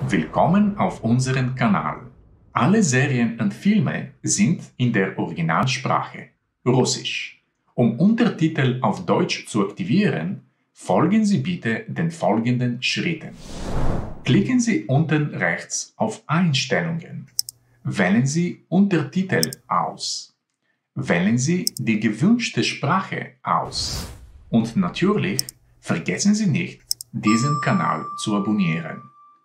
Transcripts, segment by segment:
Willkommen auf unserem Kanal. Alle Serien und Filme sind in der Originalsprache, Russisch. Um Untertitel auf Deutsch zu aktivieren, folgen Sie bitte den folgenden Schritten. Klicken Sie unten rechts auf Einstellungen. Wählen Sie Untertitel aus. Wählen Sie die gewünschte Sprache aus. Und natürlich vergessen Sie nicht, diesen Kanal zu abonnieren.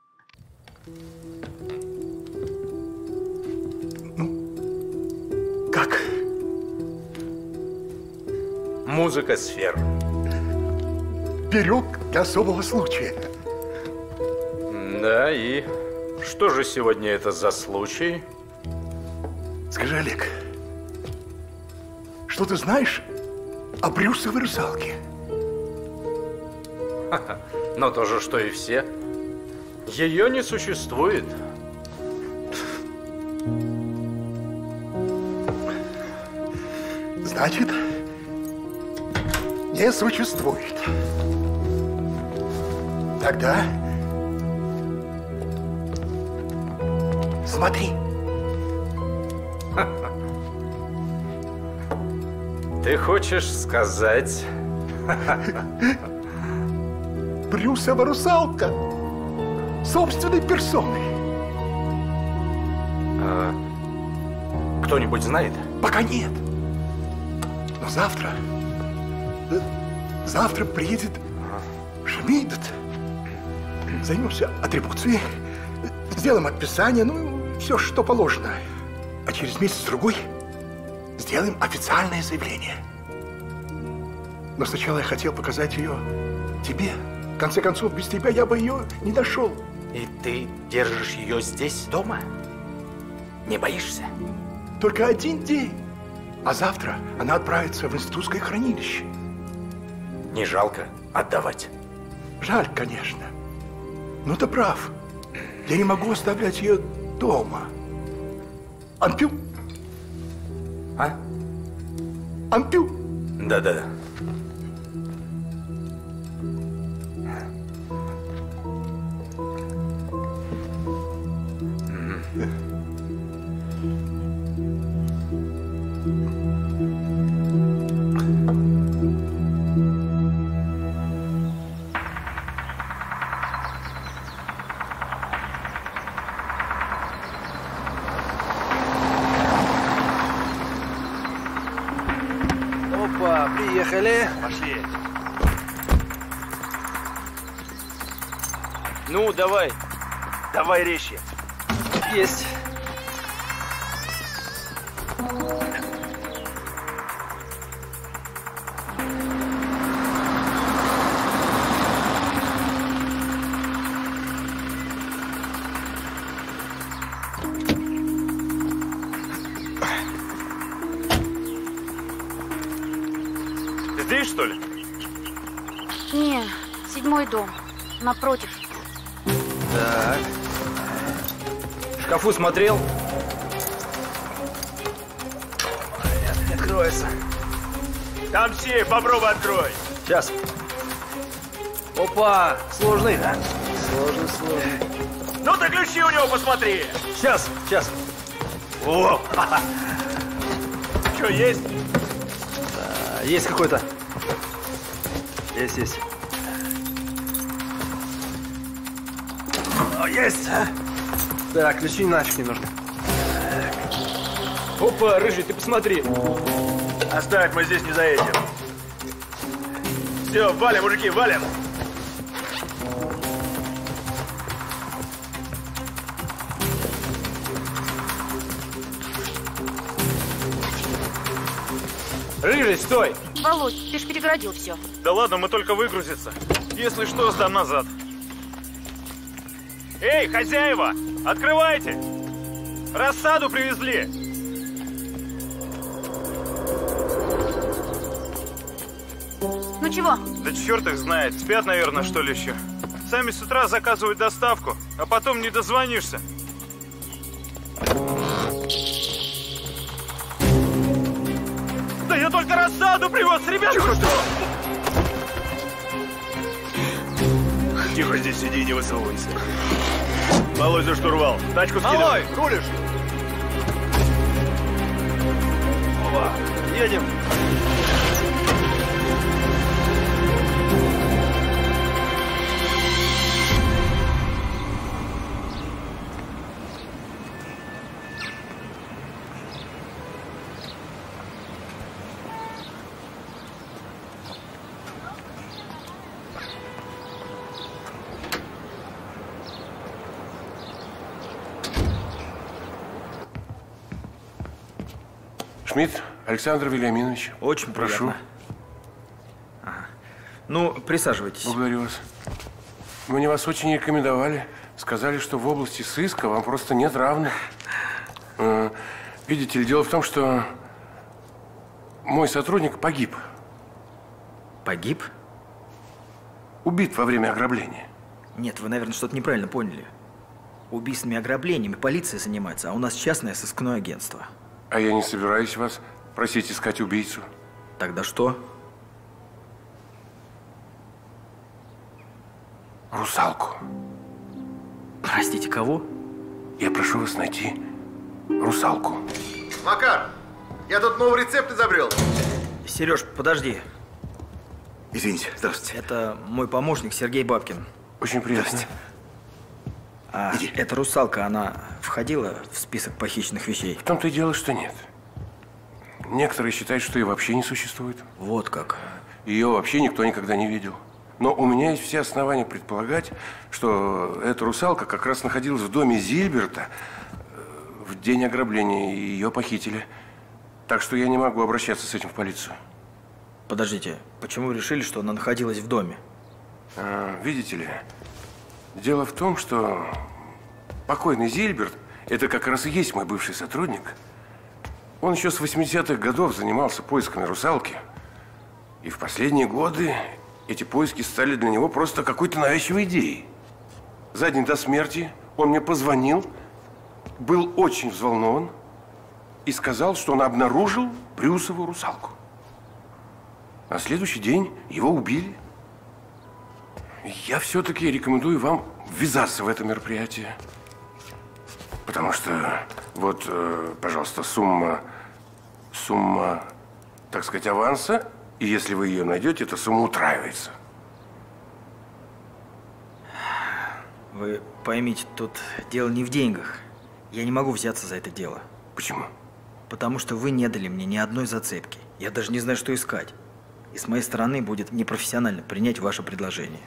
Как? Музыка сфер. Берег для особого случая. Да, и что же сегодня это за случай? Скажи, Олег, что ты знаешь о брюсовой русалке? Но то же, что и все. Ее не существует. Значит, не существует. Тогда смотри. Ты хочешь сказать... Брюсова русалка собственной персоной. Кто-нибудь знает? Пока нет. Но завтра приедет Шмидт. Займемся атрибуцией, сделаем отписание, ну, все, что положено. А через месяц-другой сделаем официальное заявление. Но сначала я хотел показать ее тебе. В конце концов, без тебя я бы ее не нашел. И ты держишь ее здесь, дома? Не боишься? Только один день. А завтра она отправится в институтское хранилище. Не жалко отдавать? Жаль, конечно. Но ты прав. Я не могу оставлять ее дома. Ампю? А? Ампю? Да-да-да. Опа, приехали. Пошли. Ну, давай. Давай резче. Есть. Здесь, что ли? Не, 7-й дом. Напротив. Так. В шкафу смотрел? Не откроется. Там сейф, попробуй открой. Сейчас. Опа, сложный, да? Сложный. Ну ты ключи у него посмотри. Сейчас. О! Что, есть? Да, есть какой-то. Есть. О, есть. Так, ключи иначе не нужны. Опа, рыжий, ты посмотри. Оставь, мы здесь не за этим. Все, валим, мужики, валим. Рыжий, стой! Володь, ты ж перегородил все. Да ладно, мы только выгрузиться. Если что, сдам назад. Эй, хозяева, открывайте! Рассаду привезли! Ну чего? Да черт их знает, спят, наверное, что ли еще. Сами с утра заказывают доставку, а потом не дозвонишься. Да я только рассаду привез, ребята! Тихо, что? Тихо здесь сиди, не высовывайся. Малой за штурвал. Тачку скидывай. Малой, рулишь? Опа, едем. Шмидт Александр Вениаминович. Очень прошу. приятно. Ага. Ну, присаживайтесь. Благодарю вас. Мне вас очень рекомендовали. Сказали, что в области сыска вам просто нет равных. Видите ли, дело в том, что мой сотрудник погиб. Погиб? Убит во время ограбления. Нет, вы, наверное, что-то неправильно поняли. Убийствами и ограблениями полиция занимается, а у нас частное сыскное агентство. А я не собираюсь вас просить искать убийцу. Тогда что? Русалку. Простите, кого? Я прошу вас найти русалку. Макар, я тут новый рецепт изобрел. Сереж, подожди. Извините, здравствуйте. Это мой помощник Сергей Бабкин. Очень приятно. А эта русалка, она входила в список похищенных вещей? В том-то и дело, что нет. Некоторые считают, что ее вообще не существует. Вот как. Ее вообще никто никогда не видел. Но у меня есть все основания предполагать, что эта русалка как раз находилась в доме Зильберта в день ограбления, и ее похитили. Так что я не могу обращаться с этим в полицию. Подождите, почему вы решили, что она находилась в доме? Видите ли, дело в том, что покойный Зильберт, это как раз и есть мой бывший сотрудник. Он еще с 80-х годов занимался поисками русалки. И в последние годы эти поиски стали для него просто какой-то навязчивой идеей. За день до смерти он мне позвонил, был очень взволнован и сказал, что он обнаружил Брюсову русалку. На следующий день его убили. Я все-таки рекомендую вам ввязаться в это мероприятие. Потому что, вот, пожалуйста, сумма, так сказать, аванса. И если вы ее найдете, то сумма утраивается. Вы поймите, тут дело не в деньгах. Я не могу взяться за это дело. Почему? Потому что вы не дали мне ни одной зацепки. Я даже не знаю, что искать. И с моей стороны будет непрофессионально принять ваше предложение.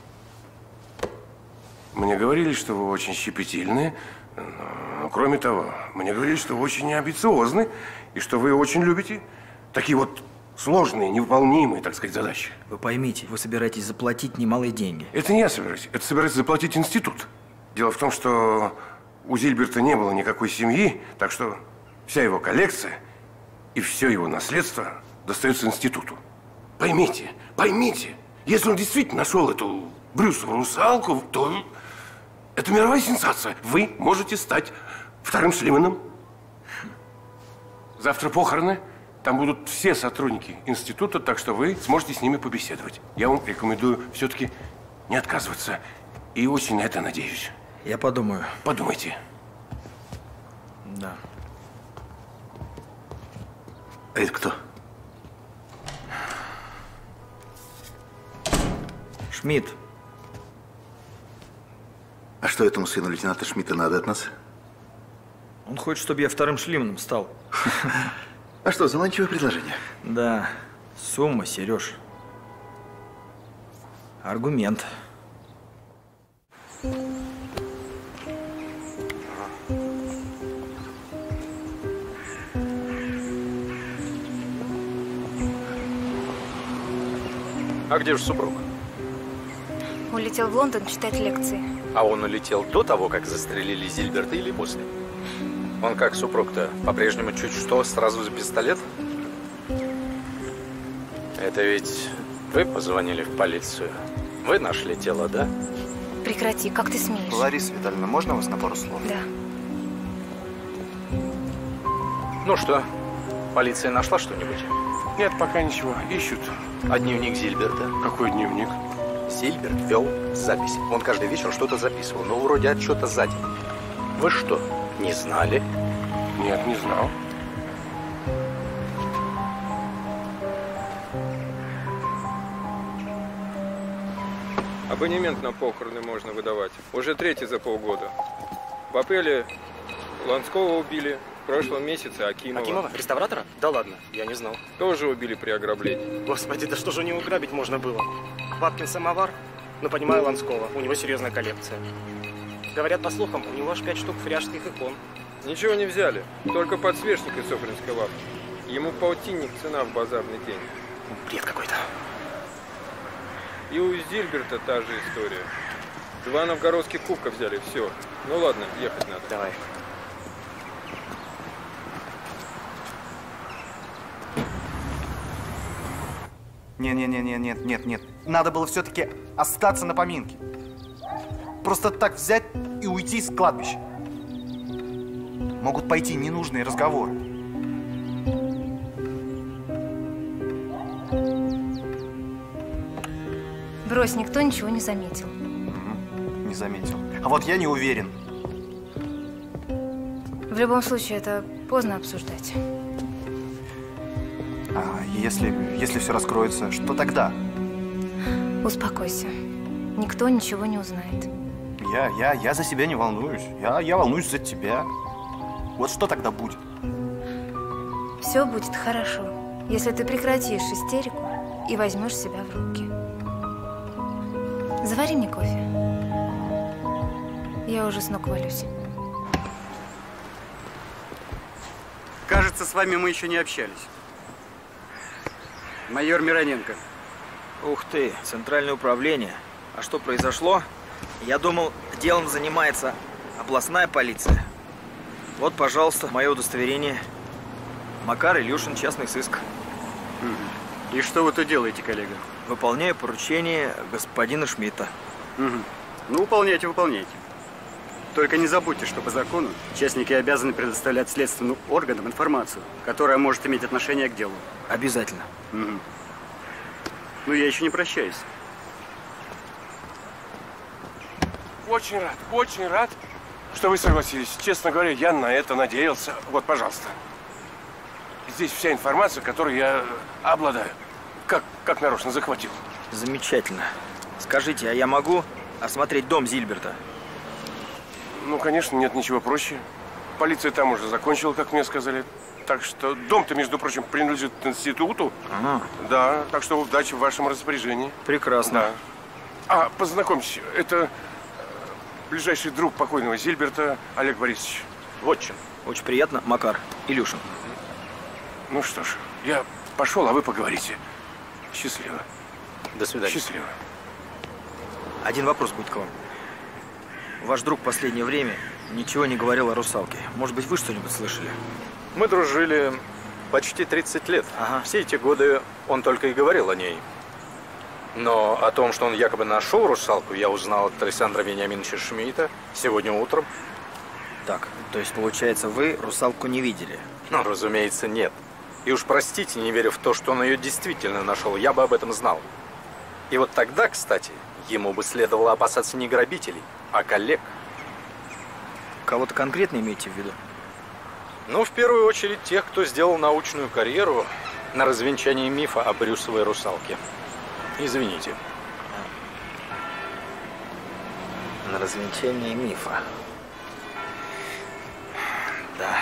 Мне говорили, что вы очень щепетильны. Но, кроме того, мне говорили, что вы очень амбициозны. И что вы очень любите такие вот сложные, невыполнимые, так сказать, задачи. Вы поймите, вы собираетесь заплатить немалые деньги. Это не я собираюсь. Это собирается заплатить институт. Дело в том, что у Зильберта не было никакой семьи, так что вся его коллекция и все его наследство достается институту. Поймите, поймите, если он действительно нашел эту Брюсову русалку, то это мировая сенсация. Вы можете стать вторым Шлиманом. Завтра похороны. Там будут все сотрудники института, так что вы сможете с ними побеседовать. Я вам рекомендую все-таки не отказываться. И очень на это надеюсь. Я подумаю. Подумайте. Да. А это кто? Шмидт. А что этому сыну лейтенанта Шмидта надо от нас? Он хочет, чтобы я вторым Шлиманом стал. А что, заманчивое предложение? Да. Сумма, Сереж. Аргумент. А где же супруг? Улетел в Лондон читать лекции. А он улетел до того, как застрелили Зильберта, или после? Он как, супруг-то, по-прежнему чуть что, сразу за пистолет? Это ведь вы позвонили в полицию? Вы нашли тело, да? Прекрати, как ты смеешь? Лариса Витальевна, можно вас на пару слов? Да. Ну что, полиция нашла что-нибудь? Нет, пока ничего. Ищут. А дневник Зильберта? Какой дневник? Зильберт вел запись. Он каждый вечер что-то записывал, но вроде отчета за день. Вы что, не знали? Нет, не знал. Абонемент на похороны можно выдавать. Уже 3-й за полгода. В апреле Ланского убили, в прошлом месяце Акимова. Акимова? Реставратора? Да ладно, я не знал. Тоже убили при ограблении. Господи, да что же не уграбить можно было? Папкин самовар? Ну, понимаю, Ланского. У него серьезная коллекция. Говорят, по слухам, у него аж 5 штук фряжских икон. Ничего не взяли, только подсвечник из Софринской лавки. Ему полтинник цена в базарный день. Бред какой-то. И у Зильберта та же история. 2 новгородских кубка взяли, все. Ну ладно, ехать надо. Давай. Нет. Надо было все-таки остаться на поминке. Просто так взять и уйти с кладбища. Могут пойти ненужные разговоры. Брось, никто ничего не заметил. Не заметил. А вот я не уверен. В любом случае, это поздно обсуждать. А если все раскроется, что тогда? Успокойся. Никто ничего не узнает. Я за себя не волнуюсь. Я волнуюсь за тебя. Вот что тогда будет? Все будет хорошо, если ты прекратишь истерику и возьмешь себя в руки. Завари мне кофе. Я уже с ног валюсь. Кажется, с вами мы еще не общались. Майор Мироненко. Ух ты, центральное управление. А что произошло? Я думал, делом занимается областная полиция. Вот, пожалуйста, мое удостоверение. Макар Илюшин, частный сыск. И что вы тут делаете, коллега? Выполняю поручение господина Шмидта. Ну, выполняйте. Только не забудьте, что по закону частники обязаны предоставлять следственным органам информацию, которая может иметь отношение к делу. Обязательно. Ну, я еще не прощаюсь. Очень рад, что вы согласились. Честно говоря, я на это надеялся. Вот, пожалуйста. Здесь вся информация, которой я обладаю. Как нарочно захватил. Замечательно. Скажите, а я могу осмотреть дом Зильберта? Ну, конечно, нет ничего проще. Полиция там уже закончила, как мне сказали. Так что дом-то, между прочим, принадлежит институту. Да, так что удачи в вашем распоряжении. Прекрасно. Да. Познакомьтесь, это ближайший друг покойного Зильберта Олег Борисович. Вотчин. Очень приятно, Макар Илюшин. Ну что ж, я пошел, а вы поговорите. Счастливо. До свидания. Счастливо. Один вопрос будет к вам. Ваш друг в последнее время ничего не говорил о русалке. Может быть, вы что-нибудь слышали? Мы дружили почти 30 лет. Ага. Все эти годы он только и говорил о ней. Но о том, что он якобы нашел русалку, я узнал от Александра Вениаминовича Шмидта сегодня утром. Так, то есть, получается, вы русалку не видели? Ну, разумеется, нет. И уж простите, не верю в то, что он ее действительно нашел. Я бы об этом знал. И вот тогда, кстати, ему бы следовало опасаться не грабителей, а коллег. Кого-то конкретно имеете в виду? Ну, в первую очередь, тех, кто сделал научную карьеру на развенчании мифа о брюсовой русалке. Извините. На развенчании мифа. Да.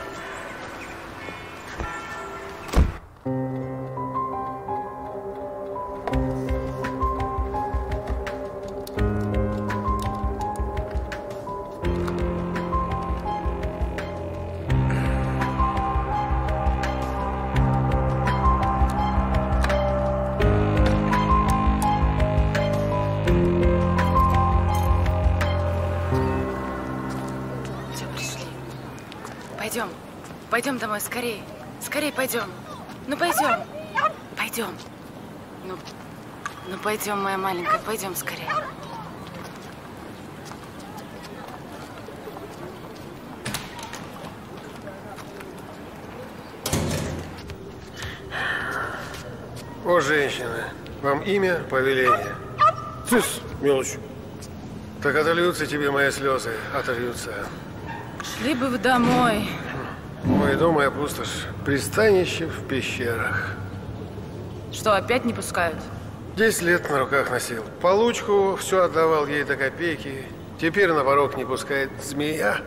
Пойдем домой, скорее. Скорее пойдем. Ну, пойдем. Пойдем. Ну, пойдем, моя маленькая, пойдем скорее. О, женщина, вам имя, повеление. Цыц, мелочь. Так отольются тебе мои слезы, отольются. Шли бы вы домой. Мой дом, моя пустошь. Пристанище в пещерах. Что, опять не пускают? 10 лет на руках носил. Получку все отдавал ей до копейки. Теперь на порог не пускает змея.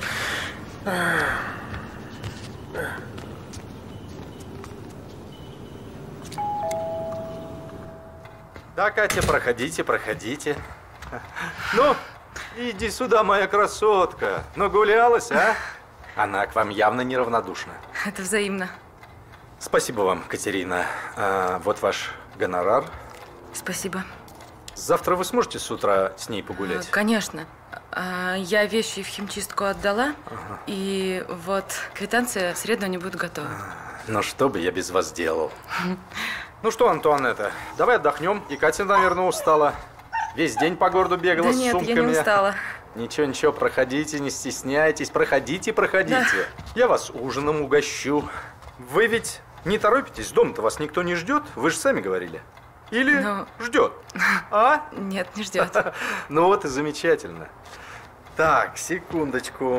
Да, Катя, проходите, проходите. Ну, иди сюда, моя красотка. Нагулялась, а? Она к вам явно неравнодушна. Это взаимно. Спасибо вам, Катерина. Вот ваш гонорар. Спасибо. Завтра вы сможете с утра с ней погулять? Конечно. Я вещи в химчистку отдала. Ага. И вот квитанция в среду не будет готова. Ну, что бы я без вас делал? Ну что, Антуанетта, давай отдохнем. И Катя, наверное, устала. Весь день по городу бегала с сумками. Я не устала. Ничего, ничего, проходите, не стесняйтесь. Проходите, проходите. Да. Я вас ужином угощу. Вы ведь не торопитесь? Дома-то вас никто не ждет? Вы же сами говорили. Или ждет? А? Нет, не ждет. Ну вот и замечательно. Так, секундочку.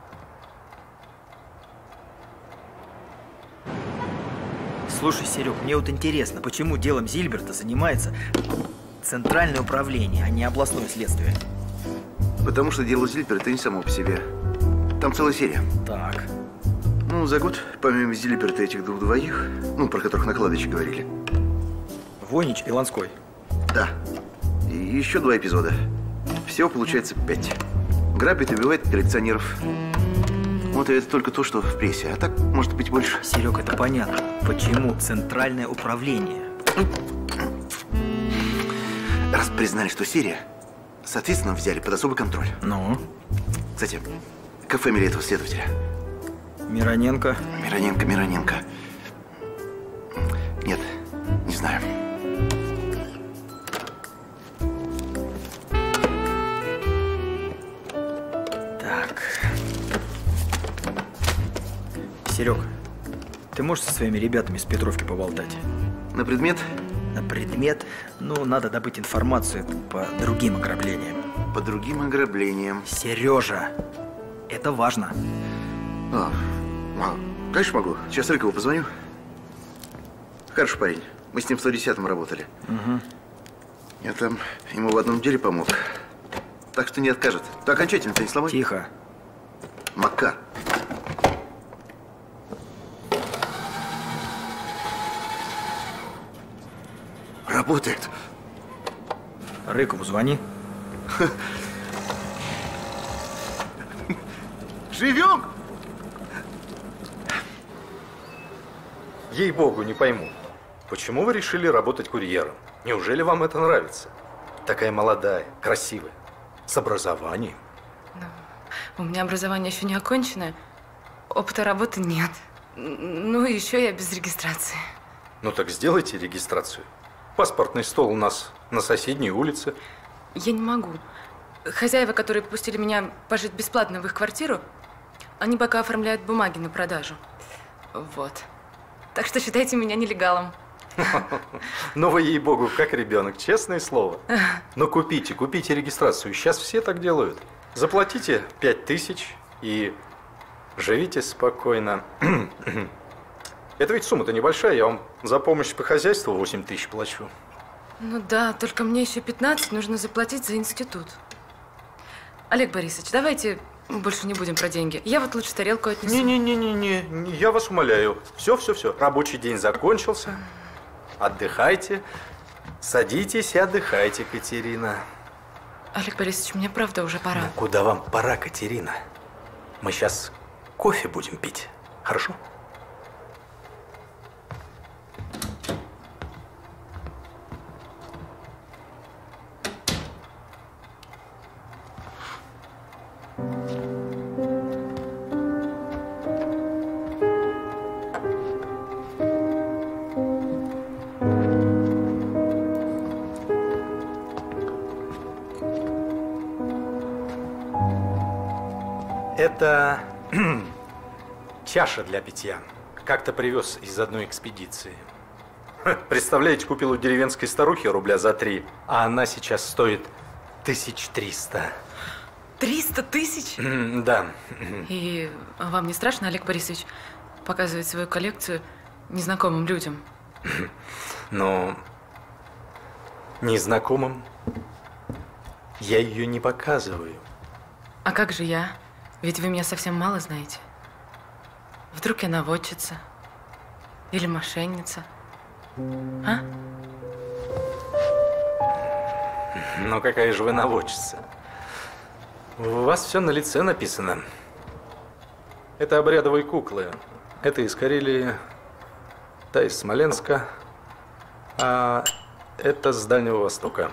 Слушай, Серег, мне вот интересно, почему делом Зильберта занимается Центральное управление, а не областное следствие? Потому что дело Зильберта не само по себе. Там целая серия. Так. Ну, за год, помимо Зильберта этих двоих, ну, про которых накладочи говорили. Войнич и Ланской. Да. И еще 2 эпизода. Всего получается 5. Грабит и убивает коллекционеров. Вот это только то, что в прессе. А так, может быть, больше. Серег, это понятно. Почему Центральное управление? Раз признали, что серия, соответственно, взяли под особый контроль. Ну? Кстати, как фамилия этого следователя? Мироненко. Мироненко. Нет, не знаю. Так. Серег, ты можешь со своими ребятами с Петровки поболтать? На предмет? На предмет? Ну, надо добыть информацию по другим ограблениям. По другим ограблениям? Сережа, это важно. Конечно могу. Сейчас Рыкову позвоню. Хороший парень. Мы с ним в 110-м работали. Угу. Я там ему в одном деле помог. Так что не откажет. То окончательно-то не сломай. Тихо. Макар. Работает. Рыкову звони. Живем! Ей-богу, не пойму, почему вы решили работать курьером? Неужели вам это нравится? Такая молодая, красивая, с образованием. У меня образование еще не оконченное, опыта работы нет. Ну и еще я без регистрации. Ну так сделайте регистрацию. Паспортный стол у нас на соседней улице. Я не могу. Хозяева, которые пустили меня пожить бесплатно в их квартиру, они пока оформляют бумаги на продажу. Вот. Так что считайте меня нелегалом. Ну вы, ей-богу, как ребенок, честное слово. Но купите регистрацию. Сейчас все так делают. Заплатите 5000 и живите спокойно. Это ведь сумма-то небольшая. Я вам за помощь по хозяйству 8000 плачу. Ну да, только мне еще 15 нужно заплатить за институт. Олег Борисович, давайте больше не будем про деньги. Я вот лучше тарелку отнесу. Не, я вас умоляю. Все. Рабочий день закончился. Отдыхайте. Садитесь и отдыхайте, Катерина. Олег Борисович, мне правда уже пора. Ну, куда вам пора, Катерина? Мы сейчас кофе будем пить. Хорошо? Это чаша для питья. Как-то привез из одной экспедиции. Представляете, купил у деревенской старухи рубля за 3, а она сейчас стоит 1300. 300 тысяч? Да. И вам не страшно, Олег Борисович, показывать свою коллекцию незнакомым людям? Но незнакомым я ее не показываю. А как же я? Ведь вы меня совсем мало знаете. Вдруг я наводчица? Или мошенница? А? Ну какая же вы наводчица? У вас все на лице написано. Это обрядовые куклы. Это из Карелии, та из Смоленска, а это с Дальнего Востока.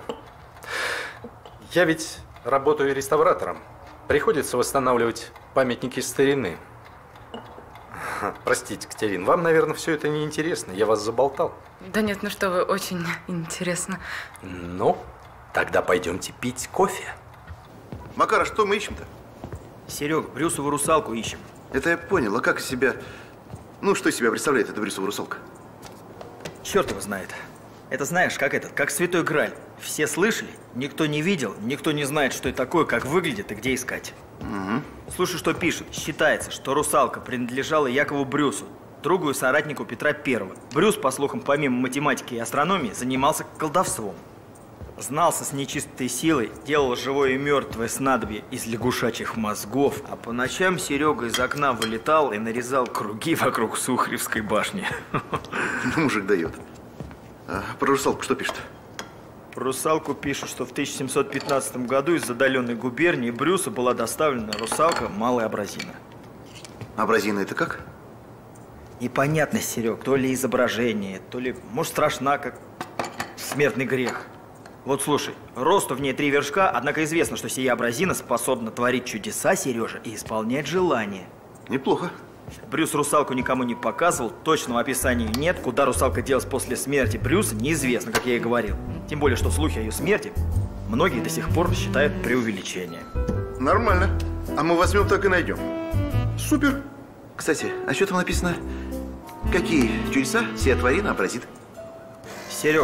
Я ведь работаю реставратором. Приходится восстанавливать памятники старины. Простите, Катерина, вам, наверное, все это не интересно. Я вас заболтал. Да нет, ну что вы, очень интересно. Ну, тогда пойдемте пить кофе. Макар, а что мы ищем-то? Серег, Брюсову русалку ищем. Это я понял. А как из себя... Ну, что из себя представляет эта Брюсова русалка? Черт его знает. Это знаешь, как Святой Грааль. Все слышали, никто не видел, никто не знает, что это такое, как выглядит и где искать. Угу. Слушай, что пишут. Считается, что русалка принадлежала Якову Брюсу, другу и соратнику Петра I. Брюс, по слухам, помимо математики и астрономии, занимался колдовством. Знался с нечистой силой, делал живое и мертвое снадобье из лягушачьих мозгов, а по ночам Серега из окна вылетал и нарезал круги вокруг Сухаревской башни. Ну, мужик дает. А про русалку что пишет? Про русалку пишут, что в 1715 году из отдаленной губернии Брюсу была доставлена русалка Малая Абразина. Абразина это как? Непонятно, Серег, то ли изображение, то ли, может, страшна, как смертный грех. Вот слушай, росту в ней 3 вершка, однако известно, что сия Абразина способна творить чудеса, Сережа, и исполнять желания. Неплохо. Брюс русалку никому не показывал, точного описания нет. Куда русалка делась после смерти Брюса, неизвестно, как я и говорил. Тем более, что слухи о ее смерти многие до сих пор считают преувеличением. Нормально. А мы возьмем, так и найдем. Супер. Кстати, а что там написано? Какие чудеса сия тварина образит? Серег.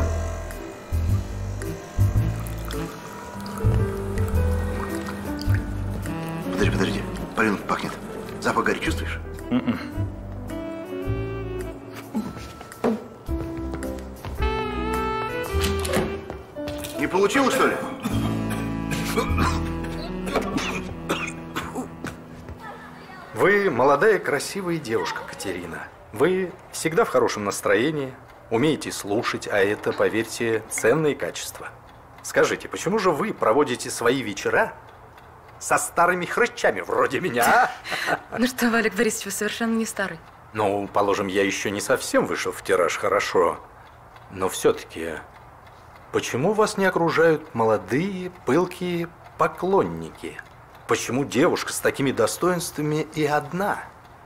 Подожди. Паленок пахнет. Запах гари чувствуешь? Не получилось, что ли? Вы молодая, красивая девушка, Катерина. Вы всегда в хорошем настроении, умеете слушать, а это, поверьте, ценные качества. Скажите, почему же вы проводите свои вечера со старыми хрычами вроде меня? Ну что вы, Олег Борисович, вы совершенно не старый. Ну, положим, я еще не совсем вышел в тираж, хорошо. Но все-таки, почему вас не окружают молодые, пылкие поклонники? Почему девушка с такими достоинствами и одна?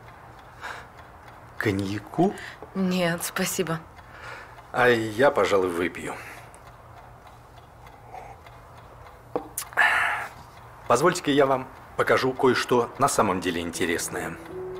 Коньяку? Нет, спасибо. А я, пожалуй, выпью. Позвольте-ка я вам покажу кое-что на самом деле интересное.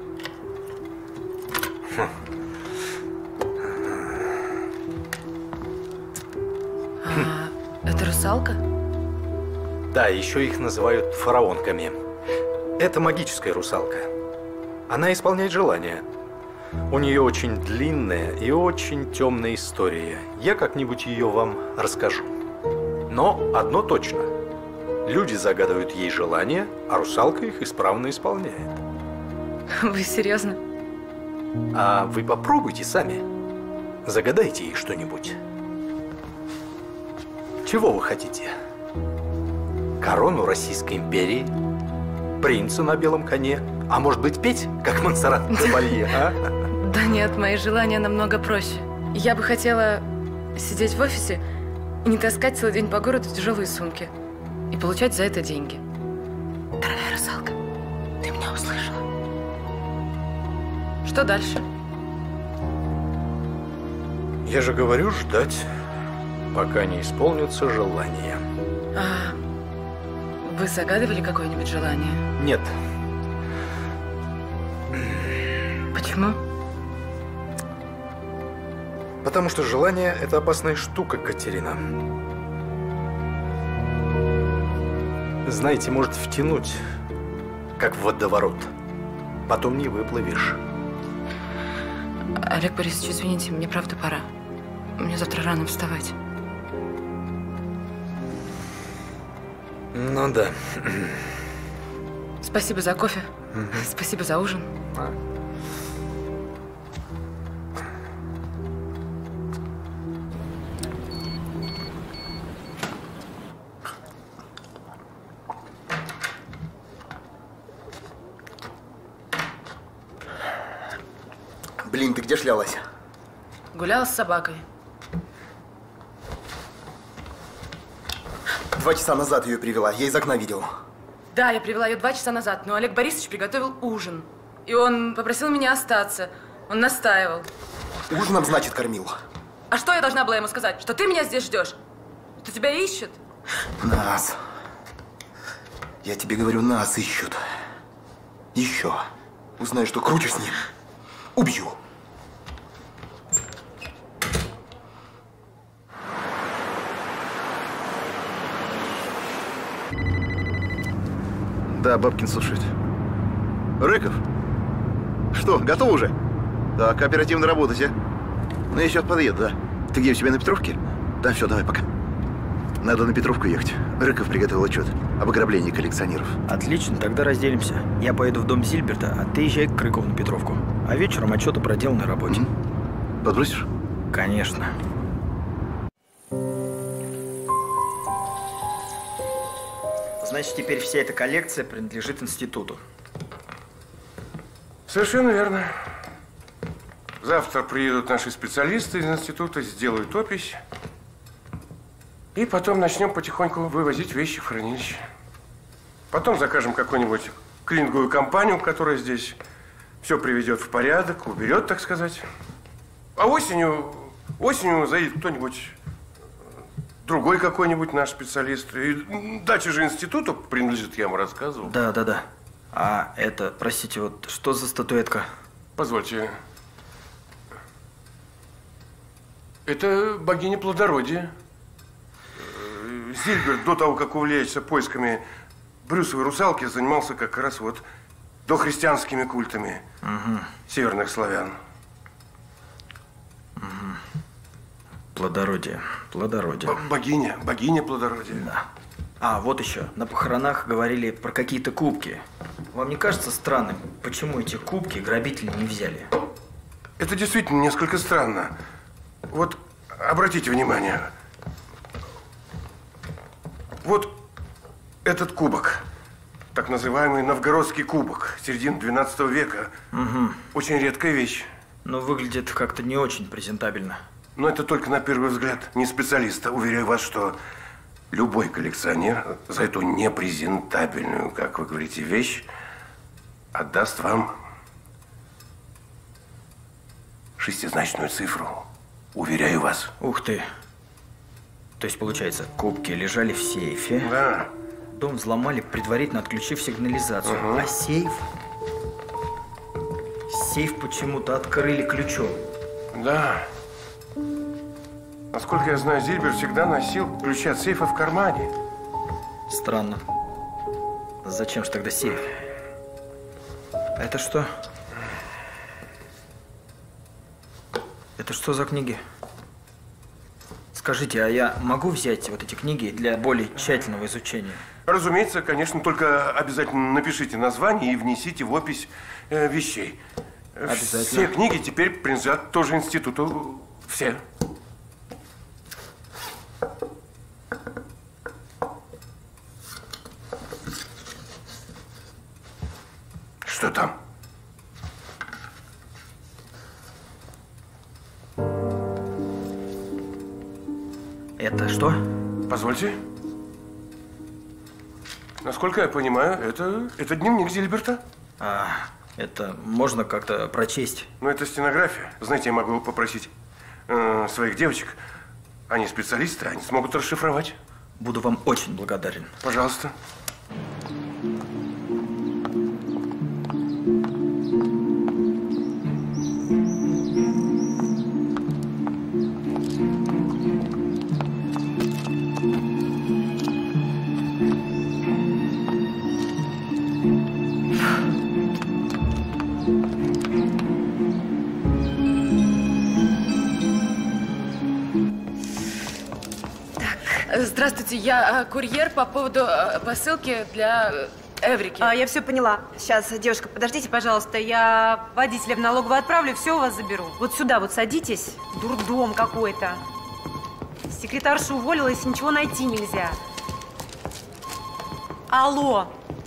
Это русалка? Да, еще их называют фараонками. Это магическая русалка. Она исполняет желания. У нее очень длинная и очень темная история. Я как-нибудь ее вам расскажу. Но одно точно. Люди загадывают ей желания, а русалка их исправно исполняет. Вы серьезно? А вы попробуйте сами. Загадайте ей что-нибудь. Чего вы хотите? Корону Российской империи? Принца на белом коне? А может быть, петь, как Монсеррат Кабалье, а? Да нет, мои желания намного проще. Я бы хотела сидеть в офисе и не таскать целый день по городу тяжелые сумки. И получать за это деньги. Дорогая русалка, ты меня услышала? Что дальше? Я же говорю, ждать, пока не исполнится желание. А вы загадывали какое-нибудь желание? Нет. Почему? Потому что желание – это опасная штука, Катерина. Знаете, может втянуть, как в водоворот. Потом не выплывешь. Олег Борисович, извините, мне правда пора. Мне завтра рано вставать. Ну да. Спасибо за кофе. Спасибо за ужин. Блин, ты где шлялась? Гуляла с собакой. 2 часа назад ее привела, я из окна видел. Да, я привела ее 2 часа назад, но Олег Борисович приготовил ужин. И он попросил меня остаться. Он настаивал. Ужином, значит, кормил? А что я должна была ему сказать? Что ты меня здесь ждешь? Что тебя ищут? Нас. Я тебе говорю, нас ищут. Еще. Узнаю, что круче с ним. Убью. Да, Бабкин слушает. Рыков? Что, готов уже? Так, оперативно работать, а? Ну, я сейчас подъеду, да. Ты где, у себя на Петровке? Да, все, давай, пока. Надо на Петровку ехать. Рыков приготовил отчет об ограблении коллекционеров. Отлично, тогда разделимся. Я поеду в дом Зильберта, а ты езжай к Рыкову на Петровку. А вечером отчет о проделанной работе. Подбросишь? Конечно. Значит, теперь вся эта коллекция принадлежит институту. Совершенно верно. Завтра приедут наши специалисты из института, сделают опись. И потом начнем потихоньку вывозить вещи в хранилище. Потом закажем какую-нибудь клининговую компанию, которая здесь все приведет в порядок, уберет, так сказать. А осенью заедет кто-нибудь, другой какой-нибудь наш специалист. И дача же институту принадлежит, я вам рассказывал. Да. А это, простите, вот что за статуэтка? Позвольте. Это богиня плодородия. Зильберт до того, как увлечься поисками Брюсовой русалки, занимался как раз вот дохристианскими культами северных славян. Плодородие. Богиня плодородия. Да. А, вот еще. На похоронах говорили про какие-то кубки. Вам не кажется странным, почему эти кубки грабители не взяли? Это действительно несколько странно. Вот обратите внимание. Вот этот кубок, так называемый новгородский кубок, середины 12 века. Очень редкая вещь. Но выглядит как-то не очень презентабельно. Но это только на первый взгляд, не специалиста. Уверяю вас, что любой коллекционер за эту непрезентабельную, как вы говорите, вещь отдаст вам шестизначную цифру. Уверяю вас. Ух ты. То есть, получается, кубки лежали в сейфе. Да. Дом взломали, предварительно отключив сигнализацию. А сейф? Сейф почему-то открыли ключом. Да. Насколько я знаю, Зильберт всегда носил ключи от сейфа в кармане. Странно. Зачем же тогда сейф? А это что? Это что за книги? Скажите, а я могу взять вот эти книги для более тщательного изучения? Разумеется, конечно, только обязательно напишите название и внесите в опись вещей. Обязательно. Все книги теперь принадлежат тоже институту. Все. Что там? Это что? Позвольте. Насколько я понимаю, это дневник Зильберта. А, это можно как-то прочесть? Ну, это стенография. Знаете, я могу попросить своих девочек. Они специалисты, они смогут расшифровать. Буду вам очень благодарен. Пожалуйста. Здравствуйте, я курьер по поводу посылки для Эврики. Я все поняла. Сейчас, девушка, подождите, пожалуйста. Я водителя в налоговую отправлю, все у вас заберу. Вот сюда вот садитесь. Дурдом какой-то. Секретарша уволила, если ничего найти нельзя. Алло.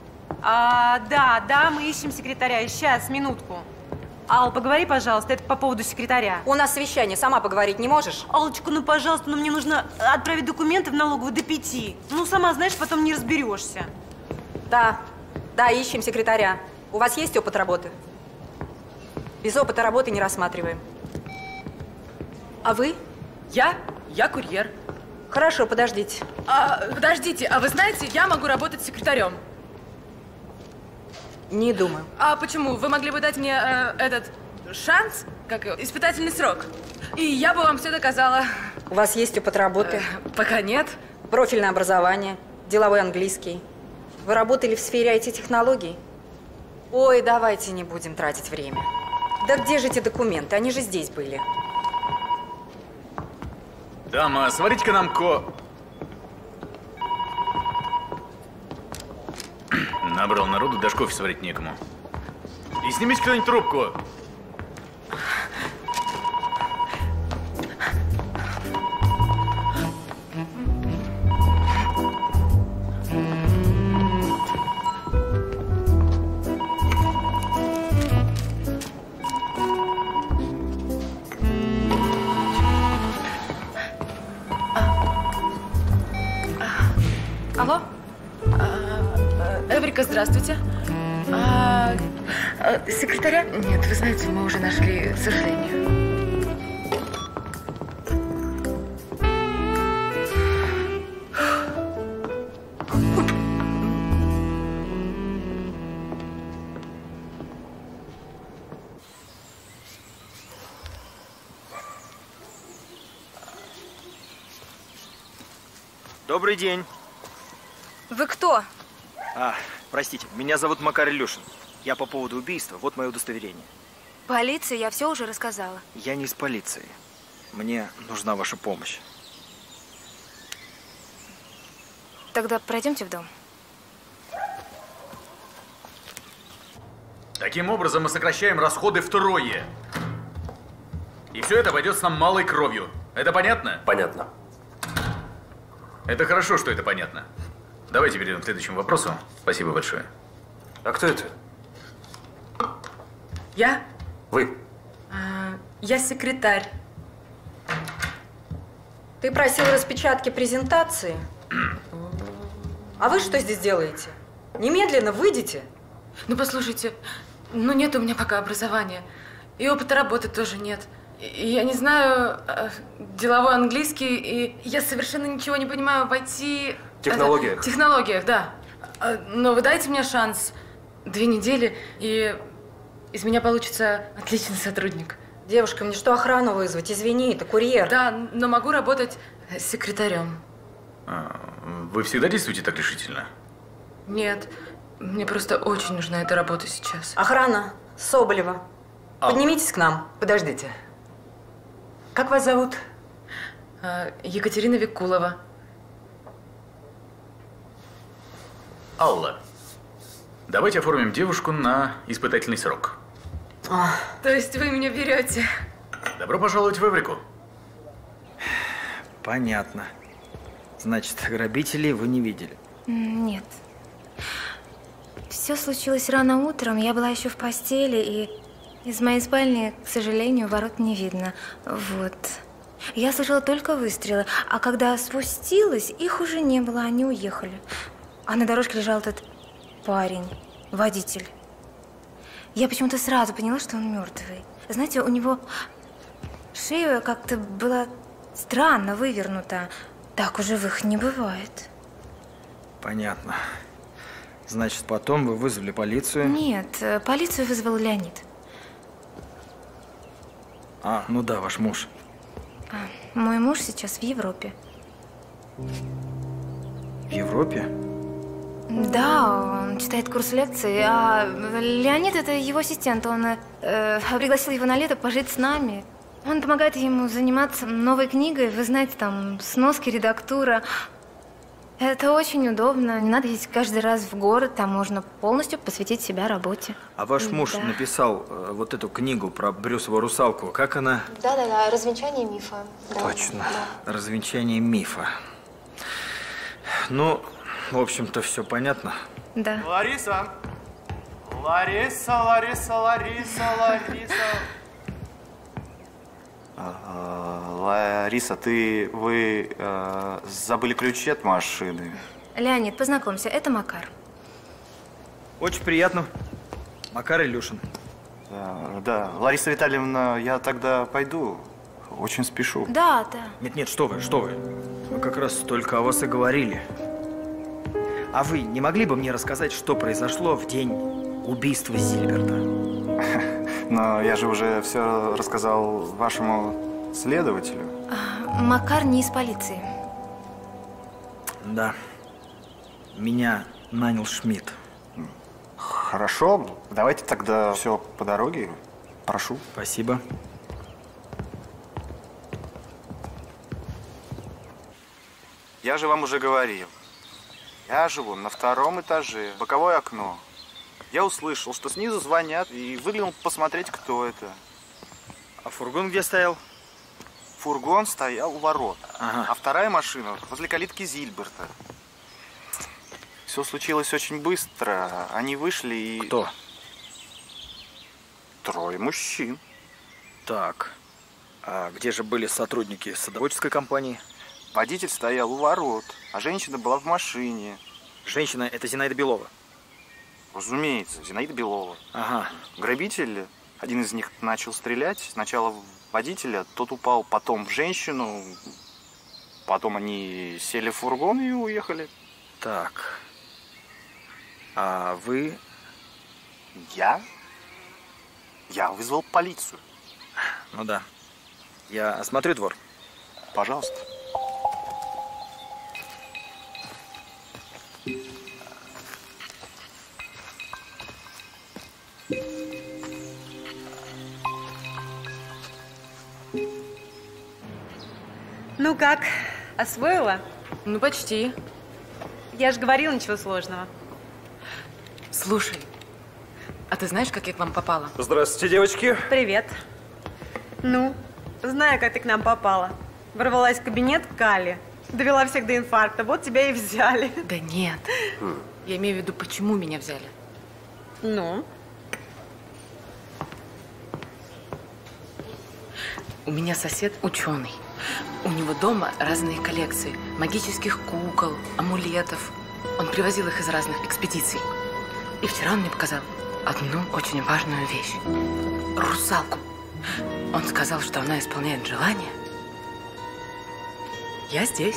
Да, мы ищем секретаря. Сейчас, минутку. Алла, поговори, пожалуйста, это по поводу секретаря. У нас совещание, сама поговорить не можешь? Аллочка, ну, пожалуйста, мне нужно отправить документы в налоговую до 5. Ну, сама знаешь, потом не разберешься. Да, ищем секретаря. У вас есть опыт работы? Без опыта работы не рассматриваем. А вы? Я курьер. Хорошо, подождите. Подождите, а вы знаете, я могу работать секретарем. Не думаю. А почему? Вы могли бы дать мне этот шанс, как испытательный срок, и я бы вам все доказала. У вас есть опыт работы? Пока нет. Профильное образование, деловой английский. Вы работали в сфере IT-технологий? Ой, давайте не будем тратить время. Да где же эти документы? Они же здесь были. Дама, сварите-ка нам Набрал народу, даже кофе сварить некому. И снимите кто-нибудь трубку. Алло? Эврика, здравствуйте. Секретаря? Нет, вы знаете, мы уже нашли, к сожалению. Добрый день. Вы кто? Простите, меня зовут Макар Илюшин. Я по поводу убийства, вот мое удостоверение. Полиция, я все уже рассказала. Я не из полиции. Мне нужна ваша помощь. Тогда пройдемте в дом. Таким образом мы сокращаем расходы втрое. И все это обойдется нам малой кровью. Это понятно? Понятно. Это хорошо, что это понятно. Давайте перейдем к следующему вопросу. Спасибо большое. А кто это? Я? Вы? Я секретарь. Ты просил распечатки презентации? А вы что здесь делаете? Немедленно выйдите. Ну, послушайте, нет у меня пока образования. И опыта работы тоже нет. И я не знаю деловой английский, и я совершенно ничего не понимаю в IT... Технологиях. Технологиях, да. Но вы дайте мне шанс. 2 недели, и из меня получится отличный сотрудник. Девушка, мне что, охрану вызвать? Извини, это курьер. Да, но могу работать секретарем. Вы всегда действуете так решительно? Нет, мне просто очень нужна эта работа сейчас. Охрана, Соболева. Поднимитесь к нам. Подождите. Как вас зовут? Екатерина Викулова. Алла, давайте оформим девушку на испытательный срок. То есть вы меня берете? Добро пожаловать в Эврику. Понятно. Значит, грабителей вы не видели? Нет. Все случилось рано утром. Я была еще в постели, и из моей спальни, к сожалению, ворот не видно. Вот. Я слышала только выстрелы, а когда спустилась, их уже не было, они уехали. А на дорожке лежал этот парень, водитель. Я почему-то сразу поняла, что он мертвый. Знаете, у него шея как-то была странно вывернута. Так у живых не бывает. Понятно. Значит, потом вы вызвали полицию? Нет, полицию вызвал Леонид. Ну да, ваш муж. Мой муж сейчас в Европе. В Европе? Да, он читает курс лекций, а Леонид – это его ассистент. Он пригласил его на лето пожить с нами. Он помогает ему заниматься новой книгой. Вы знаете, там сноски, редактура. Это очень удобно. Не надо ездить каждый раз в город. Там можно полностью посвятить себя работе. А ваш муж Да. написал вот эту книгу про Брюсову русалку. Как она? Да-да-да, развенчание мифа. Да. Точно. Развенчание мифа. Ну, в общем-то, все понятно. Да. Лариса! Лариса! Лариса, вы забыли ключи от машины? Леонид, познакомься, это Макар. Очень приятно. Макар Илюшин. Да. Лариса Витальевна, я тогда пойду. Очень спешу. Да, да. Нет, что вы. Мы как раз только о вас и говорили. А вы не могли бы мне рассказать, что произошло в день убийства Зильберта? Но я же уже все рассказал вашему следователю. Макар не из полиции. Да. Меня нанял Шмидт. Хорошо, давайте тогда все по дороге. Прошу. Спасибо. Я же вам уже говорил. Я живу на 2-м этаже, боковое окно. Я услышал, что снизу звонят, и выглянул посмотреть, кто это. А фургон где стоял? Фургон стоял у ворот, Ага. а вторая машина возле калитки Зильберта. Все случилось очень быстро. Они вышли и... Кто? 3 мужчин. Так. А где же были сотрудники садоводческой компании? Водитель стоял у ворот, а женщина была в машине. Женщина – это Зинаида Белова? Разумеется, Зинаида Белова. Ага. Грабитель, один из них начал стрелять. Сначала в водителя, тот упал, потом в женщину. Потом они сели в фургон и уехали. Так. А вы? Я вызвал полицию. Ну да. Я осмотрю двор. Пожалуйста. Ну как, освоила? Ну, почти. Я же говорила, ничего сложного. Слушай, а ты знаешь, как я к вам попала? Здравствуйте, девочки. Привет. Ну, знаю, как ты к нам попала. Ворвалась в кабинет к Кале. Довела всех до инфаркта. Вот тебя и взяли. Да нет. Я имею в виду, почему меня взяли. Ну? У меня сосед ученый. У него дома разные коллекции магических кукол, амулетов. Он привозил их из разных экспедиций. И вчера он мне показал одну очень важную вещь. Русалку. Он сказал, что она исполняет желания. Я здесь.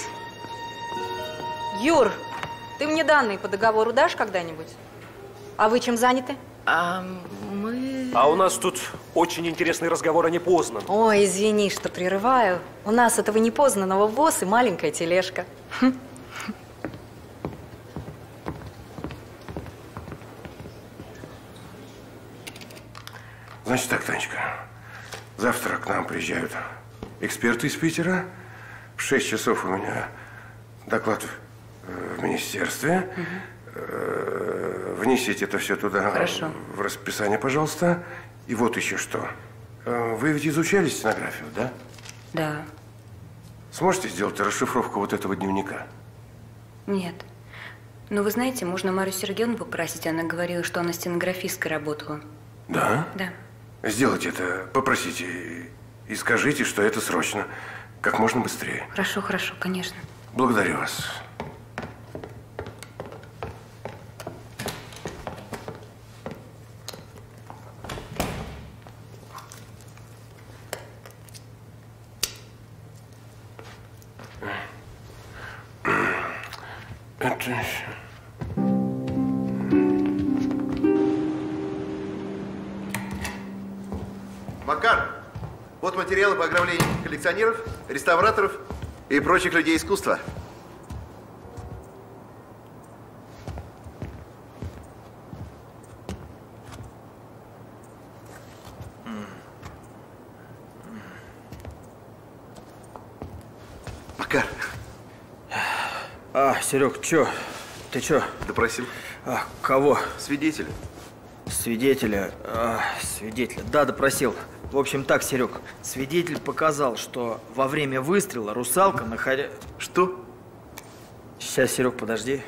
Юр, ты мне данные по договору дашь когда-нибудь? А вы чем заняты? Мы... А у нас тут очень интересный разговор о непознанном. Ой, извини, что прерываю. У нас этого непознанного босс и маленькая тележка. Значит так, Танечка. Завтра к нам приезжают эксперты из Питера. В 6 часов у меня доклад в министерстве. Внесите это все туда. Хорошо. В расписание, пожалуйста. И вот еще что. Вы ведь изучали стенографию, да? Да. Сможете сделать расшифровку вот этого дневника? Нет. Но вы знаете, можно Марию Сергеевну попросить. Она говорила, что она стенографисткой работала. Да? Да. Сделайте это, попросите и скажите, что это срочно, как можно быстрее. Хорошо, хорошо, конечно. Благодарю вас. Это... Макар, вот материалы по ограблению коллекционеров, реставраторов и прочих людей искусства. Макар, Серег, чё? Ты чё? Допросил. Кого? Свидетеля. Свидетеля? Свидетеля. Да, допросил. В общем так, Серег, свидетель показал, что во время выстрела русалка находя... Что? Сейчас, Серег, подожди.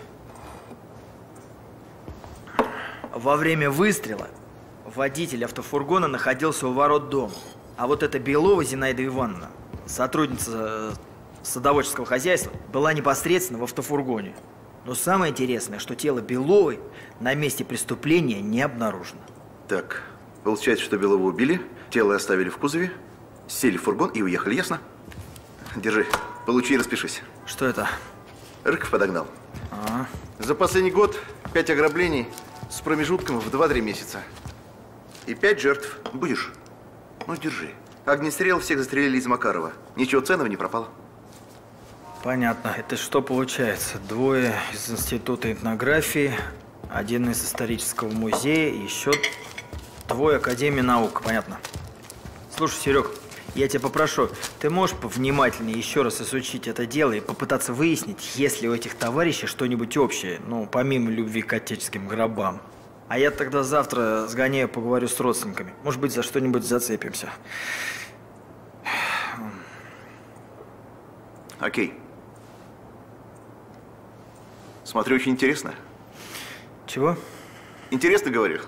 Во время выстрела водитель автофургона находился у ворот дома. А вот эта Белова Зинаида Ивановна, сотрудница садоводческого хозяйства, была непосредственно в автофургоне. Но самое интересное, что тело Беловой на месте преступления не обнаружено. Так, получается, что Белову убили, тело оставили в кузове, сели в фургон и уехали, ясно? Держи, получи и распишись. Что это? Рыков подогнал. За последний год 5 ограблений с промежутком в 2-3 месяца. И 5 жертв. Будешь? Ну, держи. Огнестрел всех застрелили из Макарова. Ничего ценного не пропало. Понятно. Это что получается? 2 из Института этнографии, 1 из исторического музея, еще 2 Академии наук. Понятно. Слушай, Серег, я тебя попрошу, ты можешь повнимательнее еще раз изучить это дело и попытаться выяснить, есть ли у этих товарищей что-нибудь общее, ну, помимо любви к отеческим гробам. А я тогда завтра сгоняю, поговорю с родственниками. Может быть, за что-нибудь зацепимся. Окей. Смотрю, очень интересно. Чего? Интересно, говорю.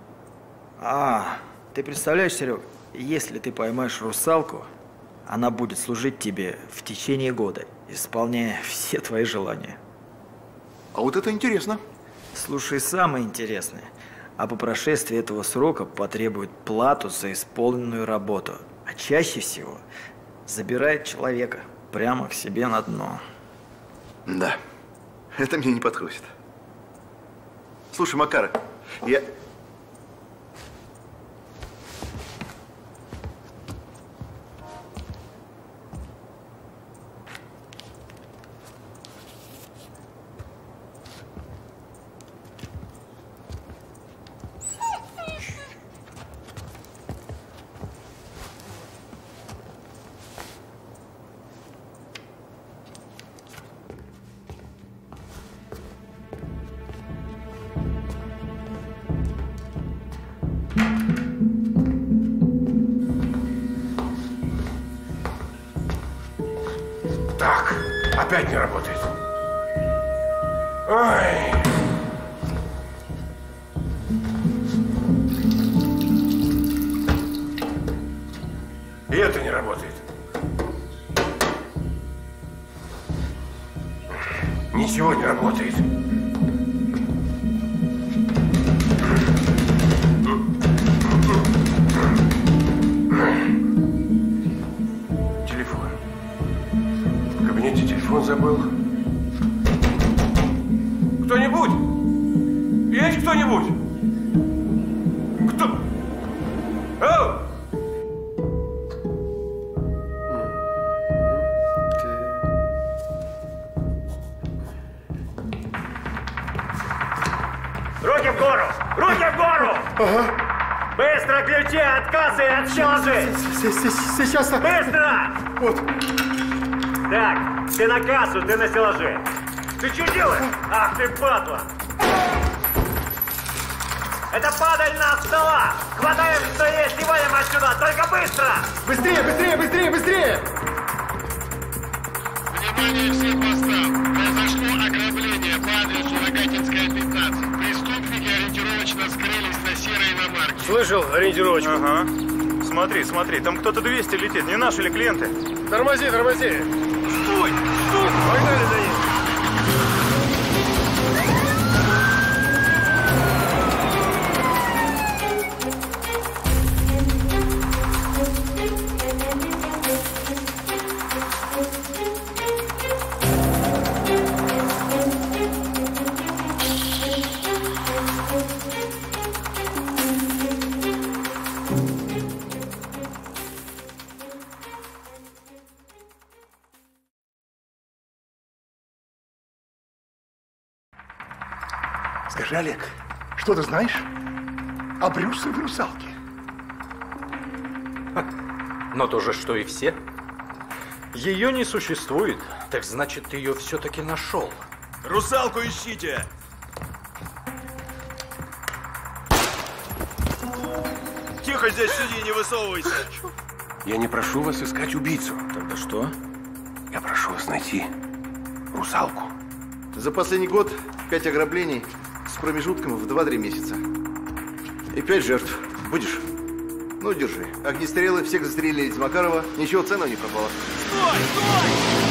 Ты представляешь, Серег, если ты поймаешь русалку, она будет служить тебе в течение года, исполняя все твои желания. А вот это интересно. Слушай, самое интересное. А по прошествии этого срока потребует плату за исполненную работу. А чаще всего забирает человека прямо к себе на дно. Да, это мне не подходит. Слушай, Макар, я... Так, опять не работает. Ой. И это не работает. Ничего не работает. Телефон. В кабинете телефон забыл. Кто-нибудь? Есть кто-нибудь? Кто? Ау! Руки в гору! Руки в гору! Быстро ключи от кассы и от щелочи! Сейчас. Быстро! Вот. Так, ты на кассу, ты на стеллаже. Ты что делаешь? Ах ты падла! Это падаль на стола! Хватаем, что есть, и валим отсюда! Только быстро! Быстрее, быстрее, быстрее, быстрее! Внимание всем постам! Произошло ограбление по адресу Рогатинская, 15. Преступники ориентировочно скрылись на серой иномарке. Слышал ориентировочку? Ага. Смотри, смотри, там кто-то 200 летит. Не наши ли клиенты? Тормози, тормози! Стой! Стой! Погнали за ним! Скажи, Олег, что ты знаешь о брюсовой русалке? Но то же, что и все. Ее не существует, так значит, ты ее все-таки нашел. Русалку ищите! Тихо здесь сиди, не высовывайся! Я не прошу вас искать убийцу. Тогда что? Я прошу вас найти русалку. За последний год 5 ограблений с промежутком в 2-3 месяца. И 5 жертв. Будешь? Ну, держи. Огнестрелы, всех застрелили из Макарова. Ничего ценного не пропало. Стой! Стой!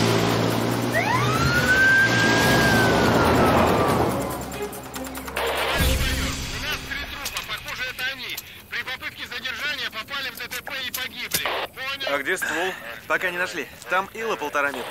А где ствол? Пока не нашли. Там ила 1,5 метра.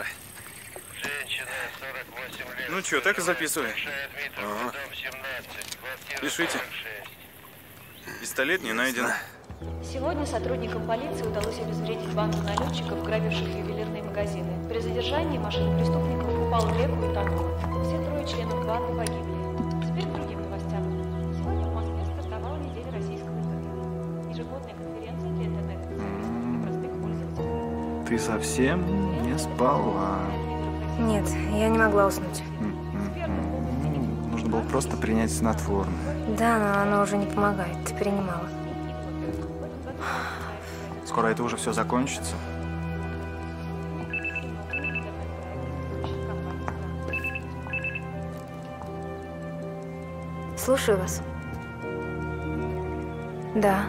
Ну что, так и записывай. Ага. Пишите. Пистолет не найден. Сегодня сотрудникам полиции удалось обезвредить банду налетчиков, грабивших ювелирные магазины. При задержании машина преступников упала в реку и тонула. Все 3 членов банды погибли. Теперь к другим новостям. Сегодня в Москве стартовала неделя российского интернета. Ежегодная конференция для интернет-специалистов и простых пользователей. Ты совсем не спала. Нет, я не могла уснуть. Нужно было просто принять снотворное. Да, но оно уже не помогает. Ты принимала. Скоро это уже все закончится. Слушаю вас. Да.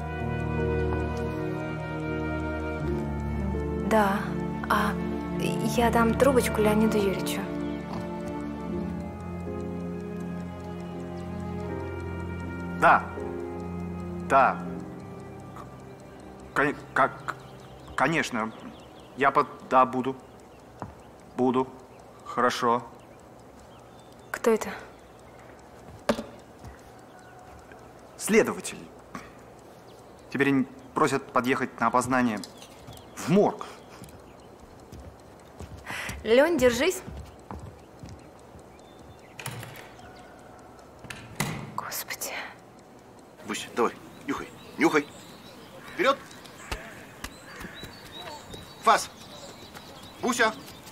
Да. Я дам трубочку Леониду Юрьевичу. Да. Да. Конечно. Да, буду. Буду. Хорошо. Кто это? Следователь. Теперь они просят подъехать на опознание в морг. Лень, держись. Господи. Бусь, давай, нюхай, нюхай. Вперед! Фас! Буся!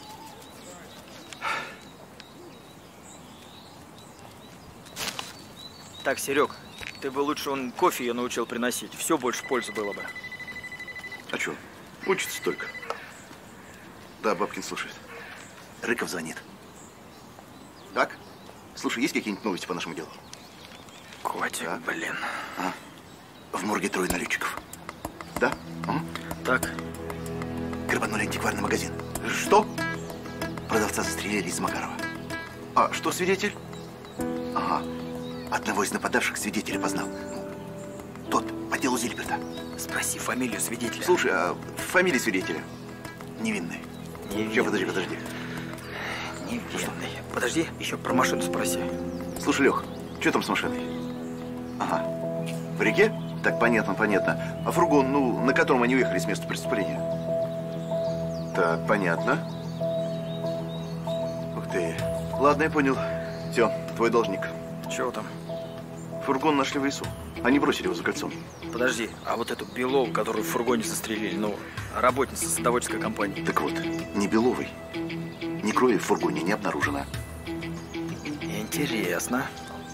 Так, Серег, ты бы лучше кофе ее научил приносить. Все больше пользы было бы. А что? Учится только. Да, Бабкин слушает. Рыков звонит. Так? Слушай, есть какие-нибудь новости по нашему делу? Котик, так. Блин. В морге 3 налетчиков. Да? Так. Грабанули антикварный магазин. Что? Продавца застрелили из Макарова. А что свидетель? Ага. Одного из нападавших свидетеля познал. Тот, по делу Зильберта. Спроси фамилию свидетеля. Слушай, а фамилия свидетеля? Невинный. Сейчас, подожди. Невинный. Подожди, еще про машину спроси. Слушай, Лех, что там с машиной? Ага. В реке? Так, понятно. А фургон, на котором они уехали с места преступления? Так, понятно. Ух ты. Ладно, я понял. Все, твой должник. Чего там? Фургон нашли в лесу. Они бросили его за кольцом. Подожди, а вот эту Белову, которую в фургоне застрелили, работница садоводческой компании. Так вот, ни Беловой, ни крови в фургоне не обнаружено. Интересно.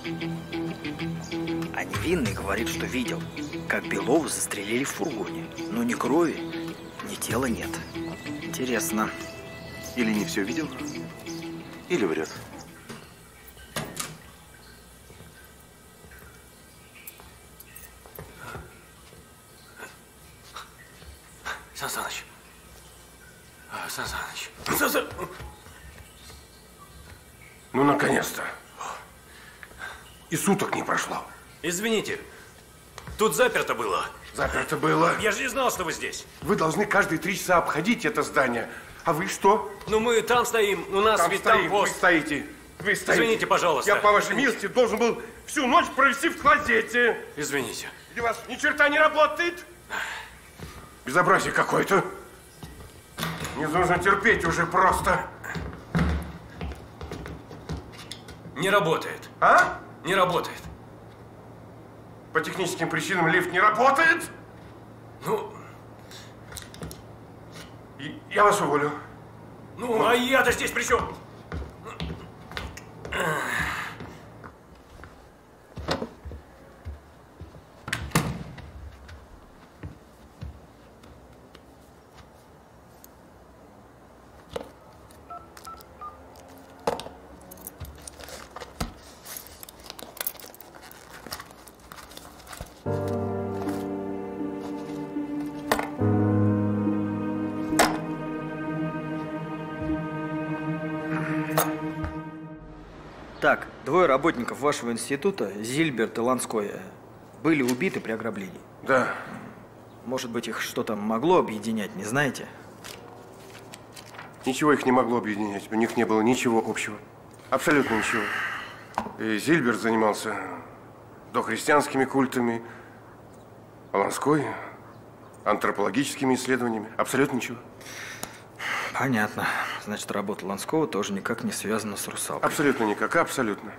А невинный говорит, что видел, как Белову застрелили в фургоне. Но ни крови, ни тела нет. Интересно. Или не все видел, или врет. Сан Саныч. Ну, наконец-то. И суток не прошло. Извините, тут заперто было. Заперто было? Я же не знал, что вы здесь. Вы должны каждые 3 часа обходить это здание. А вы что? Ну, мы там стоим, у нас там ведь стоим, там пост. Вы стоите. Извините, пожалуйста. Я, по вашей милости, должен был всю ночь провести в клозете. Извините. Или у вас ни черта не работает? Безобразие какое-то. Не нужно терпеть уже просто. Не работает. А? Не работает. По техническим причинам лифт не работает? Ну... Я вас уволю. Ну, а я-то здесь при чем? Так, двое работников вашего института, Зильберт и Ланской, были убиты при ограблении. Да. Может быть, их что-то могло объединять, не знаете? Ничего их не могло объединять. У них не было ничего общего. Абсолютно ничего. И Зильберт занимался дохристианскими культами, а Ланской антропологическими исследованиями. Абсолютно ничего. Понятно. Значит, работа Ланского тоже никак не связана с русалкой. Абсолютно никак, абсолютно.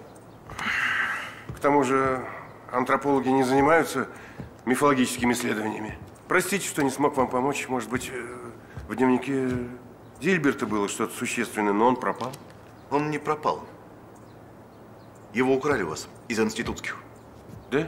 К тому же антропологи не занимаются мифологическими исследованиями. Простите, что не смог вам помочь. Может быть, в дневнике Зильберта было что-то существенное, но он пропал. Он не пропал. Его украли у вас из институтских. Да?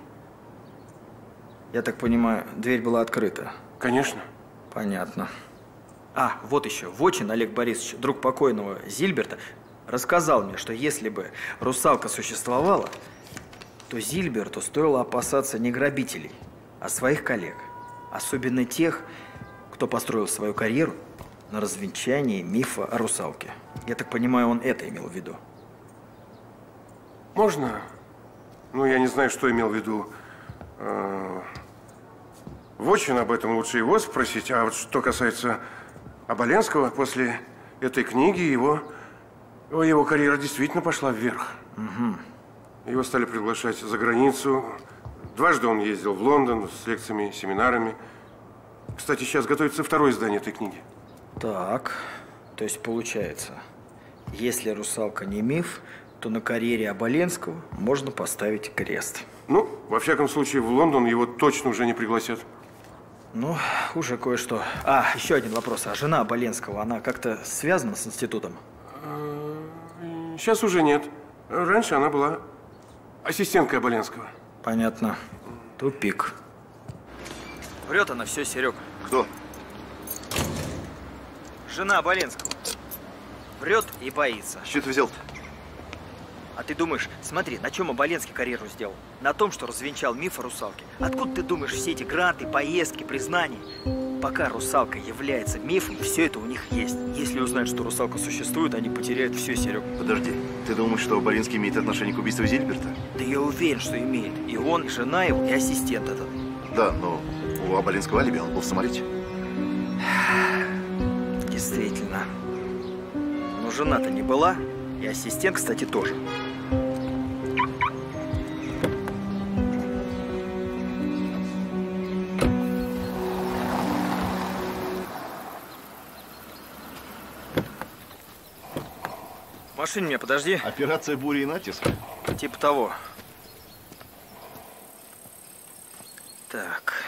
Я так понимаю, дверь была открыта? Конечно. Понятно. А, вот еще. Вочин Олег Борисович, друг покойного Зильберта, рассказал мне, что если бы русалка существовала, то Зильберту стоило опасаться не грабителей, а своих коллег. Особенно тех, кто построил свою карьеру на развенчании мифа о русалке. Я так понимаю, он это имел в виду. Можно? Ну, я не знаю, что имел в виду. Вочин, об этом лучше его спросить. А вот что касается Оболенского, после этой книги его карьера действительно пошла вверх. Угу. Его стали приглашать за границу. Дважды он ездил в Лондон с лекциями, семинарами. Кстати, сейчас готовится второе издание этой книги. Так, то есть получается, если русалка не миф, то на карьере Оболенского можно поставить крест. Ну, во всяком случае, в Лондон его точно уже не пригласят. Ну, уже кое-что. А, еще один вопрос. А жена Оболенского, она как-то связана с институтом? Сейчас уже нет. Раньше она была ассистенткой Оболенского. Понятно. Тупик. Врет она все, Серега. Кто? Жена Оболенского. Врет и боится. С чего ты взял-то? А ты думаешь, смотри, на чем Оболенский карьеру сделал? На том, что развенчал миф о русалке. Откуда ты думаешь все эти гранты, поездки, признания? Пока русалка является мифом, все это у них есть. Если узнают, что русалка существует, они потеряют все, Серег. Подожди, ты думаешь, что Оболенский имеет отношение к убийству Зильберта? Да я уверен, что имеет. И он, и жена его, и ассистент этот. Да, но у Оболенского алиби, он был в самолете. Действительно. Но жена-то не была, и ассистент, кстати, тоже. В машине меня подожди. Операция «Буря и натиск». Типа того. Так.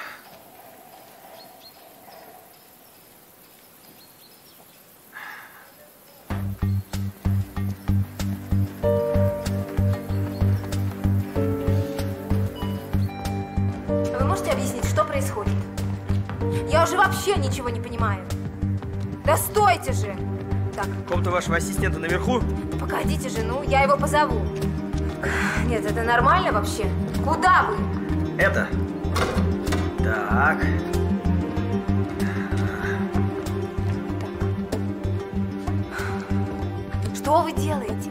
Вы можете объяснить, что происходит? Я уже вообще ничего не понимаю. Да стойте же! Так. Комната вашего ассистента наверху? Погодите же, ну, я его позову. Нет, это нормально вообще? Куда вы? Это. Так. Что вы делаете?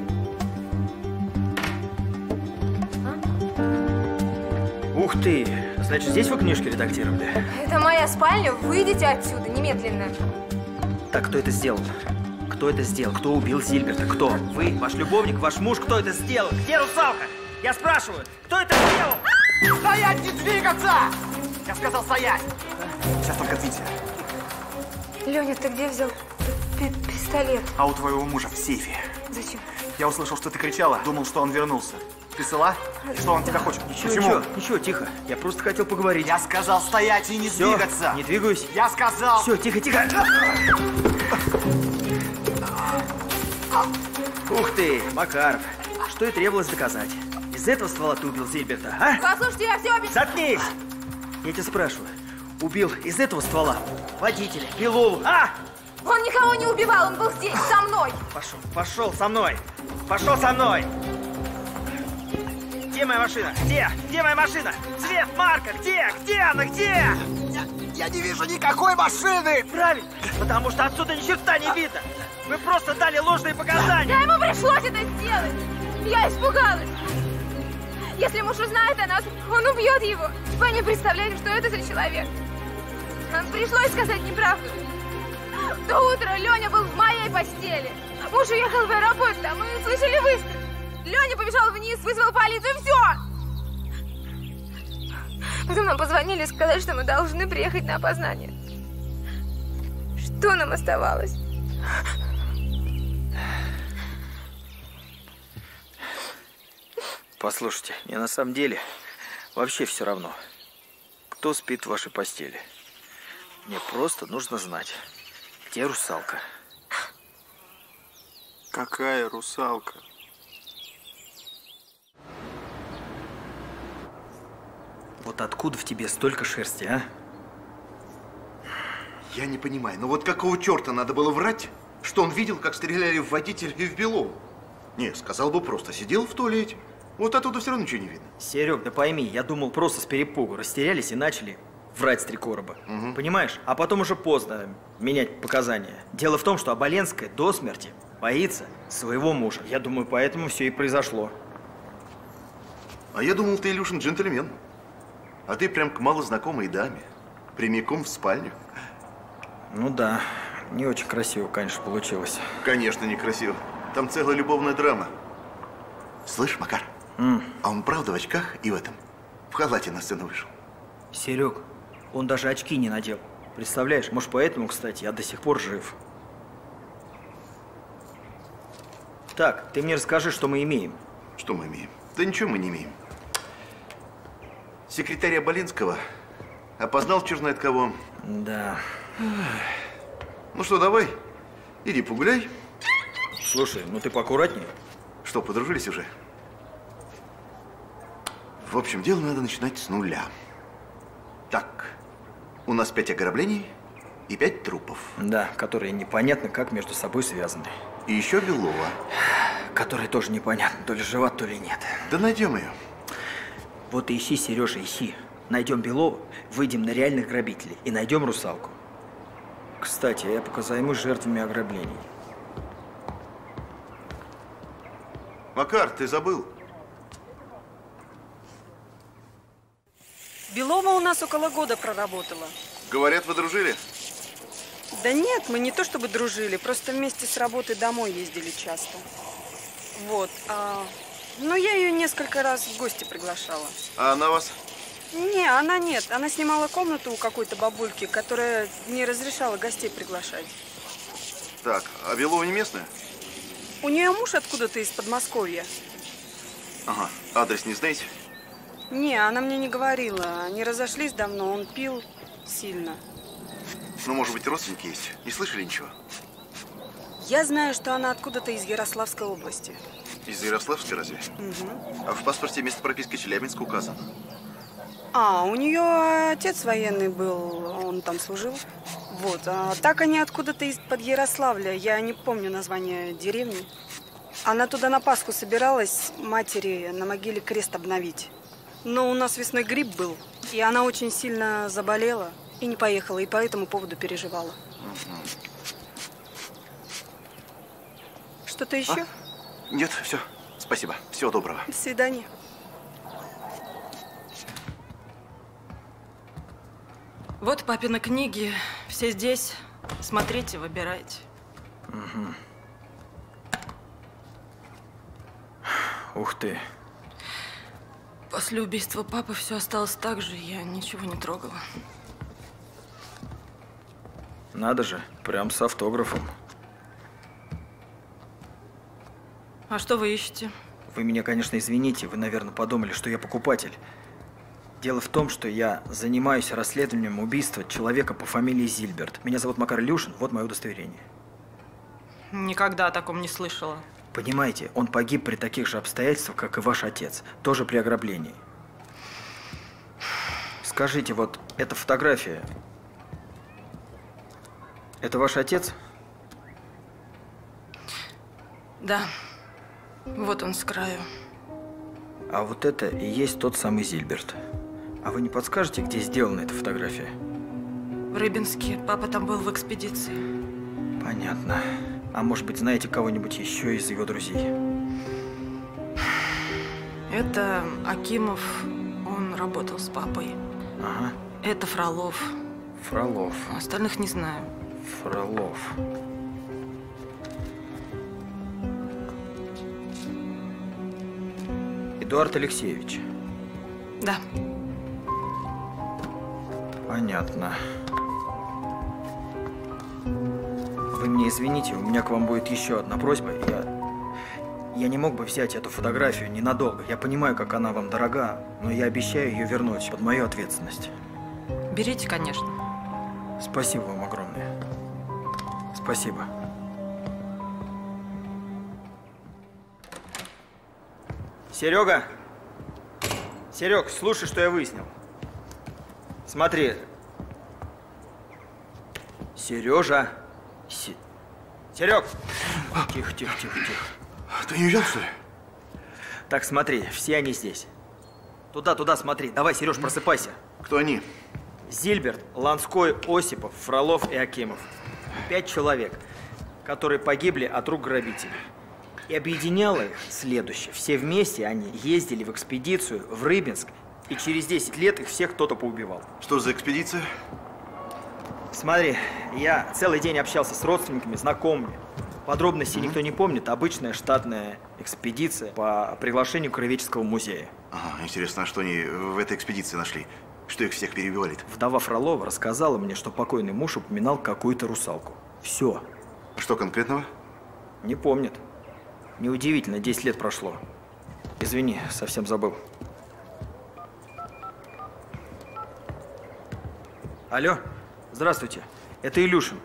Ух ты! Значит, здесь вы книжки редактировали? Это моя спальня. Выйдите отсюда немедленно. Так, кто это сделал? Кто это сделал? Кто убил Зильберта? Кто? Вы? Ваш любовник? Ваш муж? Кто это сделал? Где русалка? Я спрашиваю, кто это сделал? Стоять, не двигаться! Я сказал стоять! Сейчас только ответьте. Леня, ты где взял пистолет? А у твоего мужа в сейфе. Зачем? Я услышал, что ты кричала, думал, что он вернулся. Ты цела? Что он тебя хочет? Ничего, ничего, тихо. Я просто хотел поговорить. Я сказал стоять и не двигаться. Не двигаюсь. Я сказал. Все, тихо, тихо. Ух ты, Макаров. Что и требовалось доказать. Из этого ствола ты убил Зильберта, а? Послушайте, я все объясню. Заткнись! Я тебя спрашиваю. Убил из этого ствола водителя, Белову, а? Он никого не убивал, он был здесь, со мной. Пошел со мной. Пошел со мной. Где моя машина? Где? Где моя машина? Цвет, марка, где? Где она? Где? Я не вижу никакой машины! Правильно, потому что отсюда ни черта не видно. Вы просто дали ложные показания. Да ему пришлось это сделать. Я испугалась. Если муж узнает о нас, он убьет его. Вы не представляете, что это за человек. Нам пришлось сказать неправду. В то утро Леня был в моей постели. Муж уехал в аэропорт, а мы слышали выстрел. Леня побежал вниз, вызвал полицию, все. Потом нам позвонили и сказали, что мы должны приехать на опознание. Что нам оставалось? Послушайте, мне на самом деле вообще все равно, кто спит в вашей постели. Мне просто нужно знать, где русалка. Какая русалка? Вот откуда в тебе столько шерсти, а? Я не понимаю, ну вот какого черта надо было врать, что он видел, как стреляли в водителя и в Белову? Не, сказал бы просто, сидел в туалете. Вот оттуда все равно ничего не видно. Серег, да пойми, я думал просто с перепугу растерялись и начали врать с три короба. Понимаешь? А потом уже поздно менять показания. Дело в том, что Оболенская до смерти боится своего мужа. Я думаю, поэтому все и произошло. А я думал, ты, Илюшин, джентльмен. А ты прям к малознакомой даме. Прямиком в спальню. Ну да, не очень красиво, конечно, получилось. Конечно, некрасиво. Там целая любовная драма. Слышь, Макар, а он правда в очках и в этом? В халате на сцену вышел. Серег, он даже очки не надел. Представляешь, может, поэтому, кстати, я до сих пор жив. Так, ты мне расскажи, что мы имеем. Что мы имеем? Да ничего мы не имеем. Секретарь Оболенского опознал черт знает кого. Да. Ну что, давай, иди погуляй. Слушай, ну ты поаккуратнее. Что, подружились уже? В общем, дело надо начинать с нуля. Так, у нас 5 ограблений и 5 трупов. Да, которые непонятно как между собой связаны. И еще Белова. Которая тоже непонятно, то ли жива, то ли нет. Да найдем ее. Вот и ищи, Сережа, ищи. Найдем Белову, выйдем на реальных грабителей и найдем русалку. Кстати, я пока займусь жертвами ограблений. Макар, ты забыл? Белова у нас около года проработала. Говорят, вы дружили? Да нет, мы не то чтобы дружили, просто вместе с работы домой ездили часто. Вот. Но я ее несколько раз в гости приглашала. А она вас? Не, она нет. Она снимала комнату у какой-то бабульки, которая не разрешала гостей приглашать. Так, а Белова не местная? У нее муж откуда-то из Подмосковья. Ага, адрес не знаете? Не, она мне не говорила. Они разошлись давно, он пил сильно. Ну, может быть, родственники есть? Не слышали ничего? Я знаю, что она откуда-то из Ярославской области. Из Ярославской разве? Угу. А в паспорте место прописки Челябинск указано. У нее отец военный был, он там служил. Вот, а так они откуда-то из-под Ярославля, я не помню название деревни. Она туда на Пасху собиралась матери на могиле крест обновить. Но у нас весной грипп был, и она очень сильно заболела и не поехала, и по этому поводу переживала. Что-то еще? Нет, все. Спасибо. Всего доброго. До свидания. Вот папины книги. Все здесь. Смотрите, выбирайте. Ух ты. После убийства папы все осталось так же, я ничего не трогала. Надо же, прям с автографом. А что вы ищете? Вы меня, конечно, извините, вы, наверное, подумали, что я покупатель. Дело в том, что я занимаюсь расследованием убийства человека по фамилии Зильберт. Меня зовут Макар Илюшин, вот мое удостоверение. Никогда о таком не слышала. Понимаете, он погиб при таких же обстоятельствах, как и ваш отец. Тоже при ограблении. Скажите, вот эта фотография, это ваш отец? Да. Вот он с краю. А вот это и есть тот самый Зильберт. А вы не подскажете, где сделана эта фотография? В Рыбинске. Папа там был в экспедиции. Понятно. А может быть, знаете кого-нибудь еще из его друзей? Это Акимов. Он работал с папой. Ага. Это Фролов. Фролов. Остальных не знаю. Фролов. Эдуард Алексеевич. Да. Понятно. Вы мне извините, у меня к вам будет еще одна просьба. Я не мог бы взять эту фотографию ненадолго. Я понимаю, как она вам дорога, но я обещаю ее вернуть под мою ответственность. Берите, конечно. Спасибо вам огромное. Спасибо. Серега! Серег, слушай, что я выяснил. Смотри. Сережа. Серег! Тихо, тихо, тихо, тихо. Ты не уезжал, что ли? Так, смотри, все они здесь. Туда смотри. Давай, Сереж, просыпайся. Кто они? Зильберт, Ланской, Осипов, Фролов и Акимов. 5 человек, которые погибли от рук грабителей. И объединяло их следующее. Все вместе они ездили в экспедицию в Рыбинск, и через 10 лет их всех кто-то поубивал. Что за экспедиция? Смотри, я целый день общался с родственниками, знакомыми. Подробностей никто не помнит. Обычная штатная экспедиция по приглашению Краеведческого музея. Ага, интересно, а что они в этой экспедиции нашли? Что их всех перебивали? Вдова Фролова рассказала мне, что покойный муж упоминал какую-то русалку. Все. Что конкретного? Не помнит. Неудивительно, 10 лет прошло. Извини, совсем забыл. Алло, здравствуйте. Это Илюшин.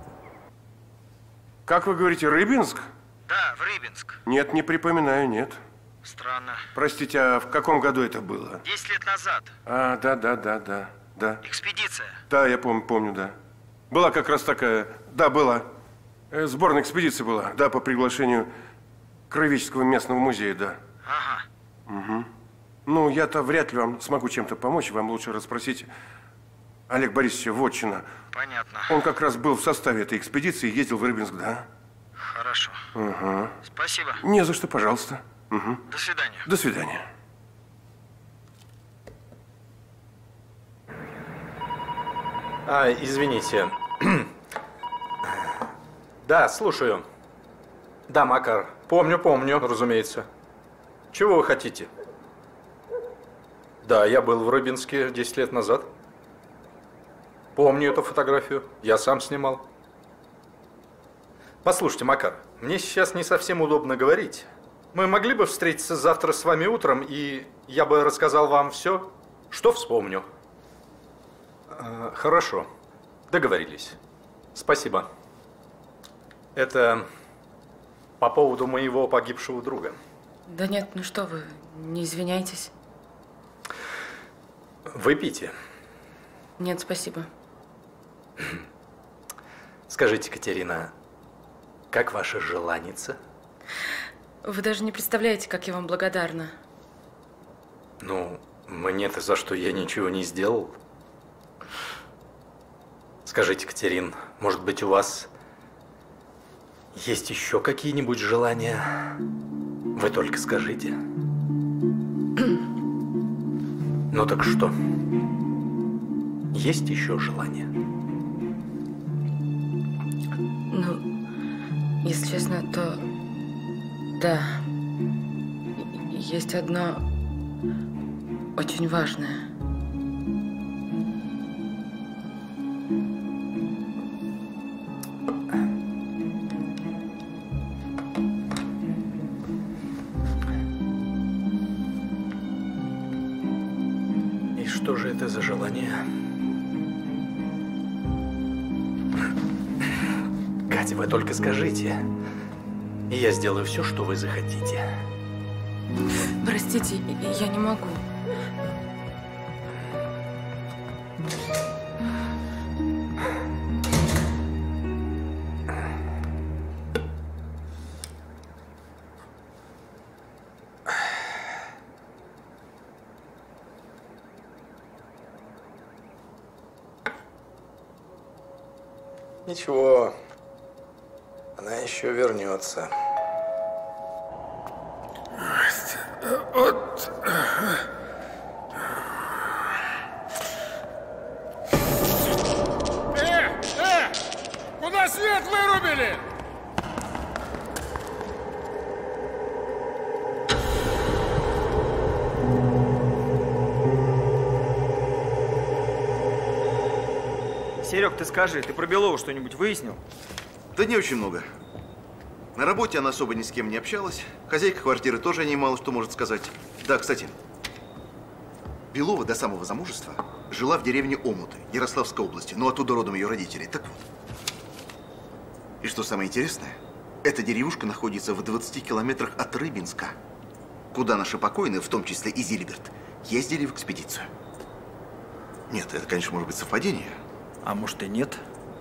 Как вы говорите, Рыбинск? Да, в Рыбинск. Нет, не припоминаю, нет. Странно. Простите, а в каком году это было? 10 лет назад. А, да. Экспедиция. Да, я помню, да. Была как раз такая, да, была. Сборная экспедиция была, да, по приглашению Краеведческого местного музея, да. Ага. Угу. Ну, я-то вряд ли вам смогу чем-то помочь, вам лучше расспросить Олега Борисовича Вотчина. Понятно. Он как раз был в составе этой экспедиции, ездил в Рыбинск, да. Хорошо. Угу. Спасибо. Не за что, пожалуйста. Угу. До свидания. До свидания. Извините. Да, слушаю. Да, Макар. Помню, разумеется. Чего вы хотите? Да, я был в Рыбинске 10 лет назад. Помню эту фотографию. Я сам снимал. Послушайте, Макар, мне сейчас не совсем удобно говорить. Мы могли бы встретиться завтра с вами утром, и я бы рассказал вам все, что вспомню. Хорошо. Договорились. Спасибо. Это по поводу моего погибшего друга. Да нет, ну что вы, не извиняйтесь. Выпейте. Нет, спасибо. Скажите, Катерина, как ваша желаница? Вы даже не представляете, как я вам благодарна. Ну, мне-то за что я ничего не сделал. Скажите, Катерин, может быть, у вас есть еще какие-нибудь желания? Вы только скажите. Ну так что? Есть еще желания? Ну, если честно, то да. Есть одно очень важное. И что же это за желание? Катя, вы только скажите. И я сделаю все, что вы захотите. Простите, я не могу. Ничего, она еще вернется. Вот. Куда свет вырубили? Серег, ты скажи, ты про Белову что-нибудь выяснил? Да не очень много. На работе она особо ни с кем не общалась. Хозяйка квартиры тоже о ней мало что может сказать. Да, кстати, Белова до самого замужества жила в деревне Омуты, Ярославской области, но оттуда родом ее родителей. Так вот. И что самое интересное, эта деревушка находится в 20 километрах от Рыбинска, куда наши покойные, в том числе и Зильберт, ездили в экспедицию. Нет, это, конечно, может быть совпадение. А может и нет.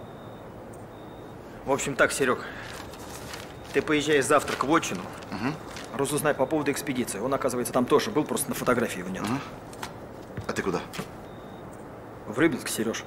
В общем так, Серег, ты поезжай завтра к Вотчину, разузнай по поводу экспедиции. Он, оказывается, там тоже был, просто на фотографии его нет. А ты куда? В Рыбинск, Сереж.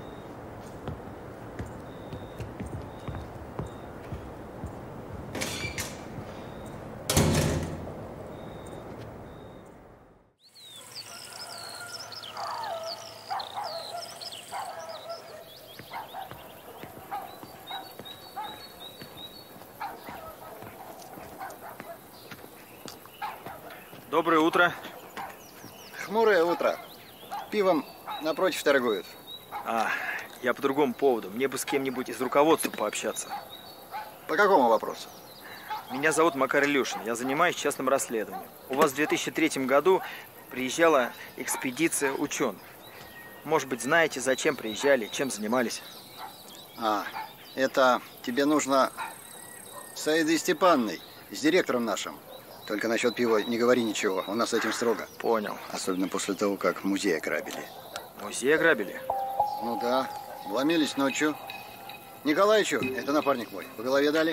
Доброе утро. Хмурое утро. Пивом напротив торгуют. А, я по другому поводу. Мне бы с кем-нибудь из руководства пообщаться. По какому вопросу? Меня зовут Макар Илюшин. Я занимаюсь частным расследованием. У вас в 2003 году приезжала экспедиция ученых. Может быть, знаете, зачем приезжали, чем занимались? А, это тебе нужно с Аидой Степанной, с директором нашим. Только насчет пива не говори ничего, у нас с этим строго. Понял. Особенно после того, как музей ограбили. Музей ограбили? Ну да, вломились ночью. Николаичу, это напарник мой, по голове дали.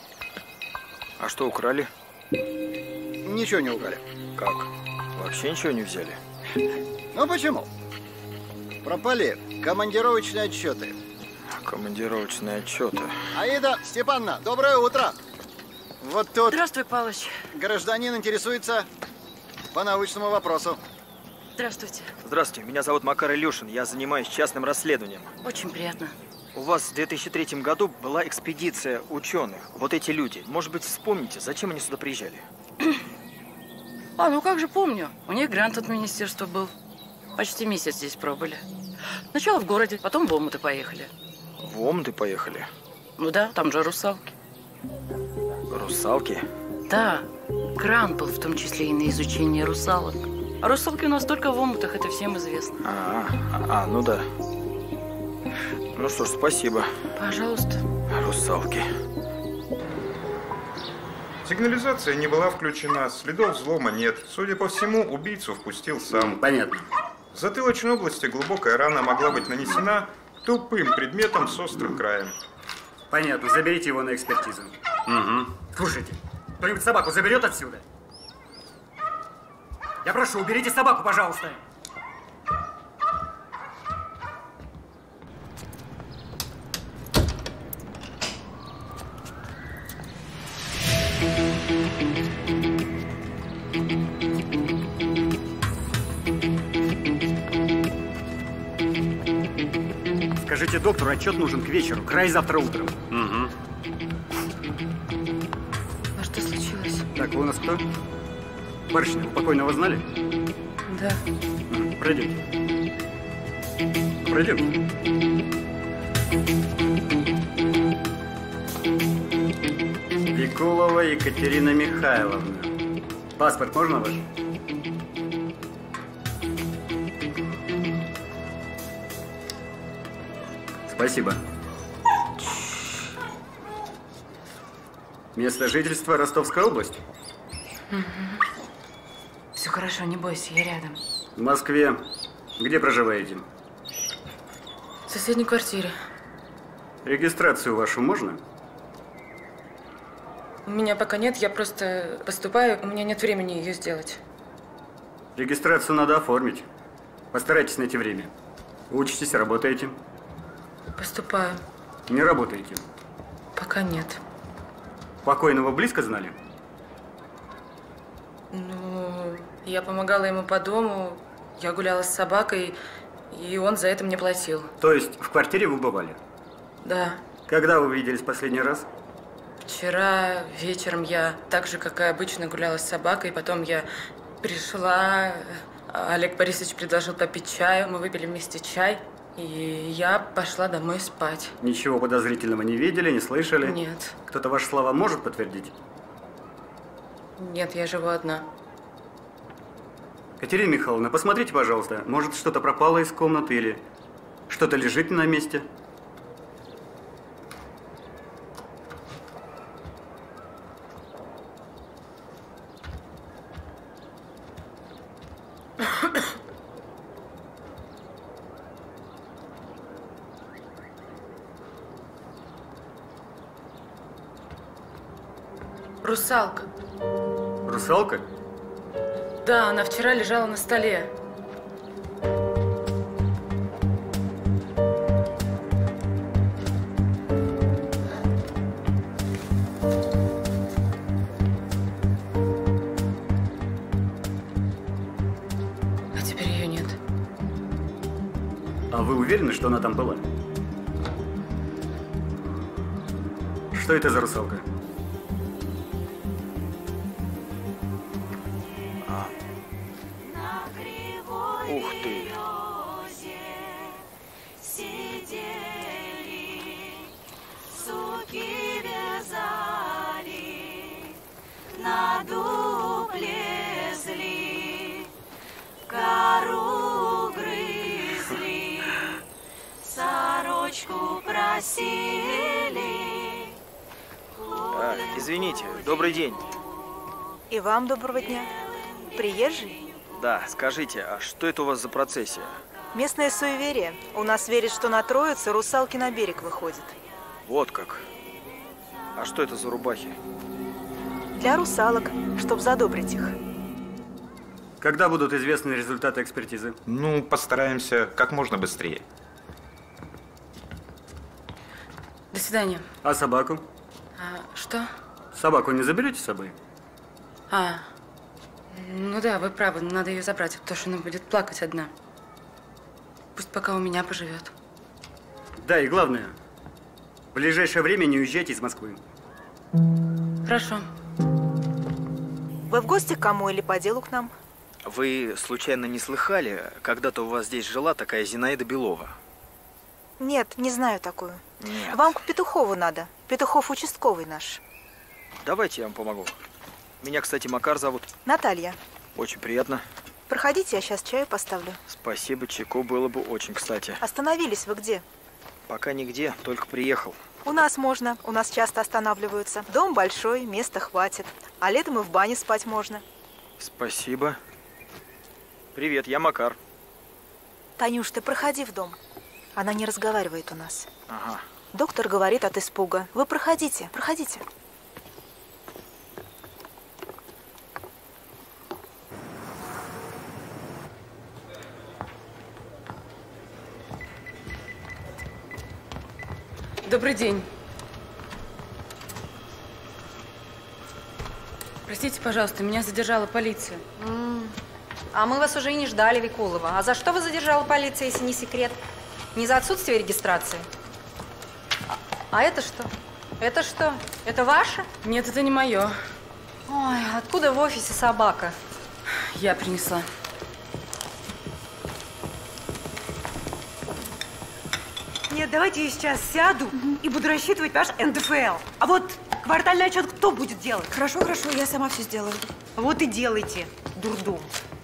А что украли? Ничего не украли. Как? Вообще ничего не взяли? Ну почему? Пропали командировочные отчеты. Командировочные отчеты. Аида Степановна, доброе утро. Вот тут. Здравствуй, Палыч. Гражданин интересуется по научному вопросу. Здравствуйте. Здравствуйте, меня зовут Макар Илюшин. Я занимаюсь частным расследованием. Очень приятно. У вас в 2003 году была экспедиция ученых. Вот эти люди. Может быть, вспомните, зачем они сюда приезжали? А, ну как же помню. У них грант от министерства был. Почти месяц здесь пробыли. Сначала в городе, потом в Омуты поехали. В Омуты поехали? Ну да, там же русалки. Русалки? Да, грант был в том числе и на изучение русалок. А русалки у нас только в Омутах, это всем известно. Ну да. Ну что ж, спасибо. Пожалуйста. Русалки. Сигнализация не была включена, следов взлома нет. Судя по всему, убийцу впустил сам. Понятно. В затылочной области глубокая рана могла быть нанесена тупым предметом с острым краем. Понятно. Заберите его на экспертизу. Угу. Слушайте, кто-нибудь собаку заберет отсюда? Я прошу, уберите собаку, пожалуйста. Скажите доктору, отчет нужен к вечеру, край завтра утром. Угу. А что случилось? Так, вы у нас кто? Барышня, покойного знали? Да. Пройдемте. Пройдемте. Викулова Екатерина Михайловна. Паспорт можно ваш? Спасибо. Место жительства Ростовская область. Все хорошо, не бойся, я рядом. В Москве. Где проживаете? В соседней квартире. Регистрацию вашу можно? У меня пока нет, я просто поступаю, у меня нет времени ее сделать. Регистрацию надо оформить. Постарайтесь найти время. Учитесь, работаете? Поступаю. Не работаете? Пока нет. Покойного близко знали? Ну, я помогала ему по дому, я гуляла с собакой, и он за это мне платил. То есть в квартире вы бывали? Да. Когда вы виделись последний раз? Вчера вечером я так же, как и обычно, гуляла с собакой, потом я пришла, Олег Борисович предложил попить чаю, мы выпили вместе чай, и я пошла домой спать. Ничего подозрительного не видели, не слышали? Нет. Кто-то ваши слова может подтвердить? Нет, я живу одна. Катерина Михайловна, посмотрите, пожалуйста, может, что-то пропало из комнаты или что-то лежит не на месте? Русалка. Русалка? Да, она вчера лежала на столе. А теперь ее нет. А вы уверены, что она там была? Что это за русалка? Ух ты! Суки вязали, на дуб лезли, кору грызли, сорочку просили. Извините, добрый день. И вам доброго дня. Приезжий? Да, скажите, а что это у вас за процессия? Местное суеверие. У нас верят, что на Троице русалки на берег выходят. Вот как. А что это за рубахи? Для русалок, чтобы задобрить их. Когда будут известны результаты экспертизы? Ну, постараемся как можно быстрее. До свидания. А собаку? Что? Собаку не заберете с собой? Ну да, вы правы, надо ее забрать, потому что она будет плакать одна. Пусть пока у меня поживет. Да, и главное, в ближайшее время не уезжайте из Москвы. Хорошо. Вы в гости к кому или по делу к нам? Вы случайно не слыхали, когда-то у вас здесь жила такая Зинаида Белова? Нет, не знаю такую. Нет. Вам к Петухову надо. Петухов участковый наш. Давайте я вам помогу. Меня, кстати, Макар зовут. Наталья. Очень приятно. Проходите, я сейчас чаю поставлю. Спасибо, чайку было бы очень кстати. Остановились вы где? Пока нигде, только приехал. У нас можно, у нас часто останавливаются. Дом большой, места хватит. А летом и в бане спать можно. Спасибо. Привет, я Макар. Танюш, ты проходи в дом. Она не разговаривает у нас. Ага. Доктор говорит от испуга. Вы проходите, проходите. Добрый день. Простите, пожалуйста, меня задержала полиция. А мы вас уже и не ждали, Викулова. А за что вы задержала полиция, если не секрет? Не за отсутствие регистрации? А это что? Это что? Это ваше? Нет, это не мое. Ой, откуда в офисе собака? Я принесла. Нет, давайте я сейчас сяду и буду рассчитывать ваш НДФЛ. А вот квартальный отчет кто будет делать? Хорошо, хорошо, я сама все сделаю. Вот и делайте, дурдом.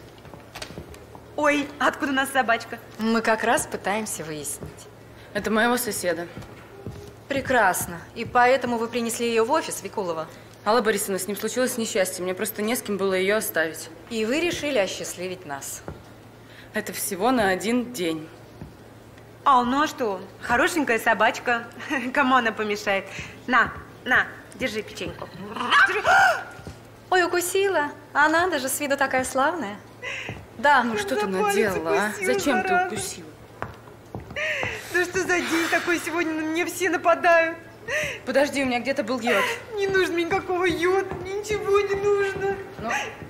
Ой, откуда у нас собачка? Мы как раз пытаемся выяснить. Это моего соседа. Прекрасно. И поэтому вы принесли ее в офис, Викулова? Алла Борисовна, с ним случилось несчастье. Мне просто не с кем было ее оставить. И вы решили осчастливить нас. Это всего на 1 день. А, ну а что? Хорошенькая собачка. Кому она помешает? На, держи печеньку. Держи. Ой, укусила. Она даже с виду такая славная. Да. Ну что ты наделала, а? Зачем ты укусила? Да что за день такой сегодня? На меня все нападают. Подожди, у меня где-то был йод. Не нужно мне никакого йода, ничего не нужно. Ну...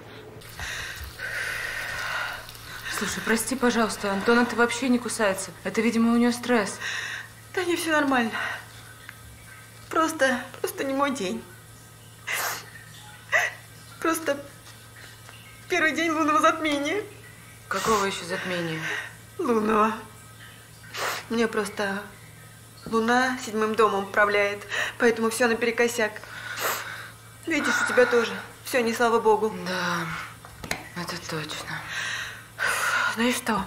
Слушай, прости, пожалуйста, Антон, это вообще не кусается. Это, видимо, у нее стресс. Да не, все нормально. Просто не мой день. Просто первый день лунного затмения. Какого еще затмения? Лунного. Мне просто Луна 7-м домом управляет, поэтому все наперекосяк. Видишь, у тебя тоже. Все, не слава богу. Да, это точно. Знаешь что?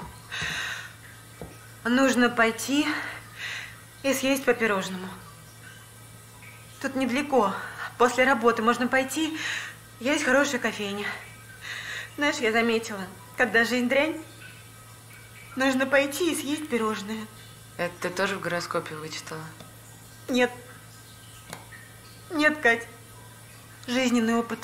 Нужно пойти и съесть по пирожному. Тут недалеко. После работы можно пойти. Есть хорошая кофейня. Знаешь, я заметила, когда жизнь дрянь, нужно пойти и съесть пирожное. Это ты тоже в гороскопе вычитала? Нет. Нет, Кать. Жизненный опыт.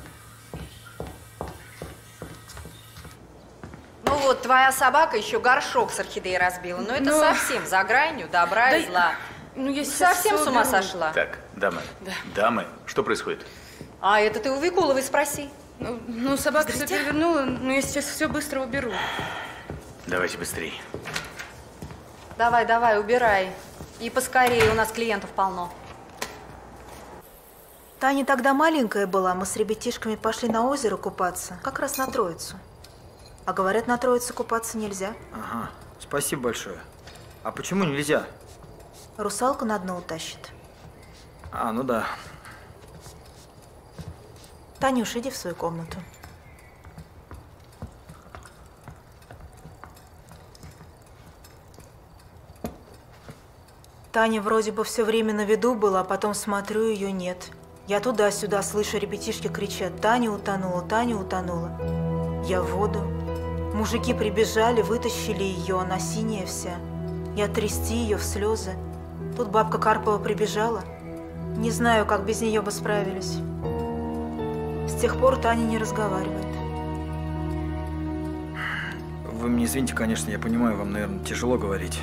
Ну вот, твоя собака еще горшок с орхидеей разбила. Но это совсем за гранью добра и зла. Ну, я совсем с ума сошла. Так, дамы. Да. Дамы, что происходит? А это ты у Викуловой спроси. Ну, собака все перевернула, но я сейчас все быстро уберу. Давайте быстрее. Давай, давай, убирай. И поскорее, у нас клиентов полно. Таня тогда маленькая была, мы с ребятишками пошли на озеро купаться, как раз на Троицу. А говорят, на Троице купаться нельзя. Ага, спасибо большое. А почему нельзя? Русалка на дно утащит. А, ну да. Танюш, иди в свою комнату. Таня вроде бы все время на виду была, а потом смотрю, ее нет. Я туда-сюда слышу, ребятишки кричат: Таня утонула, Таня утонула. Я в воду. Мужики прибежали, вытащили ее, она синяя вся. Я трясти ее в слезы. Тут бабка Карпова прибежала. Не знаю, как без нее бы справились. С тех пор Таня не разговаривает. Вы мне извините, конечно, я понимаю, вам, наверное, тяжело говорить.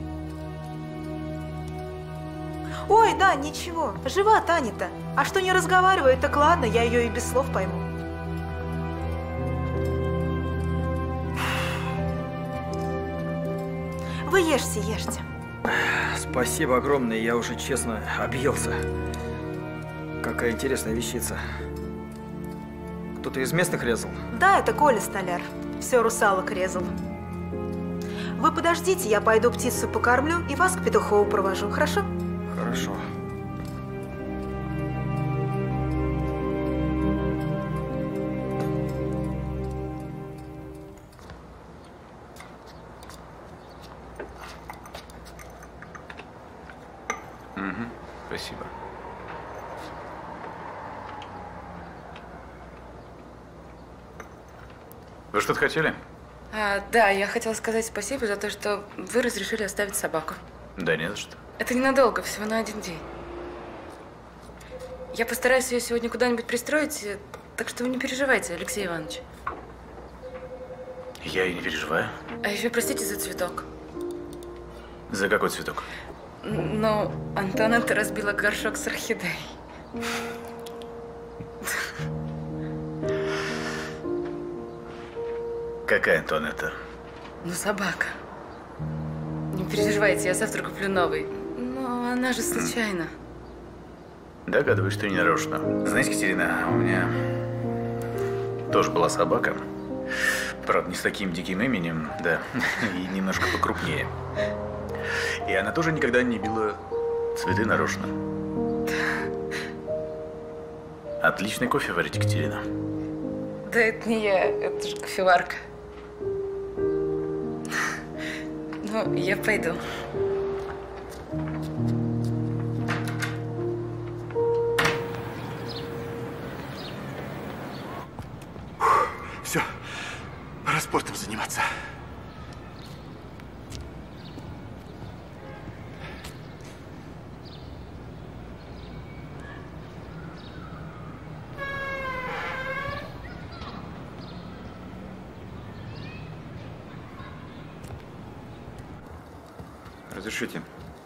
Ой, да, ничего. Жива Таня-то. А что не разговаривает, так ладно, я ее и без слов пойму. Вы ешьте, ешьте. Спасибо огромное, я уже, честно, объелся. Какая интересная вещица. Кто-то из местных резал? Да, это Коля столяр. Все русалок резал. Вы подождите, я пойду птицу покормлю и вас к Петухову провожу, хорошо? Хорошо. Спасибо. Вы что-то хотели? Да, я хотела сказать спасибо за то, что вы разрешили оставить собаку. Да не за что. Это ненадолго, всего на 1 день. Я постараюсь ее сегодня куда-нибудь пристроить, так что вы не переживайте, Алексей Иванович. Я и не переживаю. А еще простите за цветок. За какой цветок? Но Антонетта разбила горшок с орхидеей. Какая Антонетта? Ну, собака. Не переживайте, я завтра куплю новый. Но она же случайно. Догадываюсь, что не нарочно. Знаете, Катерина, у меня тоже была собака. Правда, не с таким диким именем, да, и немножко покрупнее. И она тоже никогда не била цветы нарочно. Отличный кофе варите, Катерина. Да это не я, это же кофеварка. Ну, я пойду. спортом заниматься. Разрешите.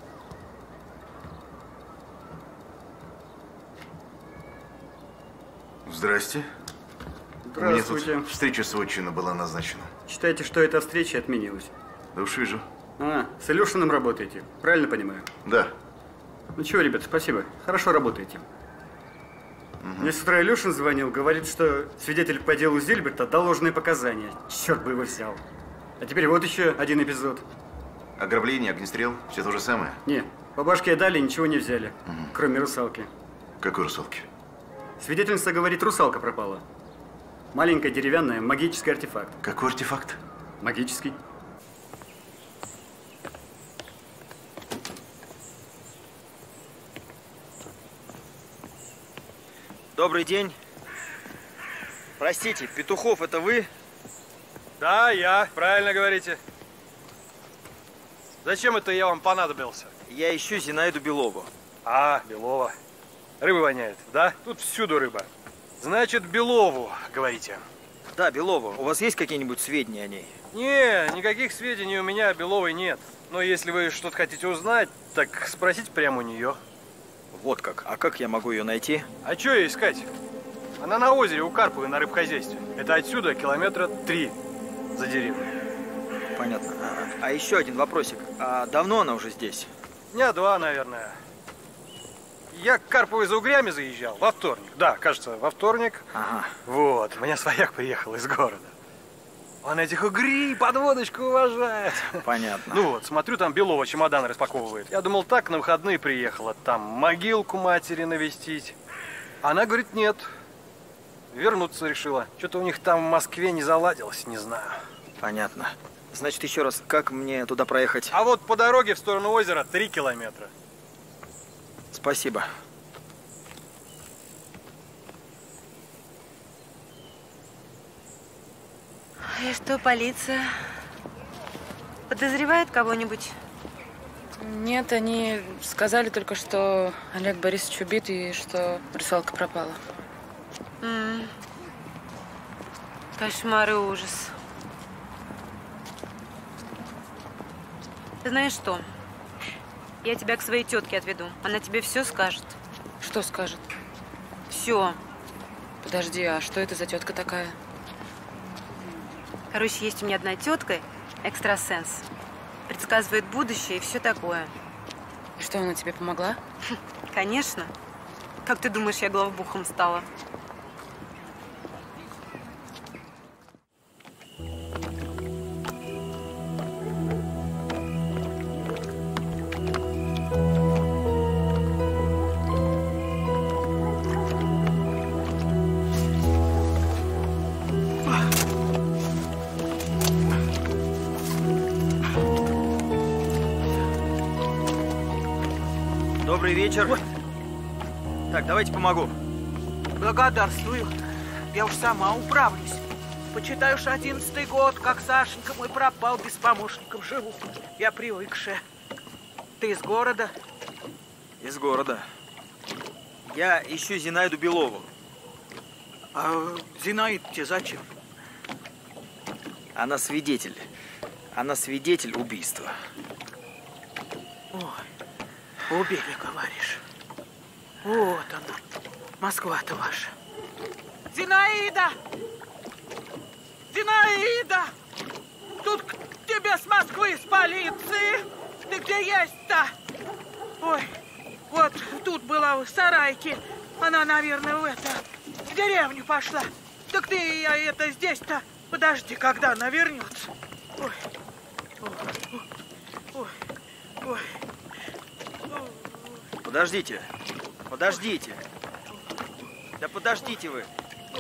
Здрасте. Здравствуйте. У меня тут встреча с отчиной была назначена. Считайте, что эта встреча отменилась. Да уж вижу. С Илюшиным работаете, правильно понимаю? Да. Ну чего, ребята, спасибо. Хорошо работаете. Мне с утра Илюшин звонил, говорит, что свидетель по делу Зильберта дал ложные показания. Черт бы его взял. А теперь вот еще один эпизод. Ограбление, огнестрел, все то же самое? Не, по башке дали, ничего не взяли, кроме русалки. Какой русалки? Свидетельница говорит, русалка пропала. Маленькая деревянная, магический артефакт. Какой артефакт? Магический. Добрый день. Простите, Петухов, это вы? Да, я. Правильно говорите. Зачем это я вам понадобился? Я ищу Зинаиду Белову. А, Белова. Рыба воняет, да? Тут всюду рыба. Значит, Белову, говорите. Да, Белова. У вас есть какие-нибудь сведения о ней? Не, никаких сведений у меня о Беловой нет. Но если вы что-то хотите узнать, так спросите прямо у нее. Вот как. А как я могу ее найти? А что ее искать? Она на озере у Карповой на рыбхозяйстве. Это отсюда километра 3 за деревней. Понятно. А еще один вопросик. А давно она уже здесь? Дня 2, наверное. Я к Карповой за угрями заезжал во вторник. Да, кажется, во вторник. Ага. Вот, у меня свояк приехал из города. Он этих угрей под водочку уважает. Понятно. Ну вот, смотрю, там Белова чемодан распаковывает. Я думал, так на выходные приехала, там могилку матери навестить. Она говорит, нет. Вернуться решила. Что-то у них там в Москве не заладилось, не знаю. Понятно. Значит, еще раз, как мне туда проехать? А вот по дороге в сторону озера 3 километра. Спасибо. И что, полиция? Подозревает кого-нибудь? Нет, они сказали только, что Олег Борисович убит и что русалка пропала. Кошмар и ужас. Ты знаешь что? Я тебя к своей тетке отведу. Она тебе все скажет. Что скажет? Все. Подожди, а что это за тетка такая? Короче, есть у меня одна тетка, экстрасенс. Предсказывает будущее и все такое. И что, она тебе помогла? Конечно. Как ты думаешь, я главбухом стала? Добрый вечер. Ой. Так, давайте помогу. Благодарствую. Я уж сама управлюсь. Почитай уж 11-й год, как Сашенька мой пропал, без помощников живу. Я привыкшая. Ты из города? Из города. Я ищу Зинаиду Белову. А Зинаида тебе зачем? Она свидетель. Она свидетель убийства. Ой, убили, говоришь. Вот она, Москва-то ваша. Зинаида! Зинаида! Тут к тебе с Москвы, с полиции. Ты где есть-то? Ой, вот тут была в сарайке. Она, наверное, в деревню пошла. Так ты это здесь-то. Подожди, когда она вернется. Ой, ой, ой, ой. Подождите. Подождите. Да подождите вы.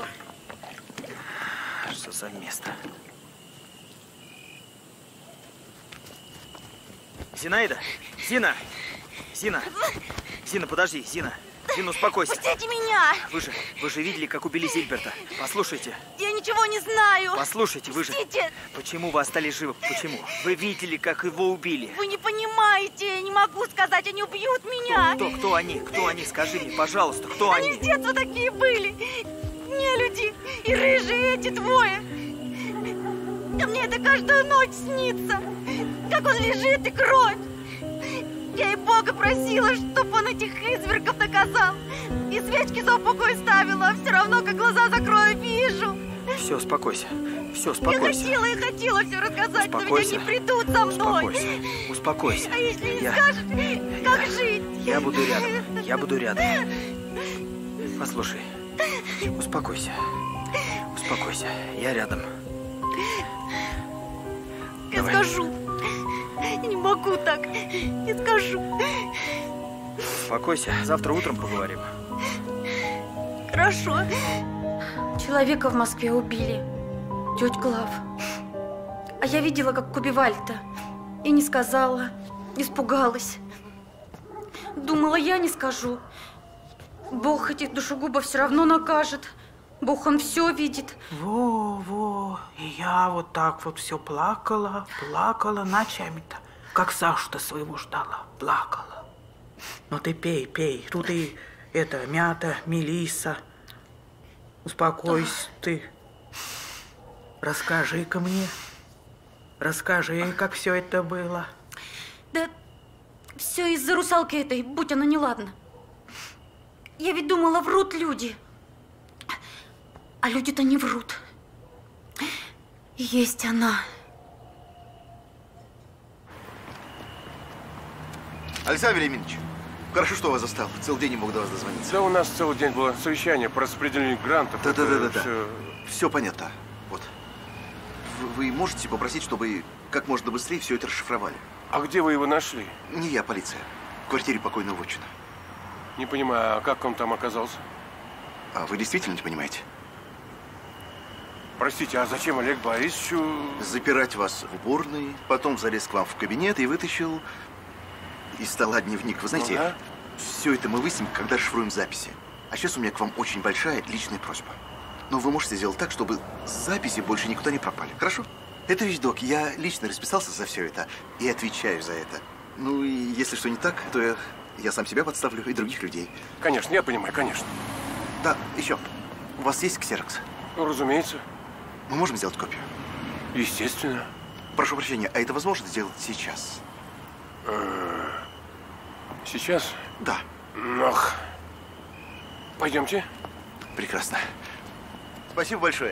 Что за место? Зинаида! Зина! Зина! Зина, подожди, Зина! Зина, успокойся. Пустите меня! Вы же видели, как убили Зильберта. Послушайте. Я ничего ничего не знаю. Послушайте, вы же... Пустите. Почему вы остались живы? Почему? Вы видели, как его убили? Вы не понимаете, я не могу сказать, они убьют меня. Кто они? Кто они? Скажи мне, пожалуйста, кто они? Они с детства такие были. Нелюди и рыжие эти двое. А мне это каждую ночь снится. Как он лежит и кровь. Я и Бога просила, чтоб он этих извергов наказал. И свечки за упокой ставила, а все равно, как глаза закрою, вижу. Все, успокойся. Все, успокойся. Я хотела все рассказать, Успокойся. но ведь они придут за мной. Успокойся. Успокойся. А если не скажешь, как жить? Я буду рядом. Я буду рядом. Послушай. Успокойся. Успокойся. Я рядом. Я Давай. скажу. Я не могу так. Я скажу. Успокойся. Завтра утром поговорим. Хорошо. Человека в Москве убили. Тетя Клав. А я видела, как убивали-то. И не сказала. Испугалась. Думала, я не скажу. Бог этих душегубов все равно накажет. Бог, он все видит. Во. И я вот так вот все плакала ночами-то. Как Сашу-то своего ждала. Плакала. Ну ты пей. Тут и это, мята, мелисса. Успокойся ты. Расскажи-ка мне. Расскажи, как все это было. Да все из-за русалки этой, будь она неладна. Я ведь думала, врут люди. А люди-то не врут. Есть она. Александр Велимирович, хорошо, что вас застал. Целый день не мог до вас дозвониться. Да, у нас целый день было совещание по распределению грантов. Да. Все понятно. Вот. Вы можете попросить, чтобы как можно быстрее все это расшифровали? А где вы его нашли? Не я, полиция. В квартире покойного отчима. Не понимаю, а как он там оказался? А вы действительно не понимаете? Простите, а зачем Олег Борисовичу... Запирать вас в уборной, потом залез к вам в кабинет и вытащил из стола дневник. Вы знаете, да? Все это мы выясним, когда расшифруем записи. А сейчас у меня к вам очень большая личная просьба. Но вы можете сделать так, чтобы записи больше никуда не пропали. Хорошо? Это вещдок. Я лично расписался за все это и отвечаю за это. Ну и если что не так, то я сам себя подставлю и других людей. Конечно, я понимаю, конечно. Да, еще. У вас есть ксерокс? Ну, разумеется. Мы можем сделать копию? Естественно. Прошу прощения, а это возможно сделать сейчас? Сейчас? Да. Ох. Пойдемте. Прекрасно. Спасибо большое.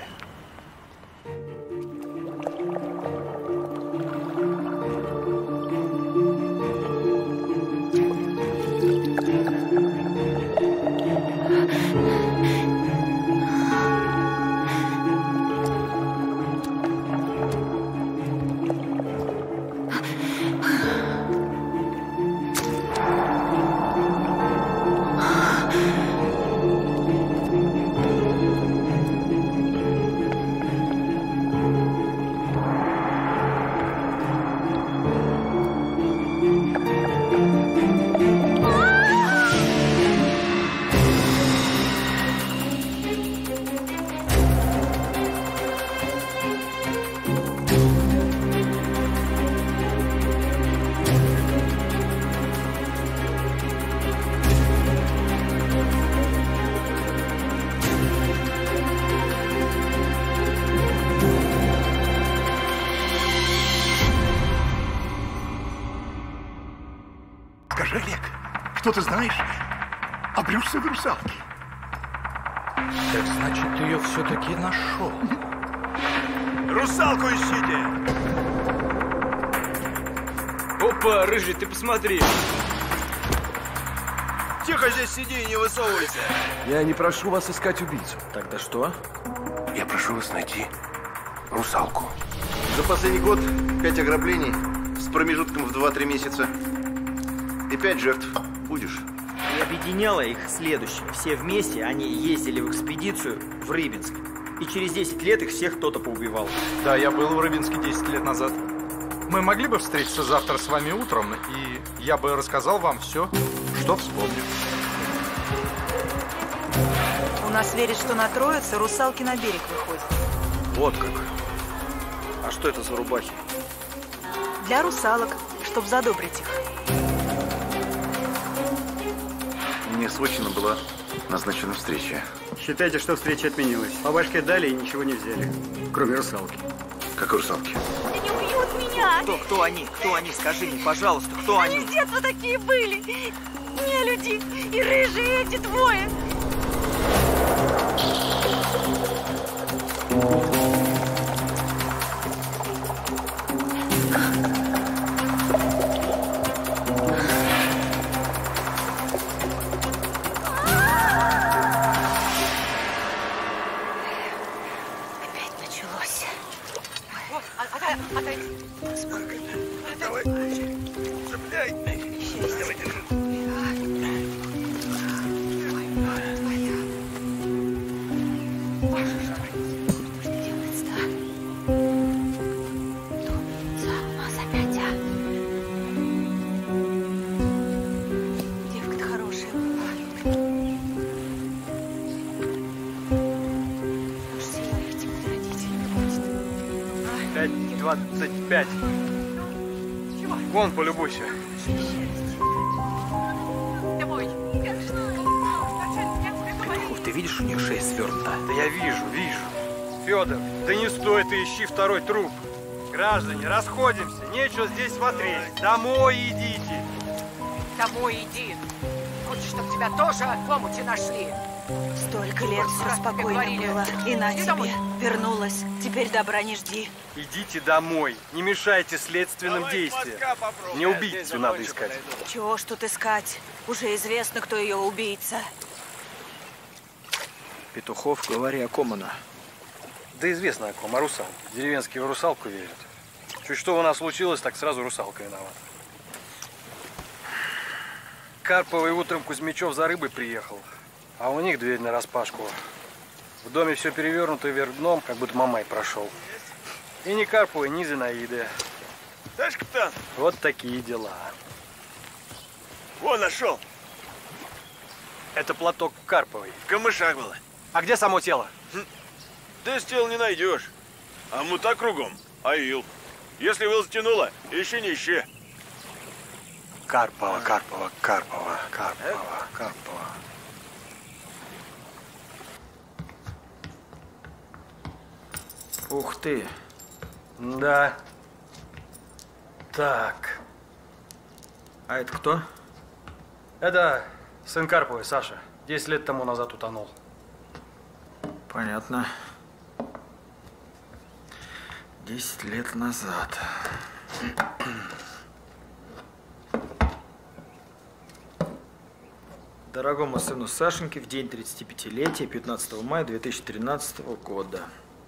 Скажи, Олег, что ты знаешь о Брюсовой русалке? Так значит, ты ее все-таки нашел. Русалку ищите! Опа, рыжий, ты посмотри. Тихо здесь сиди и не высовывайся. Я не прошу вас искать убийцу. Тогда что? Я прошу вас найти русалку. За последний год 5 ограблений с промежутком в 2-3 месяца. И 5 жертв. Будешь? И объединяло их следующее. Все вместе они ездили в экспедицию в Рыбинск. И через 10 лет их всех кто-то поубивал. Да, я был в Рыбинске 10 лет назад. Мы могли бы встретиться завтра с вами утром, и я бы рассказал вам все, что вспомню. У нас верят, что на Троице русалки на берег выходят. Вот как. А что это за рубахи? Для русалок, чтобы задобрить их. Мне срочно была назначена встреча. Считайте, что встреча отменилась. По башке дали и ничего не взяли. Кроме русалки. Какой русалки? Они убьют меня! Кто они? Кто они? Скажи мне, пожалуйста, кто они? Они с детства такие были! Нелюди и рыжие эти двое! Давай. Цепляй. Давай, держи. Девка-то хорошая была. Уж сильно этим родителями будет. 5:25. Вон, полюбуйся. Ух, ты видишь, у нее шея свернута? Да я вижу. Федор, да не стой ты, ищи второй труп. Граждане, расходимся, нечего здесь смотреть. Домой идите. Домой иди. Хочешь, чтобы тебя тоже в омуте нашли? Столько лет все спокойно было. И на тебе. Вернулась. Теперь добра не жди. Идите домой. Не мешайте следственным действиям. Не убийцу надо искать. Чего ж тут искать? Уже известно, кто ее убийца. Петухов, говори, о ком она? Да известно о ком, о русалке. Деревенские в русалку верят. Чуть что у нас случилось, так сразу русалка виновата. Карповый утром Кузьмичев за рыбой приехал, а у них дверь нараспашку. В доме все перевернуто вверх дном, как будто Мамай прошел. И ни Карповой, ни Зинаиды. Товарищ капитан! Вот такие дела. Вон, нашел! Это платок Карповой. В камышах было. А где само тело? Ты с тела не найдешь. А мута кругом. Аил. Если выл затянуло, ищи не ищи. Карпова. Ух ты. Да. Так. А это кто? Это сын Карповой, Саша. 10 лет тому назад утонул. Понятно. 10 лет назад. Дорогому сыну Сашеньке в день 35-летия 15 мая 2013 года.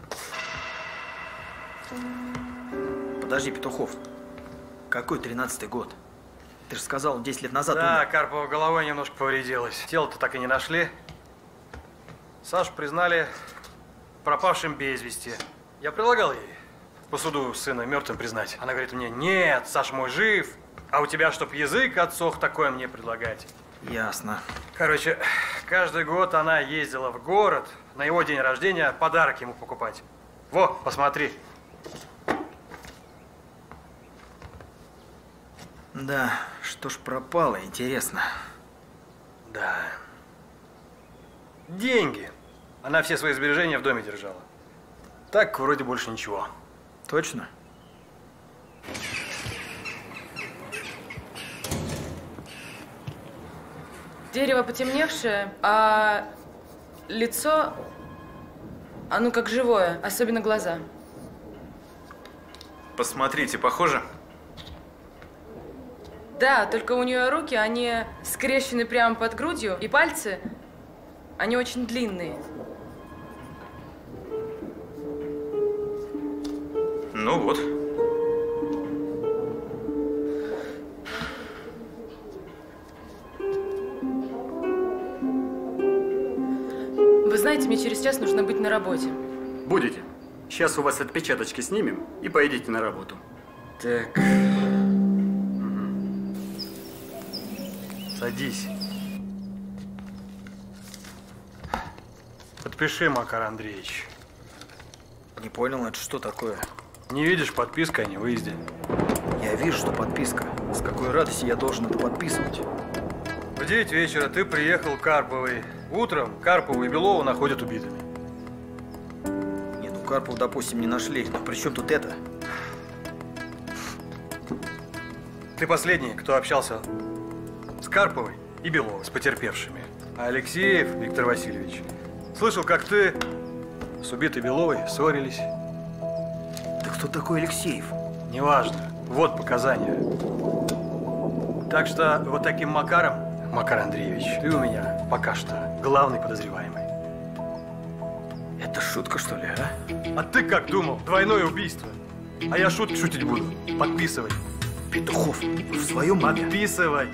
Подожди, Петухов. Какой 13-й год? Ты же сказал, он 10 лет назад Да, умер. Карпова головой немножко повредилась. Тело-то так и не нашли. Сашу признали пропавшим без вести. Я предлагал ей по суду сына мертвым признать. Она говорит мне: нет, Саша мой жив, а у тебя, чтоб язык отсох, такое мне предлагать. Ясно. Короче, каждый год она ездила в город на его день рождения подарок ему покупать. Во, посмотри. Да, что ж пропало, интересно. Да. Деньги. Она все свои сбережения в доме держала. Так вроде больше ничего. Точно? Дерево потемневшее, а лицо, оно как живое, особенно глаза. Посмотрите, похоже? Да, только у нее руки, они скрещены прямо под грудью, и пальцы, они очень длинные. Ну вот. Вы знаете, мне через час нужно быть на работе. Будете. Сейчас у вас отпечаточки снимем и поедете на работу. Так. Садись. Подпиши, Макар Андреевич. Не понял, это что такое? Не видишь, подписка о невыезде. Я вижу, что подписка. С какой радости я должен это подписывать? В 9 вечера ты приехал к Карповой. Утром Карпову и Белову находят убитыми. Не, ну Карпову, допустим, не нашли. Но при чем тут это? Ты последний, кто общался с Карповой и Беловой, с потерпевшими. А Алексеев Виктор Васильевич слышал, как ты с убитой Беловой ссорились. Да кто такой Алексеев? Неважно. Вот показания. Так что вот таким макаром, Макар Андреевич, ты у меня пока что главный подозреваемый. Это шутка, что ли, а? А ты как думал? Двойное убийство. А я шутки шутить буду. Подписывай. Петухов, вы в своем уме? Подписывай.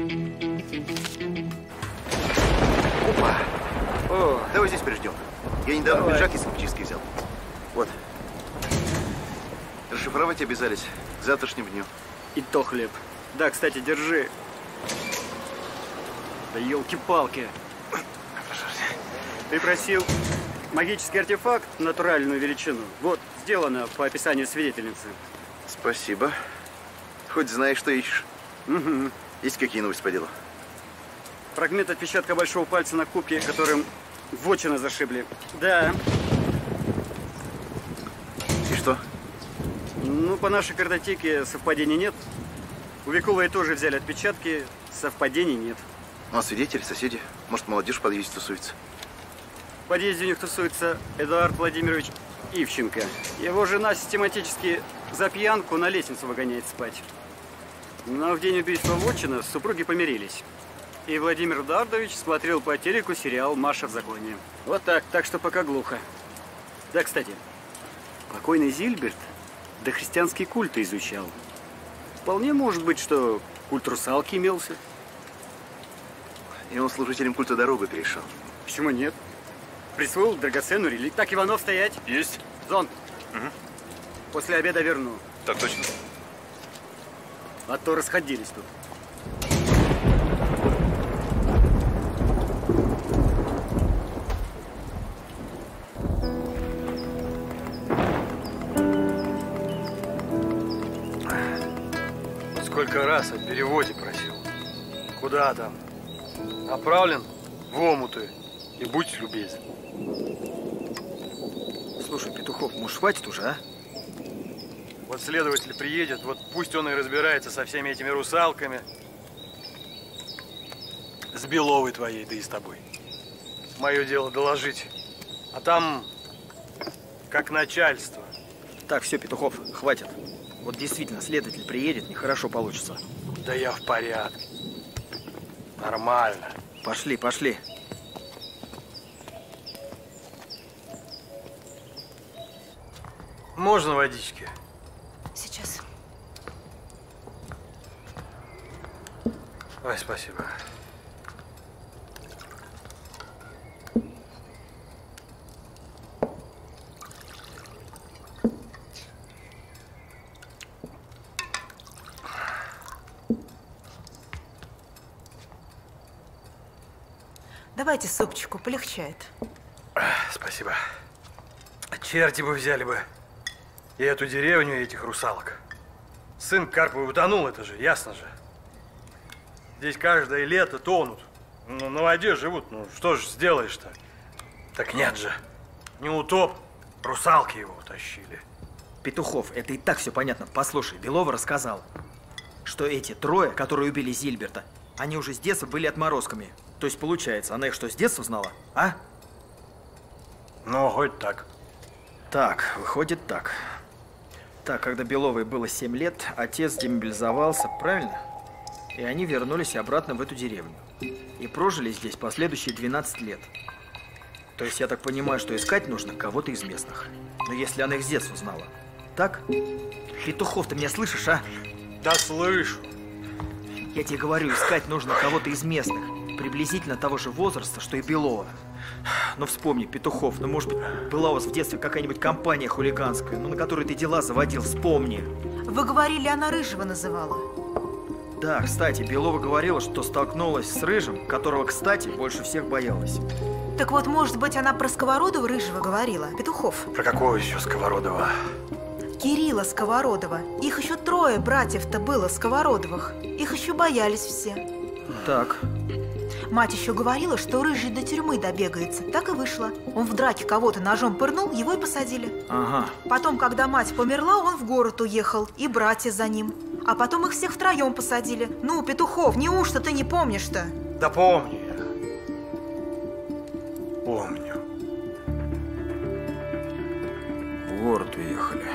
Опа. О, давай здесь переждем. Я недавно пиджак из химчистки взял. Вот. Расшифровать обязались к завтрашнему дню. И то хлеб. Да, кстати, держи. Да елки-палки. Ты просил магический артефакт, натуральную величину. Вот, сделано по описанию свидетельницы. Спасибо. Хоть знаешь, что ищешь. Угу. Есть какие новости по делу? Фрагмент отпечатка большого пальца на кубке, которым вотчина зашибли. Да. И что? Ну, по нашей картотеке совпадений нет. У Викуловой тоже взяли отпечатки, совпадений нет. Ну, а свидетели, соседи? Может, молодежь в подъезде тусуется? В подъезде у них тусуется Эдуард Владимирович Ивченко. Его жена систематически за пьянку на лестницу выгоняет спать. Но в день убийства вотчина супруги помирились. И Владимир Эдуардович смотрел по телеку сериал «Маша в законе». Вот так, так что пока глухо. Да, кстати, покойный Зильберт дохристианские культы изучал. Вполне может быть, что культ русалки имелся. И он служителем культа дорогу перешел. Почему нет? Присвоил драгоценную реликвию. Так, Иванов, стоять. Есть. Зон. Угу. После обеда верну. Так точно. А то расходились тут. Сколько раз о переводе просил. Куда там? Направлен в омуты. И будь любезен. Слушай, Петухов, может, хватит уже, а? Вот следователь приедет, вот пусть он и разбирается со всеми этими русалками. С Беловой твоей, да и с тобой. Мое дело доложить. А там, как начальство. Так, все, Петухов, хватит. Вот действительно, следователь приедет, нехорошо получится. Да я в порядке. Нормально. Пошли, пошли. Можно водички? Сейчас. Ой, спасибо. Давайте супчику, полегчает. Спасибо. Черти бы взяли бы. И эту деревню, и этих русалок. Сын Карповой утонул, это же, ясно же. Здесь каждое лето тонут. Ну, на воде живут, ну что ж сделаешь-то? Так нет же. Не утоп, русалки его утащили. Петухов, это и так все понятно. Послушай, Белова рассказал, что эти трое, которые убили Зильберта, они уже с детства были отморозками. То есть, получается, она их что, с детства знала, а? Ну, хоть так. Так, выходит так. Так, когда Беловой было 7 лет, отец демобилизовался, правильно? И они вернулись обратно в эту деревню. И прожили здесь последующие 12 лет. То есть, я так понимаю, что искать нужно кого-то из местных. Но если она их с детства знала. Так? Петухов, ты меня слышишь, а? Да слышу. Я тебе говорю, искать нужно кого-то из местных. Приблизительно того же возраста, что и Белова. Ну вспомни, Петухов, ну может быть, была у вас в детстве какая-нибудь компания хулиганская, ну на которой ты дела заводил, вспомни. Вы говорили, она Рыжего называла. Да, кстати, Белова говорила, что столкнулась с Рыжим, которого, кстати, больше всех боялась. Так вот, может быть, она про Сковородова рыжего говорила, Петухов? Про какого еще Сковородова? Кирилла Сковородова. Их еще 3 братьев-то было Сковородовых. Их еще боялись все. Так. Мать еще говорила, что рыжий до тюрьмы добегается. Так и вышло. Он в драке кого-то ножом пырнул, его и посадили. Ага. Потом, когда мать померла, он в город уехал, и братья за ним. А потом их всех втроем посадили. Ну, Петухов, неужто ты не помнишь-то? Да помню я. Помню. В город уехали.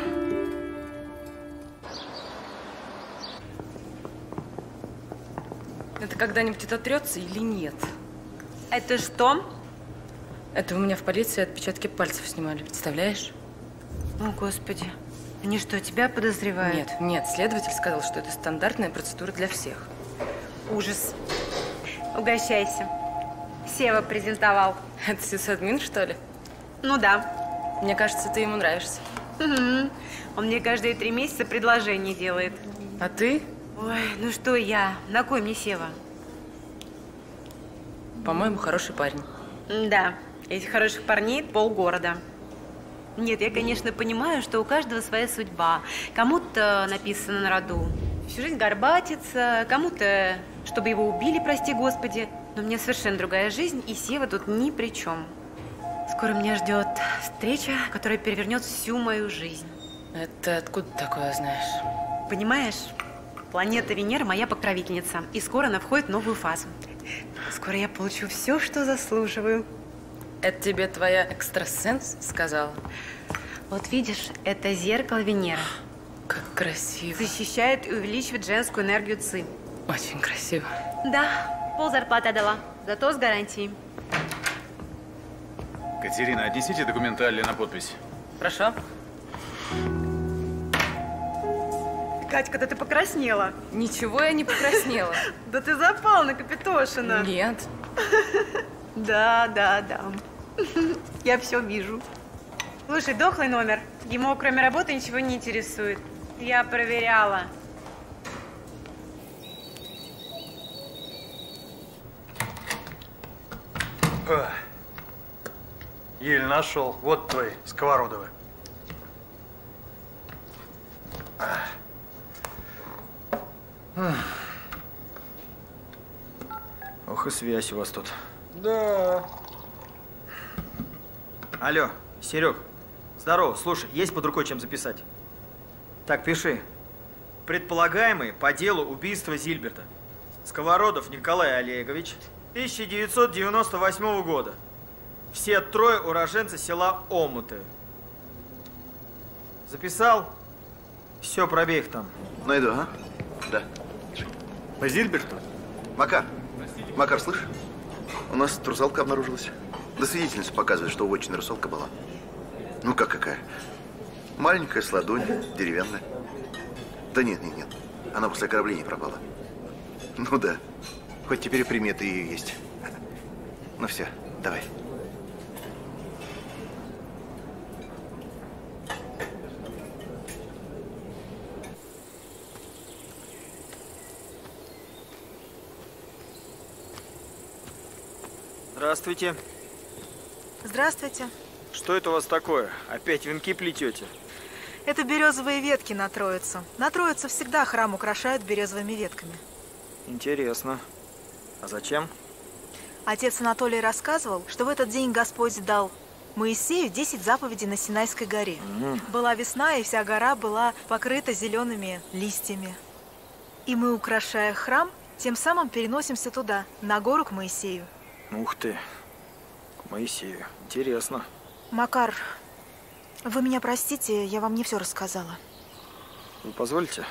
Это когда-нибудь ототрется или нет? Это что? Это у меня в полиции отпечатки пальцев снимали, представляешь? О, Господи. Они что, тебя подозревают? Нет, следователь сказал, что это стандартная процедура для всех. Ужас. Угощайся. Сева презентовал. Это сисадмин, что ли? Ну да. Мне кажется, ты ему нравишься. Угу. Он мне каждые 3 месяца предложение делает. А ты? Ой, ну что я? На кой мне Сева? По-моему, хороший парень. Да, этих хороших парней полгорода. Нет, я, конечно, понимаю, что у каждого своя судьба. Кому-то написано на роду всю жизнь горбатиться, кому-то, чтобы его убили, прости господи. Но у меня совершенно другая жизнь, и Сева тут ни при чем. Скоро меня ждет встреча, которая перевернет всю мою жизнь. Это откуда такое знаешь? Понимаешь, планета Венера моя покровительница, и скоро она входит в новую фазу. Скоро я получу все, что заслуживаю. Это тебе твоя экстрасенс сказала? Вот видишь, это зеркало Венеры. Как красиво. Защищает и увеличивает женскую энергию ЦИ. Очень красиво. Да, ползарплаты отдала, зато с гарантией. Катерина, отнесите документы Алле на подпись. Хорошо. Катька, да ты покраснела. Ничего я не покраснела. Да ты запал на Капитошина. Нет. Да. Я все вижу. Слушай, дохлый номер. Ему кроме работы ничего не интересует. Я проверяла. Еле нашел. Вот твои Сковородовы. Ох и связь у вас тут. Да. Алло, Серег. Здорово, слушай, есть под рукой чем записать? Так, пиши. Предполагаемый по делу убийства Зильберта. Сковородов Николай Олегович, 1998 года. Все 3 уроженцы села Омуты. Записал? Все, пробей их там. Найду, ага. Да. По Зильберту? Макар, слышь? У нас тут русалка обнаружилась. Да свидетельница показывает, что у вотчины русалка была. Ну как какая? Маленькая, с ладонь, деревянная. Да нет. Она после ограбления пропала. Ну да. Хоть теперь и приметы ее есть. Ну все, давай. Здравствуйте. Здравствуйте. Что это у вас такое? Опять венки плетете? Это березовые ветки на Троицу. На Троицу всегда храм украшают березовыми ветками. Интересно. А зачем? Отец Анатолий рассказывал, что в этот день Господь дал Моисею 10 заповедей на Синайской горе. Была весна, и вся гора была покрыта зелеными листьями. И мы, украшая храм, тем самым переносимся туда, на гору к Моисею. Ух ты, к Моисею. Интересно. Макар, вы меня простите, я вам не все рассказала. Вы позволите?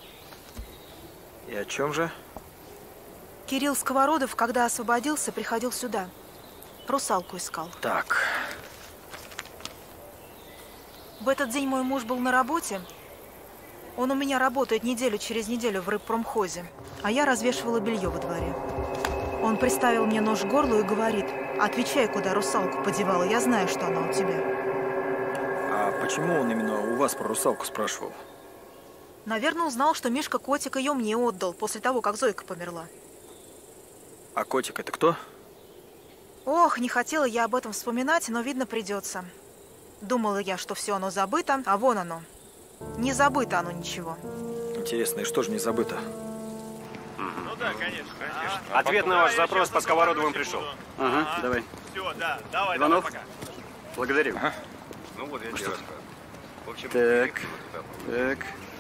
И о чем же? Кирилл Сковородов, когда освободился, приходил сюда. Русалку искал. Так. В этот день мой муж был на работе. Он у меня работает неделю через неделю в рыбпромхозе, а я развешивала белье во дворе. Он приставил мне нож к горлу и говорит: отвечай, куда русалку подевала, я знаю, что она у тебя. А почему он именно у вас про русалку спрашивал? Наверное, узнал, что Мишка котик ее мне отдал после того, как Зойка померла. А котик это кто? Ох, не хотела я об этом вспоминать, но, видно, придется. Думала я, что все оно забыто, а вон оно. Не забыто оно ничего. Интересно, и что же не забыто? Ну да, конечно. Ответ на ваш запрос по Сковородовым пришел. Ага, давай. Все, да, давай, Иванов, давай, пока. благодарю. Ну вот, я тебе рассказываю. В общем, Так.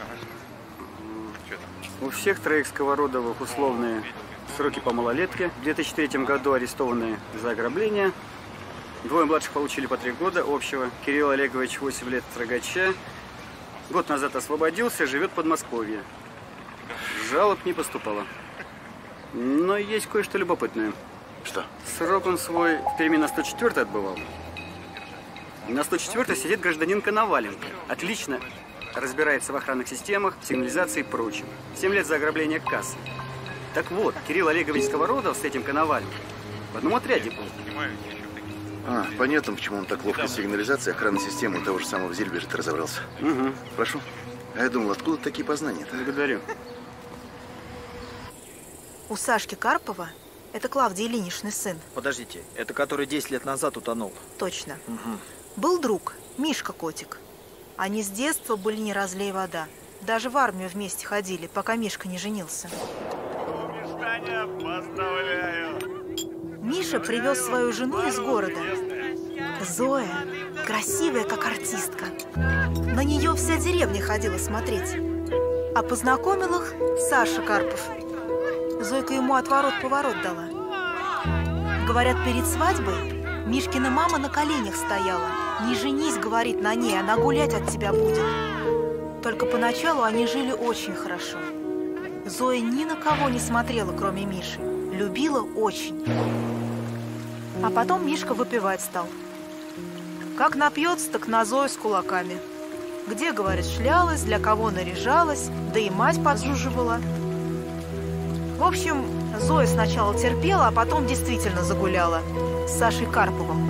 У всех троих Сковородовых условные сроки по малолетке. В 2003 году арестованы за ограбление. Двое младших получили по 3 года общего. Кирилл Олегович 8 лет строгача. Год назад освободился, живет в Подмосковье. Жалоб не поступало. Но есть кое-что любопытное. Что? Срок он свой в Перми на 104 отбывал. На 104 сидит гражданин Коноваленко. Отлично разбирается в охранных системах, сигнализации и прочем. 7 лет за ограбление кассы. Так вот, Кирилл Олегович Сковородов с этим Коноваленко в одном отряде был. Понятно, почему он так ловко с сигнализацией, охранной системы того же самого Зильберта разобрался. Угу. Прошу. А я думал, откуда такие познания-то? Благодарю. У Сашки Карпова, это Клавдий Ильиничный сын. Подождите, это который 10 лет назад утонул? Точно. Угу. Был друг, Мишка Котик. Они с детства были не разлей вода. Даже в армию вместе ходили, пока Мишка не женился. Мишаня, поздравляю! Миша привез свою жену из города. Зоя, красивая, как артистка. На нее вся деревня ходила смотреть. А познакомил их Саша Карпов. Зойка ему отворот-поворот дала. Говорят, перед свадьбой Мишкина мама на коленях стояла. Не женись, говорит, на ней, она гулять от тебя будет. Только поначалу они жили очень хорошо. Зоя ни на кого не смотрела, кроме Миши. Любила очень. А потом Мишка выпивать стал. Как напьется, так на Зою с кулаками. Где, говорит, шлялась, для кого наряжалась, да и мать подзуживала. В общем, Зоя сначала терпела, а потом действительно загуляла с Сашей Карповым.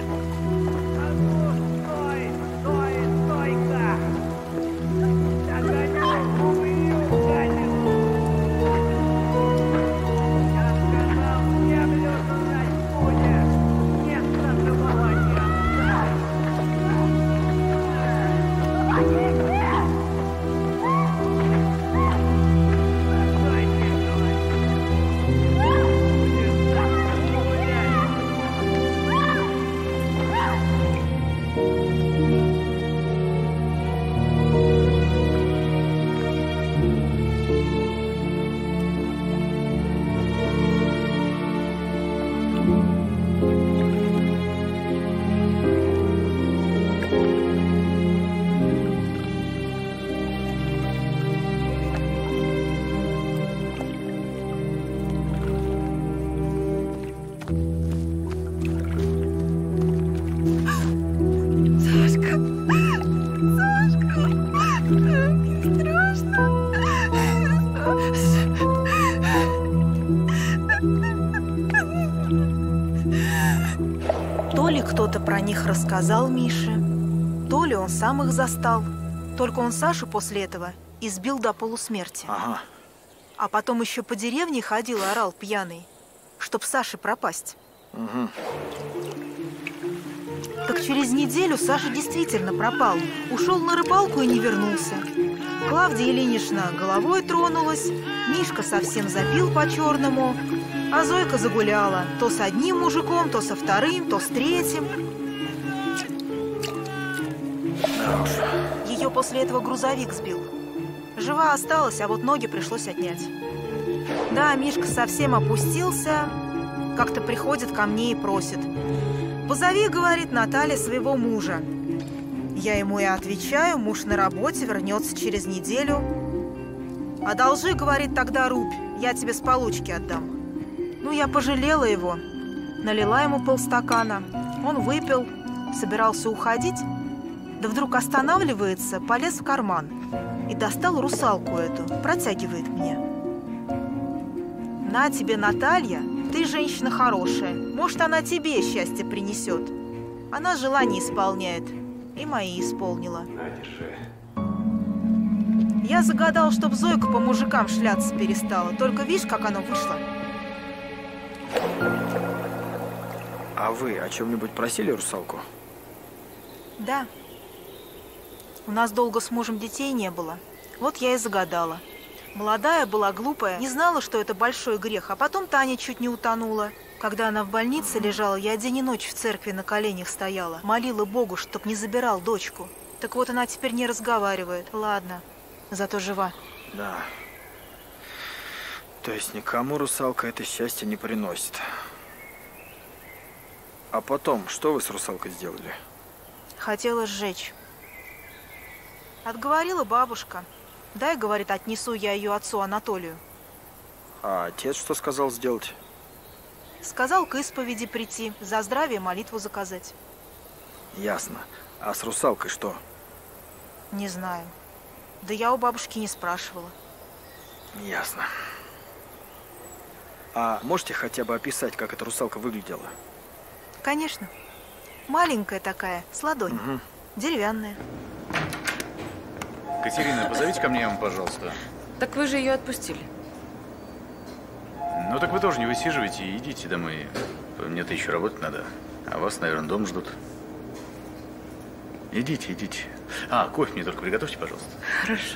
Кто-то про них рассказал Мише, то ли он сам их застал. Только он Сашу после этого избил до полусмерти. Ага. А потом еще по деревне ходил и орал пьяный, чтоб Саше пропасть. Угу. Так через неделю Саша действительно пропал. Ушел на рыбалку и не вернулся. Клавдия Ильинична головой тронулась, Мишка совсем запил по-черному, а Зойка загуляла. То с одним мужиком, то со вторым, то с третьим. Ее после этого грузовик сбил. Жива осталась, а вот ноги пришлось отнять. Да, Мишка совсем опустился, как-то приходит ко мне и просит: «Позови, — говорит, — Наталья своего мужа». Я ему и отвечаю: муж на работе, вернется через неделю. «Одолжи, — говорит, — тогда рубь, я тебе с получки отдам». Ну, я пожалела его, налила ему полстакана. Он выпил, собирался уходить, да вдруг останавливается, полез в карман и достал русалку эту, протягивает мне. «На тебе, Наталья, ты женщина хорошая, может, она тебе счастье принесет». Она желания исполняет, и мои исполнила. Я загадал, чтоб Зойка по мужикам шляться перестала, только видишь, как оно вышло. А вы о чем-нибудь просили русалку? Да. У нас долго с мужем детей не было. Вот я и загадала. Молодая была, глупая, не знала, что это большой грех. А потом Таня чуть не утонула. Когда она в больнице лежала, я день и ночь в церкви на коленях стояла. Молила Богу, чтоб не забирал дочку. Так вот она теперь не разговаривает. Ладно, зато жива. Да. То есть никому русалка это счастье не приносит. А потом, что вы с русалкой сделали? Хотела сжечь. Отговорила бабушка. Дай, говорит, отнесу я ее отцу Анатолию. А отец что сказал сделать? Сказал к исповеди прийти, за здравие молитву заказать. Ясно. А с русалкой что? Не знаю. Да я у бабушки не спрашивала. Ясно. А можете хотя бы описать, как эта русалка выглядела? Конечно. Маленькая такая, с ладонь. Угу. Деревянная. Катерина, позовите ко мне, пожалуйста. Так вы же ее отпустили. Ну так вы тоже не высиживайте и идите домой. Мне-то еще работать надо. А вас, наверное, дом ждут. Идите, идите. А, кофе мне только приготовьте, пожалуйста. Хорошо.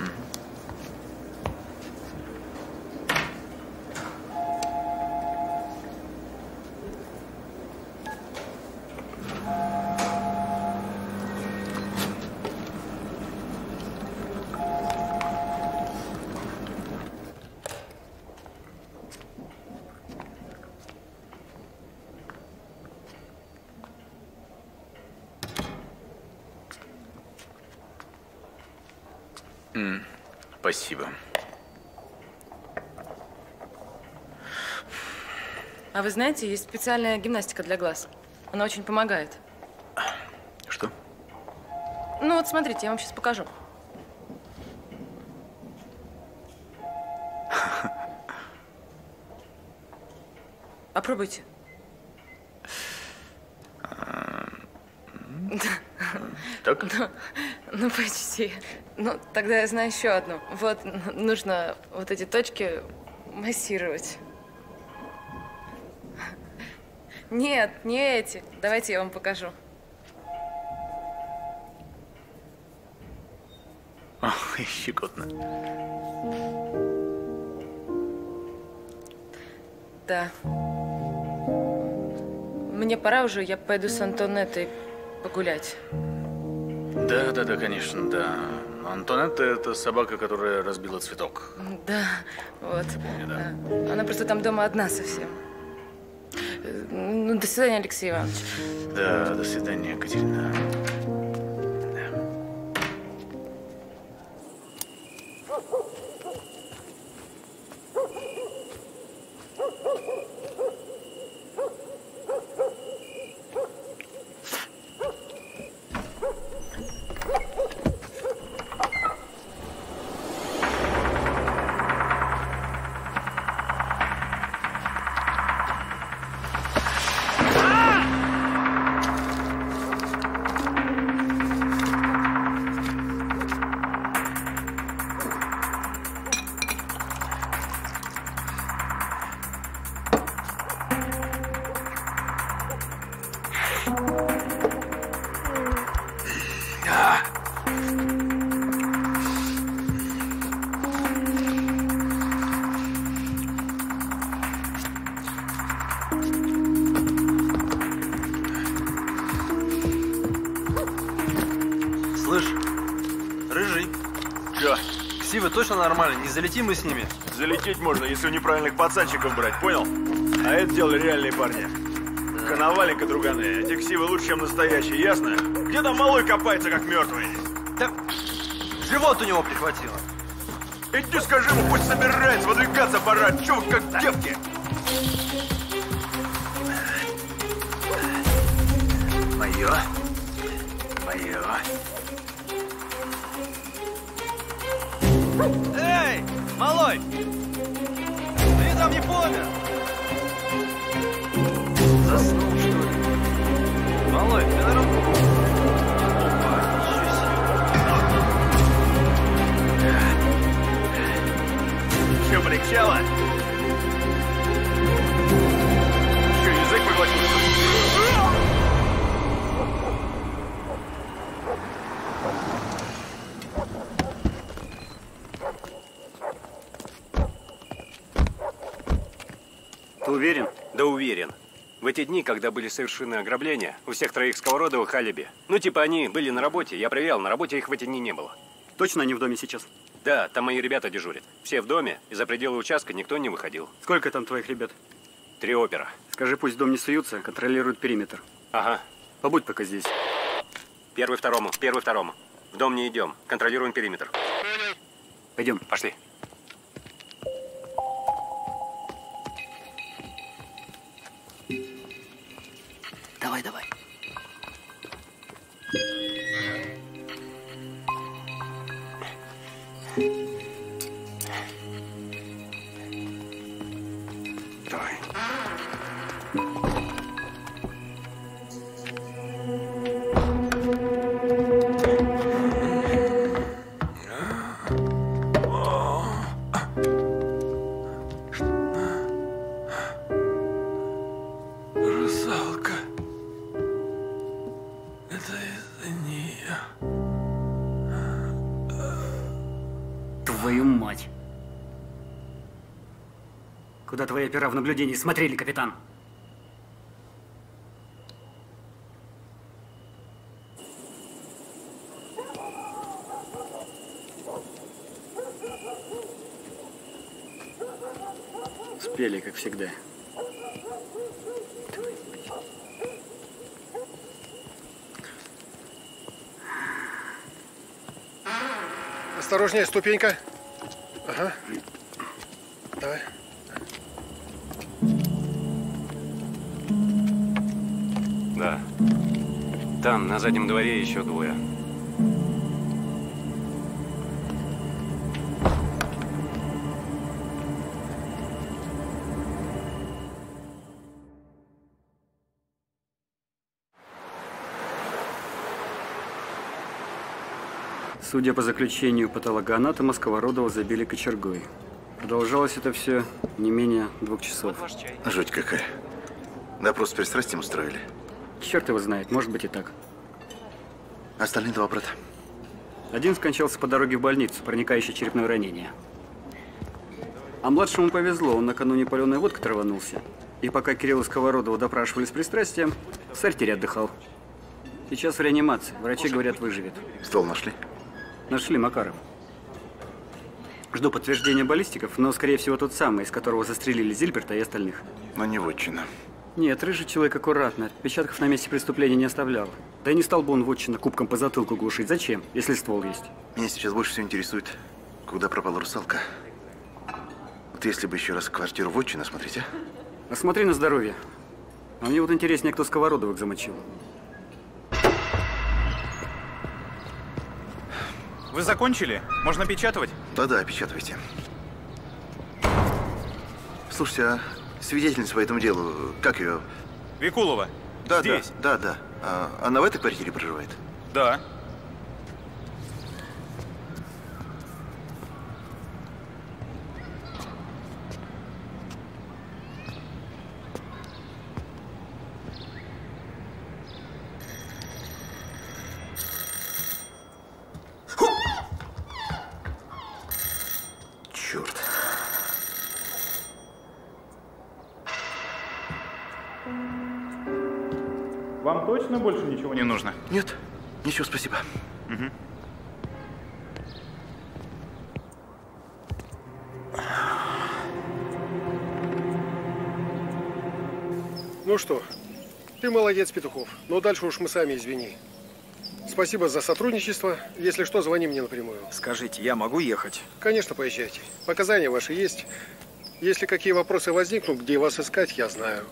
Спасибо. А вы знаете, есть специальная гимнастика для глаз. Она очень помогает. Что? Ну вот смотрите, я вам сейчас покажу. Попробуйте. Так? Ну, почти. Ну, тогда я знаю еще одну. Вот, нужно вот эти точки массировать. Нет, не эти. Давайте я вам покажу. Ох, щекотно. Да. Мне пора уже, я пойду с Антонеттой погулять. Да, конечно, да. Антонетта – это собака, которая разбила цветок. Да, вот. Помню, да. Она просто там дома одна совсем. Ну, до свидания, Алексей Иванович. Да, до свидания, Катерина. Ксивы точно нормально? Не залетим мы с ними? Залететь можно, если у неправильных пацанчиков брать, понял? А это дело реальные парни. Коноваленко, друганы. Эти ксивы лучше, чем настоящие, ясно? Где там малой копается, как мертвый? Да живот у него прихватило. Иди скажи ему, пусть собирается, выдвигаться пора. Чё вы как девки? Мое. Эй, малой! Ты там не помер? Заснул, что ли? Малой, ты на руку? Опа, ничего себе. Чё, полегчало? Чё, язык проглотил? Ты уверен? Да уверен. В эти дни, когда были совершены ограбления, у всех троих Сковородовых алиби. Ну, типа, они были на работе, я проверял, на работе их в эти дни не было. Точно они в доме сейчас? Да, там мои ребята дежурят. Все в доме, и за пределы участка никто не выходил. Сколько там твоих ребят? 3 опера. Скажи, пусть в дом не суются, контролируют периметр. Ага. Побудь пока здесь. Первый второму. В дом не идем, контролируем периметр. Пойдем. Пошли. Давай, давай. Давай. Русалка. Это из-за нее. Твою мать. Куда твои опера в наблюдении смотрели, капитан? Спели, как всегда. Осторожнее, ступенька. Ага. Давай. Да. Там, на заднем дворе, еще 2. Судя по заключению патологоанатома, Сковородова забили кочергой. Продолжалось это все не менее 2 часов. Жуть какая. Допрос с пристрастием устроили. Черт его знает, может быть и так. Остальные 2 брата. Один скончался по дороге в больницу, проникающее черепное ранение. А младшему повезло, он накануне паленой водкой траванулся. И пока Кирилла Сковородова допрашивали с пристрастием, в сортире отдыхал. Сейчас в реанимации. Врачи говорят, выживет. Ствол нашли? Нашли, Макаров. Жду подтверждения баллистиков, но, скорее всего, тот самый, из которого застрелили Зильберта и остальных. Но не вотчина. Нет, рыжий человек аккуратно. Отпечатков на месте преступления не оставлял. Да и не стал бы он вотчина кубком по затылку глушить. Зачем, если ствол есть? Меня сейчас больше всего интересует, куда пропала русалка. Вот если бы еще раз квартиру вотчина смотреть, а? А смотри на здоровье. А мне вот интереснее, кто Сковородовых замочил. Вы закончили? Можно печатать? Да, опечатывайте. Слушайте, а свидетельница по этому делу, как ее? Викулова. Да, здесь. Да. Она в этой квартире проживает? Да. Черт. Вам точно больше ничего не нужно? Нет, ничего, спасибо. Угу. Ну что, ты молодец, Петухов. Но дальше уж мы сами, извини. Спасибо за сотрудничество. Если что, звони мне напрямую. Скажите, я могу ехать? Конечно, поезжайте. Показания ваши есть. Если какие вопросы возникнут, где вас искать, я знаю.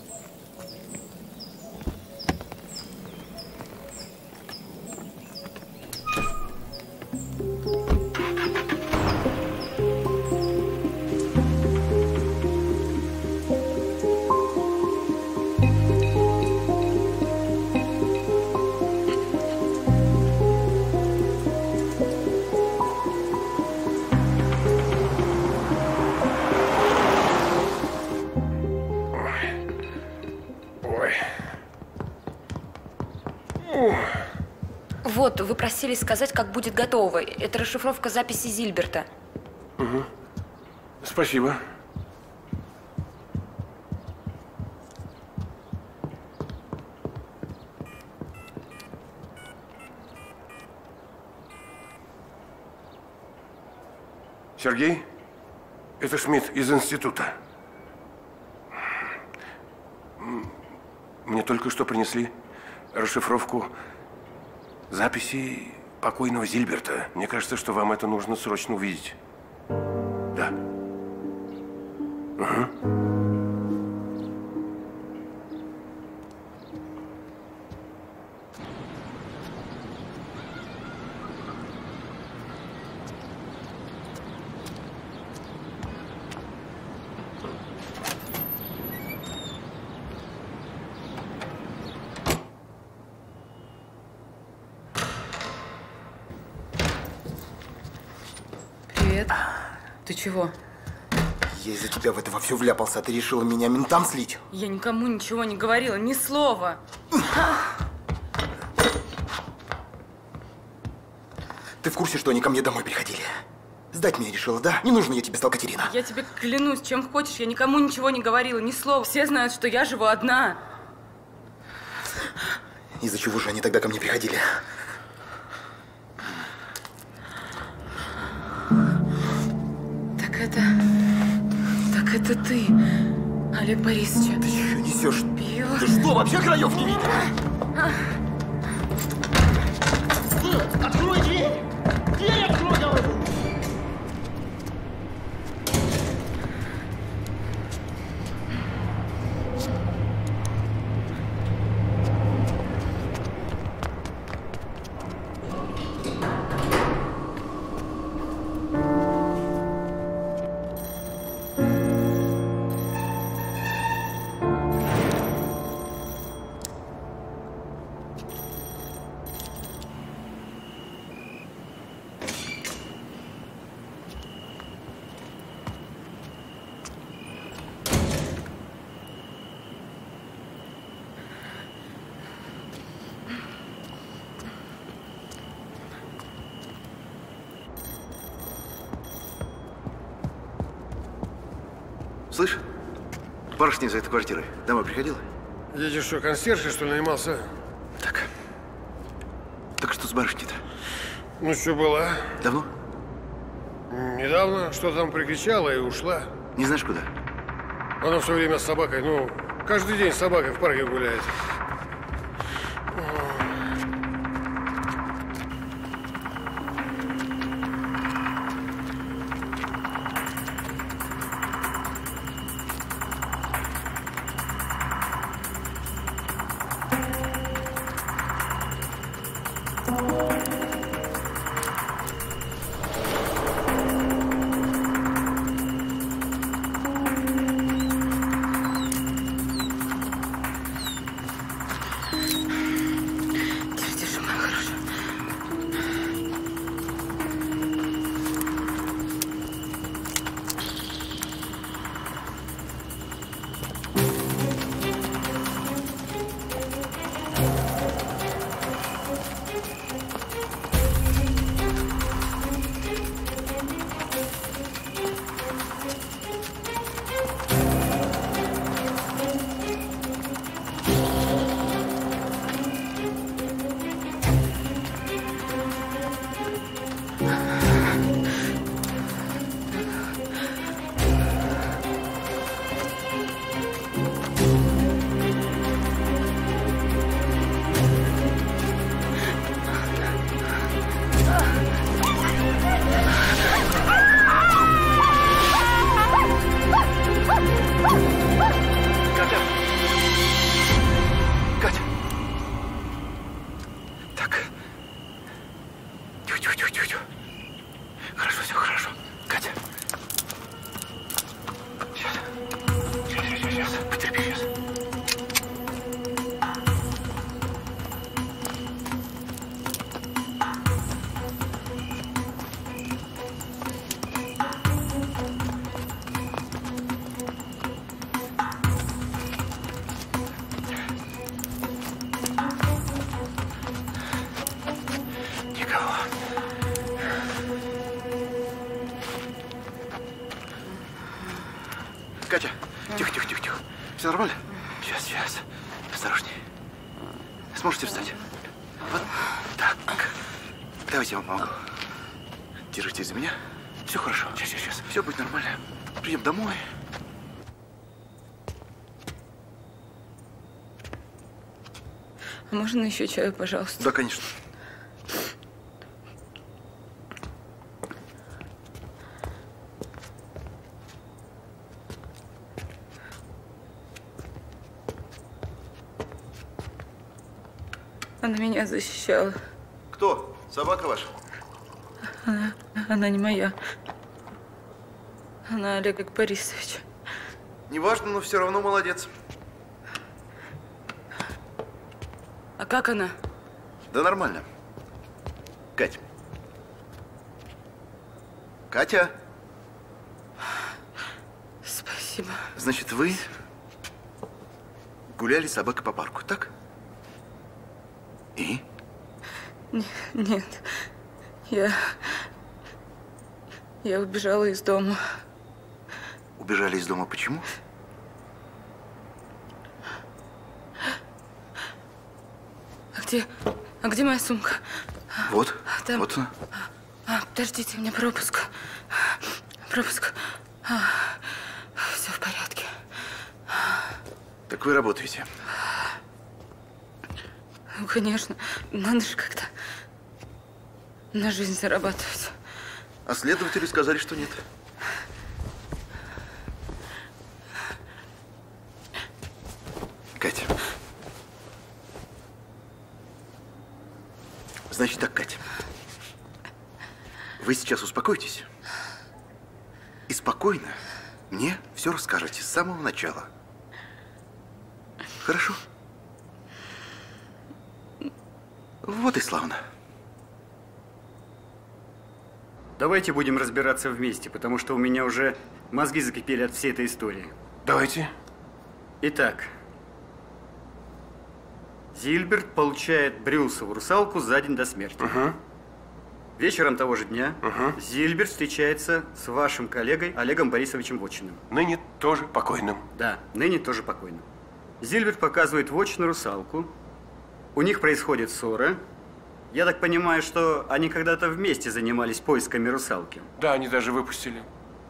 Вот, вы просили сказать, как будет готово. Это расшифровка записи Зильберта. Угу. Спасибо. Сергей, это Шмидт из института. Мне только что принесли расшифровку записей покойного Зильберта. Мне кажется, что вам это нужно срочно увидеть. Да. Угу. Привет. Ты чего? Я из-за тебя в это во все вляпался, а ты решила меня ментам слить? Я никому ничего не говорила, ни слова. Ты в курсе, что они ко мне домой приходили? Сдать меня решила, да? Не нужно я тебе стал, Катерина. Я тебе клянусь, чем хочешь, я никому ничего не говорила, ни слова. Все знают, что я живу одна. Из-за чего же они тогда ко мне приходили? Так это ты, Олег Борисович. Ты еще несешь? Пил. Ты что, вообще краев не видишь? Открой дверь! Дверь открой, говорю! Слышь, барышня за этой квартирой домой приходила? Едешь что, консьержей, что ли, нанимался? Так что с барышней-то? Ну, что была? Давно? Недавно что-то там прикричала и ушла. Не знаешь, куда? Она все время с собакой, ну, каждый день с собакой в парке гуляет. Катя, тихо. Все нормально? Сейчас. Осторожней. Сможете встать? Вот так. Давайте я вам помогу. Держитесь за меня. Все хорошо. Сейчас. Все будет нормально. Придем домой. А можно еще чаю, пожалуйста? Да, конечно. Она меня защищала. Кто? Собака ваша? Она не моя. Она Олег Борисович. Неважно, но все равно молодец. А как она? Да нормально. Кать. Катя? Спасибо. Значит, вы гуляли с собакой по парку, так? И? Нет. Я убежала из дома. Убежали из дома почему? А где моя сумка? Вот. Там. Вот она. Подождите, у меня пропуск. Пропуск. Все в порядке. Так вы работаете? Ну, конечно. Надо же как-то на жизнь зарабатывать. А следователи сказали, что нет. Катя. Значит так, Катя. Вы сейчас успокойтесь и спокойно мне все расскажете с самого начала. Хорошо? Вот и славно. Давайте будем разбираться вместе, потому что у меня уже мозги закипели от всей этой истории. Давайте. Итак, Зильберт получает Брюсову русалку за день до смерти. Вечером того же дня Зильберт встречается с вашим коллегой Олегом Борисовичем Вотчиным. Ныне тоже покойным. Да, ныне тоже покойным. Зильберт показывает Вотчину русалку. У них происходит ссора. Я так понимаю, что они когда-то вместе занимались поисками русалки. Да, они даже выпустили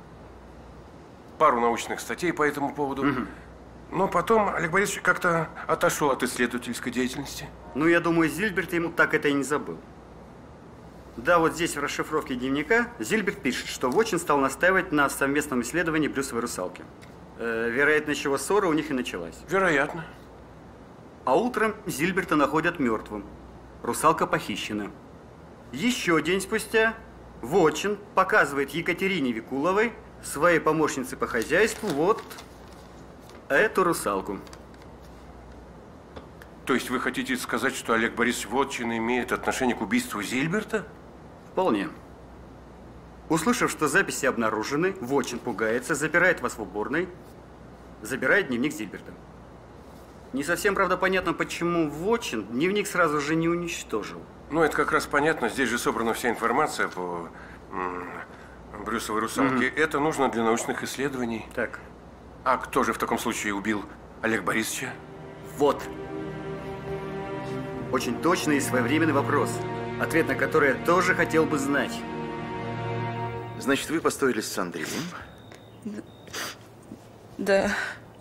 пару научных статей по этому поводу. Но потом Олег Борисович как-то отошел от исследовательской деятельности. Ну, я думаю, Зильберт ему так это и не забыл. Да, вот здесь в расшифровке дневника Зильберт пишет, что Вотчин стал настаивать на совместном исследовании Брюсовой русалки. Вероятно, с чего ссора у них и началась. Вероятно. А утром Зильберта находят мертвым. Русалка похищена. Еще день спустя Вотчин показывает Екатерине Викуловой, своей помощнице по хозяйству, вот эту русалку. То есть вы хотите сказать, что Олег Борисович Вотчин имеет отношение к убийству Зильберта? Вполне. Услышав, что записи обнаружены, Вотчин пугается, запирает вас в уборной, забирает дневник Зильберта. Не совсем, правда, понятно, почему Вотчин дневник сразу же не уничтожил. Ну, это как раз понятно. Здесь же собрана вся информация по Брюсовой русалке. Это нужно для научных исследований. Так. А кто же в таком случае убил Олега Борисовича? Вот. Очень точный и своевременный вопрос, ответ на который я тоже хотел бы знать. Значит, вы поссорились с Андреем? Да,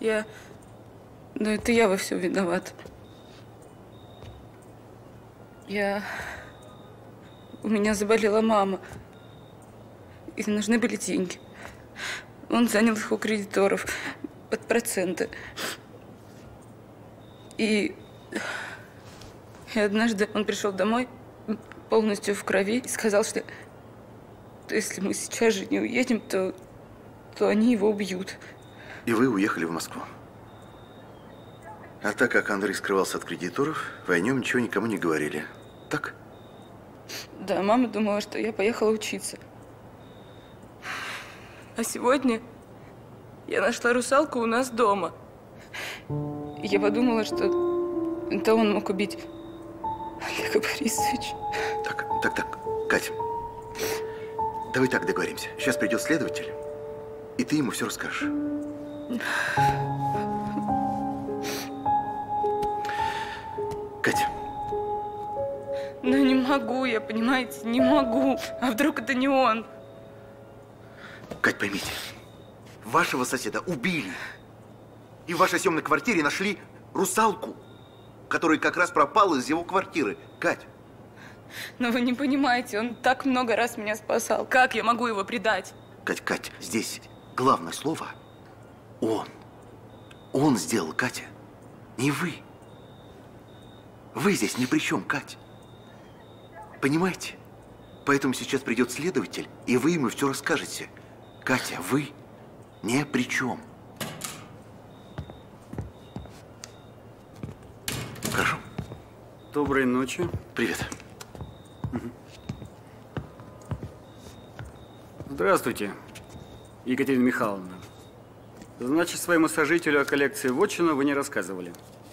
но это я во всем виноват. У меня заболела мама. И нужны были деньги. Он занял их у кредиторов под проценты. И однажды он пришел домой полностью в крови и сказал, что если мы сейчас же не уедем, то они его убьют. И вы уехали в Москву. А так как Андрей скрывался от кредиторов, вы о нем ничего никому не говорили. Так? Да, мама думала, что я поехала учиться. А сегодня я нашла русалку у нас дома. И я подумала, что это он мог убить Олега Борисовича. Так, Катя, давай так договоримся. Сейчас придет следователь, и ты ему все расскажешь. Катя. Ну не могу я, понимаете, не могу. А вдруг это не он? Кать, поймите, вашего соседа убили. И в вашей съемной квартире нашли русалку, которая как раз пропала из его квартиры. Кать. Но вы не понимаете, он так много раз меня спасал. Как я могу его предать? Кать, здесь главное слово «он». Он сделал, Катя, не вы. Вы здесь ни при чем, Кать. Понимаете? Поэтому сейчас придет следователь, и вы ему все расскажете. Катя, вы ни при чем. Хорошо? Доброй ночи. Привет. Здравствуйте, Екатерина Михайловна. Значит, своему сожителю о коллекции вотчина вы не рассказывали?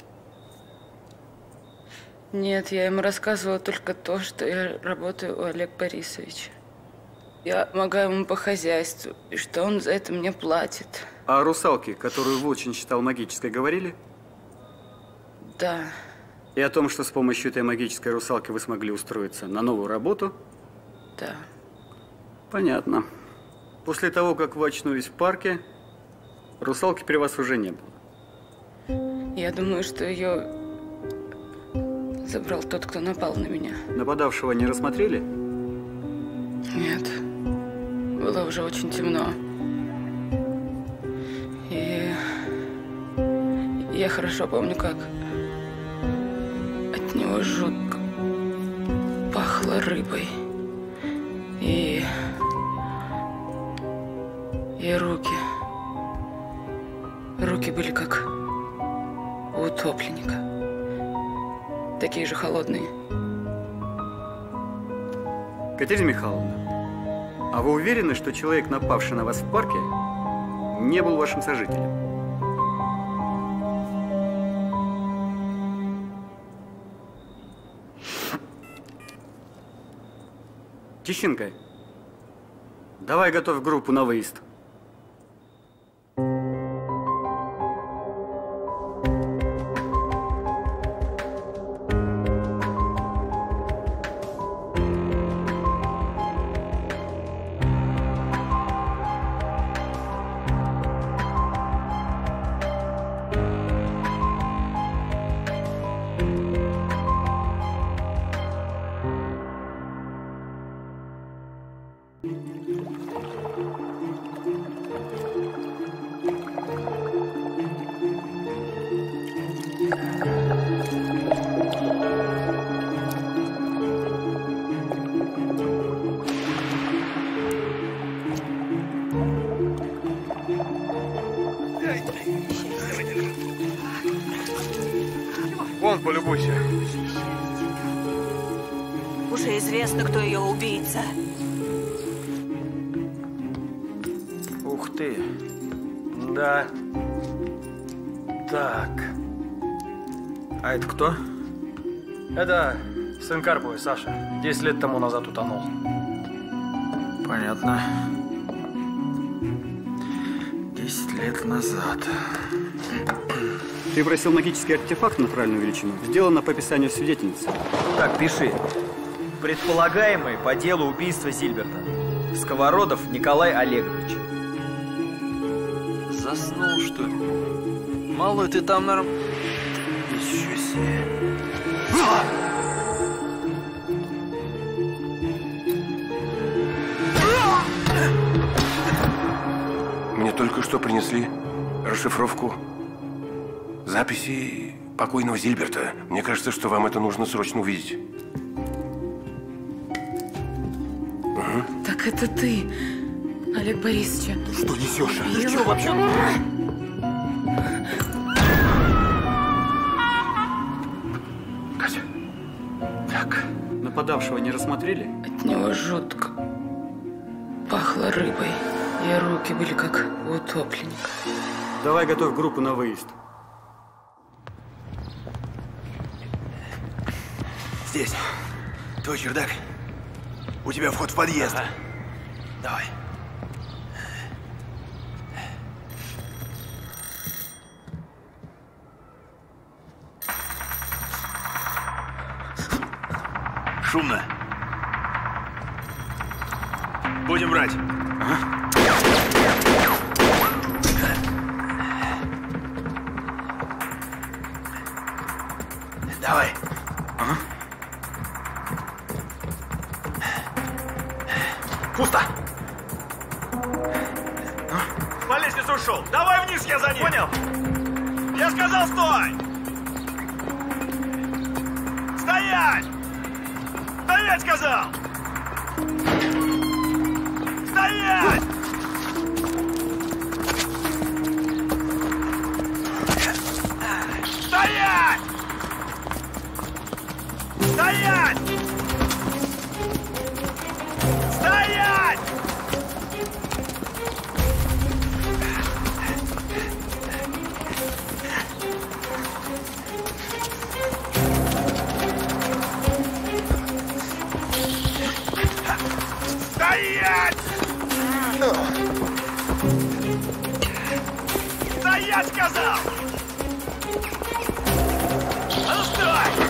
Нет, я ему рассказывала только то, что я работаю у Олега Борисовича. Я помогаю ему по хозяйству, и что он за это мне платит. А о русалке, которую вотчин считал магической, говорили? Да. И о том, что с помощью этой магической русалки вы смогли устроиться на новую работу? Да. Понятно. После того, как вы очнулись в парке, русалки при вас уже не было. Я думаю, что ее забрал тот, кто напал на меня. Нападавшего не рассмотрели? Нет. Было уже очень темно. И я хорошо помню, как от него жутко пахло рыбой. И руки. Руки были как у утопленника. Такие же холодные. Катерина Михайловна, а вы уверены, что человек, напавший на вас в парке, не был вашим сожителем? Тищенко, давай готовь группу на выезд. Вон, полюбуйся. Уже известно, кто ее убийца. Ух ты. Да. Так. А это кто? Это сын Карповой, Саша. 10 лет тому назад утонул. Понятно. 10 лет назад. Ты просил магический артефакт на правильную величину. Сделано по описанию свидетельницы. Так, пиши. Предполагаемый по делу убийства Зильберта. Сковородов Николай Олегович. Заснул, что ли? Малой, ты там Еще себе. Мне только что принесли расшифровку записи покойного Зильберта. Мне кажется, что вам это нужно срочно увидеть. Так это ты, Олег Борисович. Что несешь? Ты что вообще? Катя. Так. Нападавшего не рассмотрели? От него жутко пахло рыбой. И руки были как у утопленника. Давай готовь группу на выезд. Здесь. Твой чердак. У тебя вход в подъезд. Ага. Давай. Шумно. Будем брать. Ага. Давай. Ага. Пусто. По лестнице ушел. Давай вниз, я за ним. Понял? Я сказал, стой! Стоять! Стоять, сказал! Стоять! Стоять! Стоять! Стоять! Стоять! Стоять, сказал! А ну стой!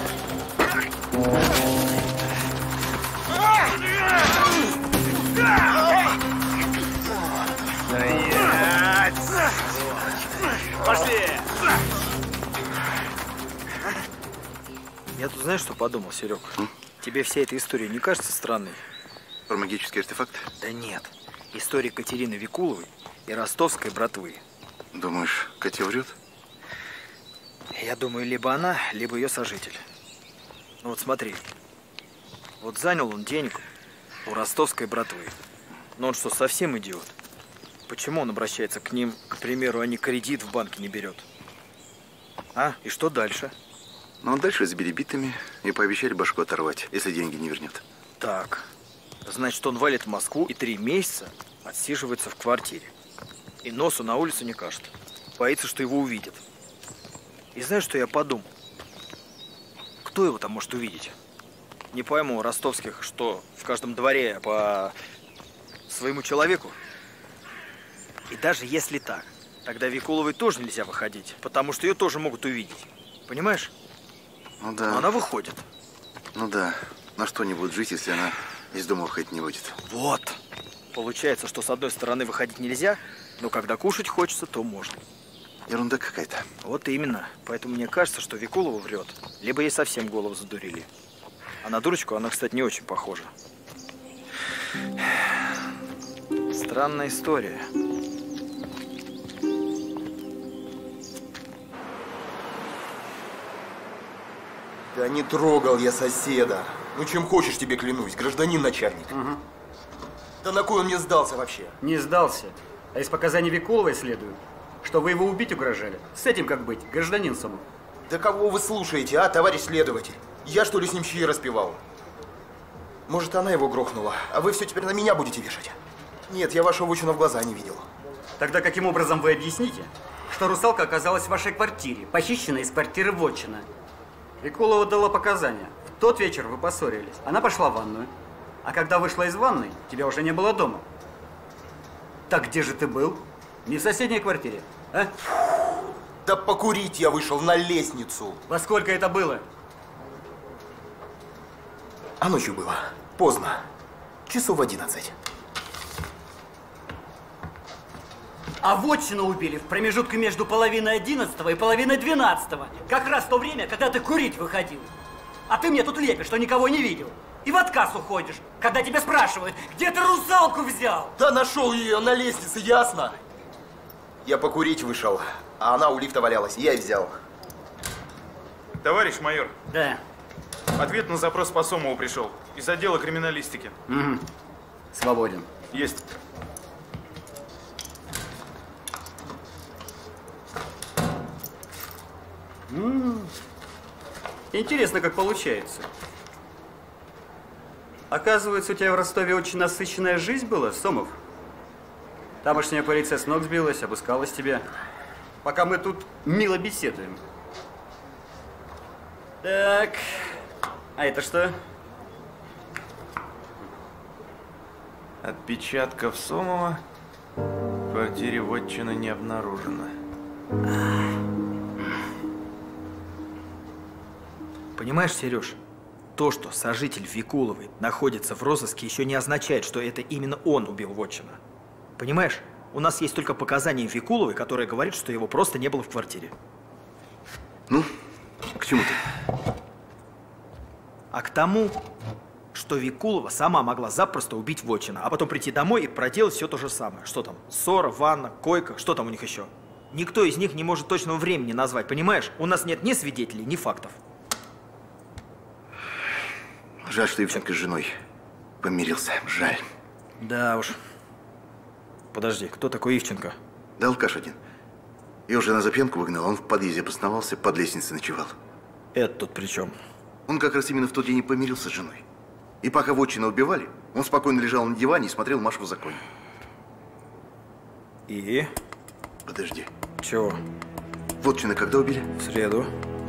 Стоять! Пошли! Я тут знаешь, что подумал, Серег? Тебе вся эта история не кажется странной? Про магический артефакт? Да нет. История Катерины Викуловой и ростовской братвы. Думаешь, Катя врет? Я думаю, либо она, либо ее сожитель. Ну вот смотри. Вот занял он денег у ростовской братвы. Но он что, совсем идиот? Почему он обращается к ним, к примеру, а не кредит в банке не берет? А? И что дальше? Ну, а дальше забили битами и пообещали башку оторвать, если деньги не вернет. Так. Значит, он валит в Москву и 3 месяца отсиживается в квартире. И носу на улицу не кажет. Боится, что его увидят. И знаешь, что я подумал? Кто его там может увидеть? Не пойму, ростовских, что в каждом дворе по своему человеку? И даже если так, тогда Викуловой тоже нельзя выходить, потому что ее тоже могут увидеть. Понимаешь? Ну да. Но она выходит. Ну да. На что не будет жить, если она из дома выходить не будет? Вот. Получается, что с одной стороны выходить нельзя, но когда кушать хочется, то можно. Ерунда какая-то. Вот именно. Поэтому мне кажется, что Викулова врет. Либо ей совсем голову задурили. А на дурочку она, кстати, не очень похожа. Странная история. Да не трогал я соседа. Ну, чем хочешь, тебе клянусь, гражданин начальник. Угу. Да на кой он мне сдался вообще? Не сдался. А из показаний Викуловой следует, что вы его убить угрожали. С этим как быть, гражданин Сомов? Да кого вы слушаете, а, товарищ следователь? Я, что ли, с ним чаи распевал? Может, она его грохнула, а вы все теперь на меня будете вешать? Нет, я вашего вотчина в глаза не видел. Тогда каким образом вы объясните, что русалка оказалась в вашей квартире, похищенной из квартиры вотчина? Викулова дала показания. В тот вечер вы поссорились. Она пошла в ванную. А когда вышла из ванной, тебя уже не было дома. Так где же ты был? Не в соседней квартире, а? Да покурить я вышел на лестницу. Во сколько это было? А ночью было. Поздно. Часов в 11. А вотчину убили в промежутке между половиной 11 и половиной 12. Как раз в то время, когда ты курить выходил. А ты мне тут лепишь, что никого не видел. И в отказ уходишь, когда тебя спрашивают, где ты русалку взял? Да нашел ее на лестнице, ясно? Я покурить вышел, а она у лифта валялась, я и взял. Товарищ майор. Да. Ответ на запрос по Сомову пришел. Из отдела криминалистики. Угу. Свободен. Есть. Интересно, как получается. Оказывается, у тебя в Ростове очень насыщенная жизнь была, Сомов. Тамошняя полиция с ног сбилась, обыскалась тебя. Пока мы тут мило беседуем. Так, а это что? Отпечатков Сомова в квартире вотчина не обнаружено. Понимаешь, Сереж, то, что сожитель Викуловой находится в розыске, еще не означает, что это именно он убил вотчина. Понимаешь? У нас есть только показания Викуловой, которая говорит, что его просто не было в квартире. Ну, к чему ты? а к тому, что Викулова сама могла запросто убить Вотчина, а потом прийти домой и проделать все то же самое. Что там? Ссора, ванна, койка, что там у них еще? Никто из них не может точного времени назвать, понимаешь? У нас нет ни свидетелей, ни фактов. Жаль, что Ивченко с женой помирился. Жаль. Да уж. Подожди, кто такой Ивченко? Да алкаш один. Его жена за пьянку выгнала, он в подъезде обосновался, под лестницей ночевал. Это тут при чем? Он как раз именно в тот день и помирился с женой. И пока Вотчина убивали, он спокойно лежал на диване и смотрел «Машу в законе». И? Подожди. Чего? Вотчина когда убили? В среду.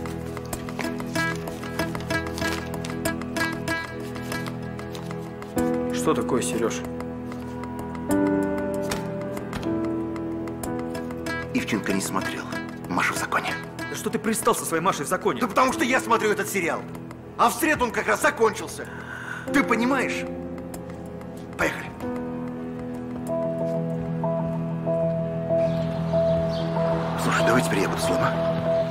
Что такое, Сереж? Ивченко не смотрел «Машу в законе». Да что ты пристал со своей Машей в законе? Да потому что я смотрю этот сериал. А в среду он как раз закончился. Ты понимаешь? Поехали. Слушай, давай теперь я буду злым, а?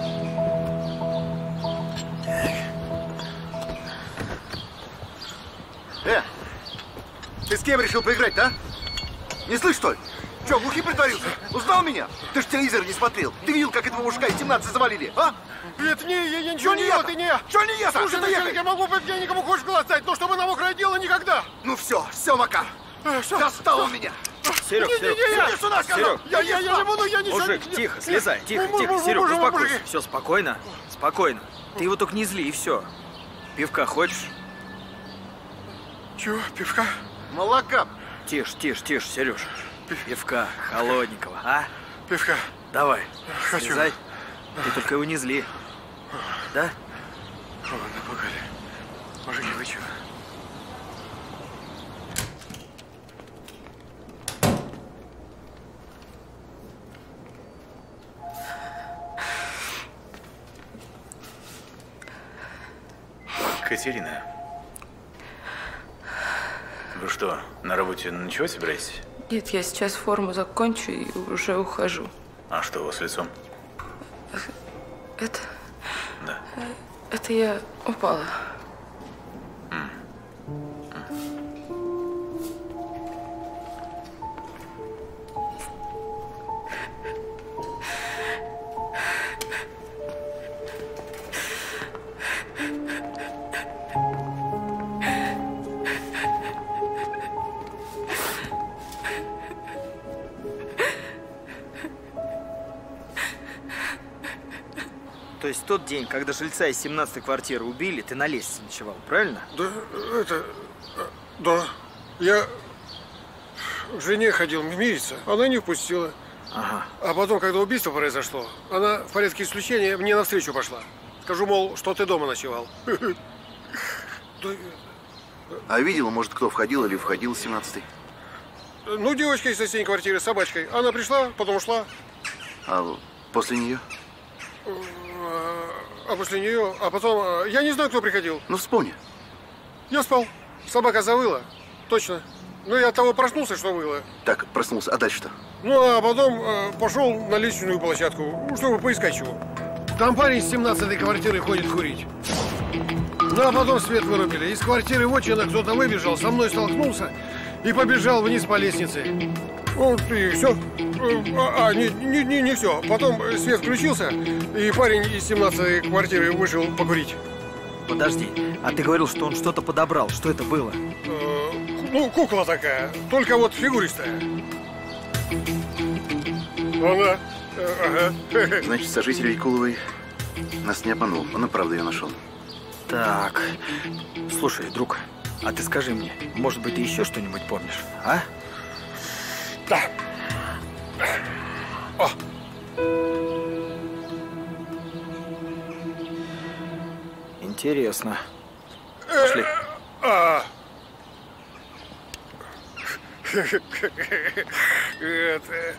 Ты с кем решил поиграть, да? Не слышь, что ли? Че, глухий притворился? Узнал меня? Ты ж телевизор не смотрел. Ты видел, как этого мужика из 17 завалили, а? Это не я ничего не ел, ты не я. Что не я? Слушай, начальник, я могу быть никому хочешь глаз дать, но чтобы на мокрое дело никогда. Ну все, Макар. Достал он меня. Серег, Серег, сюда, сказал. Я не буду, я ничего. Мужик, тихо, слезай, тихо. Серег, успокойся. Все, спокойно, спокойно. Ты его только не зли, и все. Пивка хочешь? Чего, пивка? Молока. Тише, Сереж. Пивка холодненького, а? Пивка. Давай. Хочу. Слезай. Ты только его не зли. Да? Ладно, погоди. Мужики, вы чего? Катерина, вы что, на работе ничего собираетесь? Нет, я сейчас форму закончу и уже ухожу. А что у вас с лицом? Это... Да. Это я упала. То есть в тот день, когда жильца из 17-й квартиры убили, ты на лестнице ночевал, правильно? Да, да. Я к жене хотел мириться, она не впустила. Ага. А потом, когда убийство произошло, она в порядке исключения мне навстречу пошла. Скажу, мол, что ты дома ночевал. А видела, может, кто входил или входил с 17-й? Ну, девочка из соседней квартиры с собачкой. Она пришла, потом ушла. А после нее? А после нее, а потом, я не знаю, кто приходил. Ну, вспомни. Я спал. Собака завыла. Точно. Ну, я от того проснулся, что выла. Так, проснулся. А дальше что? Ну, а потом пошел на лестничную площадку, чтобы поискать чего. Там парень с 17-й квартиры ходит курить. Ну, а потом свет вырубили. Из квартиры Вотчина кто-то выбежал, со мной столкнулся и побежал вниз по лестнице. Вот и все. Не все. Потом свет включился, и парень из 17-й квартиры вышел покурить. Подожди, а ты говорил, что он что-то подобрал. Что это было? Ну, кукла такая, только вот фигуристая. Она. Ага. Значит, сожитель Викуловой нас не обманул. Он и правда ее нашел. Так, слушай, друг, а ты скажи мне, может быть, ты еще что-нибудь помнишь, а? Да. О. Интересно. Пошли. Это...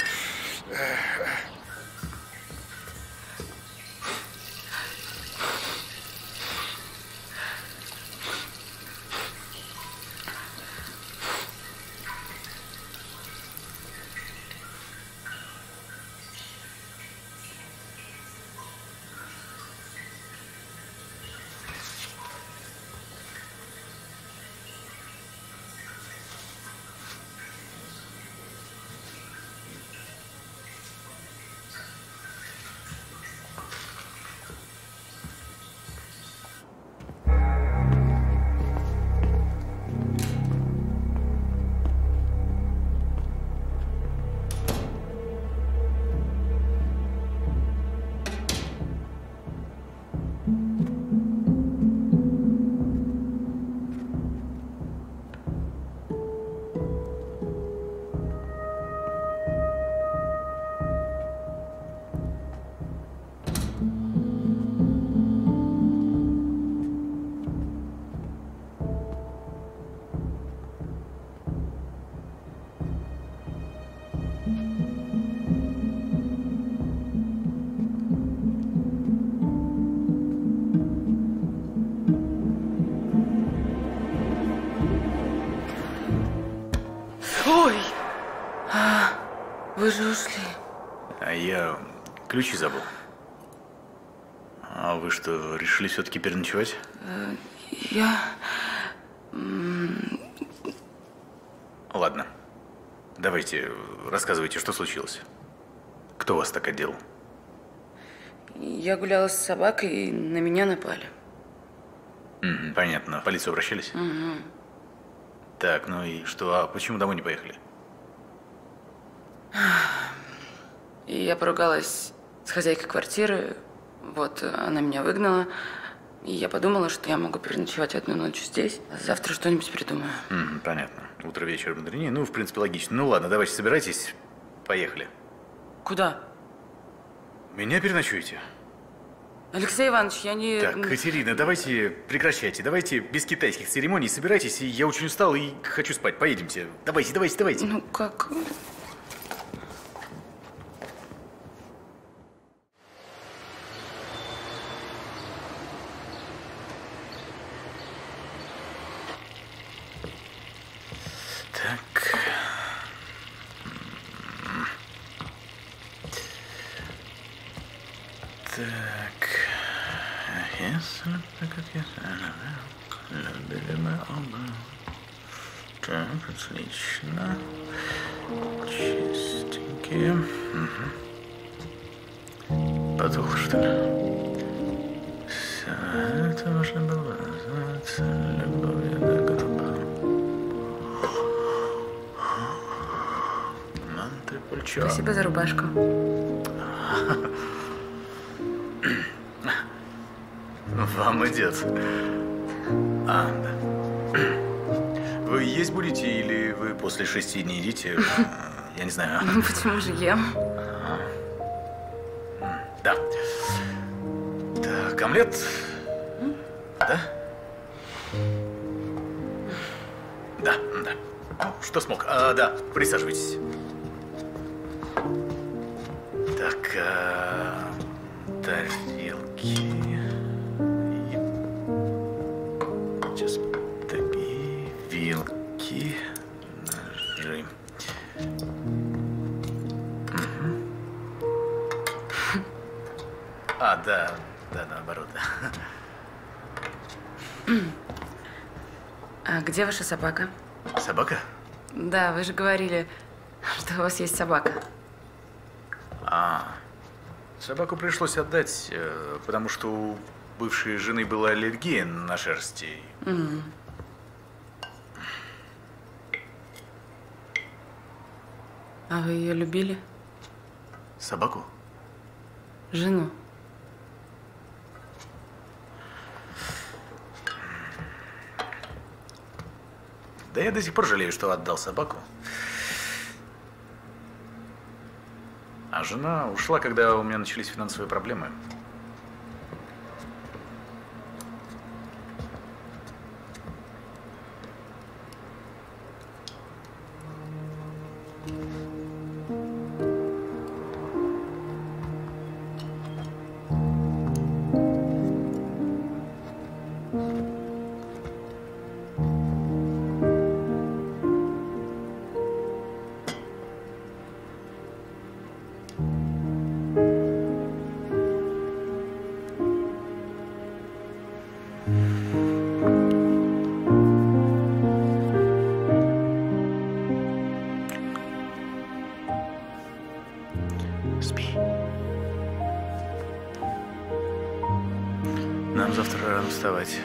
уже ушли. А я ключи забыл. А вы что, решили все-таки переночевать? Я... Ладно. Давайте, рассказывайте, что случилось. Кто вас так отделал? Я гуляла с собакой, и на меня напали. Понятно. В полицию обращались? Угу. Так, ну и что? А почему домой не поехали? И я поругалась с хозяйкой квартиры. Вот, она меня выгнала. И я подумала, что я могу переночевать одну ночь здесь, а завтра что-нибудь придумаю. Понятно. Утро, вечер, бодрени. Ну, в принципе, логично. Ну ладно, давайте собирайтесь. Поехали. Куда? Меня переночуете? Алексей Иванович, я не... Так, Катерина, давайте прекращайте. Давайте без китайских церемоний собирайтесь. И я очень устал и хочу спать. Поедемте. Давайте. Ну как? Так. Так. Если бы, как я любили мы оба. Так, отлично. Чистенькие. Подул, что ли? Все это можно было называться любовью до гроба. Монте-Пульчо. Спасибо за рубашку. Вам идет. А, да. Вы есть будете или вы после 6 не едите? Я не знаю. Ну почему же ем? Да. Так, омлет? Да? Да. Ну, что смог? Да, присаживайтесь. Так, тарелки. Сейчас такие вилки, ножи. Да, наоборот. А где ваша собака? Собака? Да, вы же говорили, что у вас есть собака. Собаку пришлось отдать, потому что у бывшей жены была аллергия на шерсти. А вы ее любили? Собаку? Жену. Да я до сих пор жалею, что отдал собаку. А жена ушла, когда у меня начались финансовые проблемы. Нам завтра рано вставать.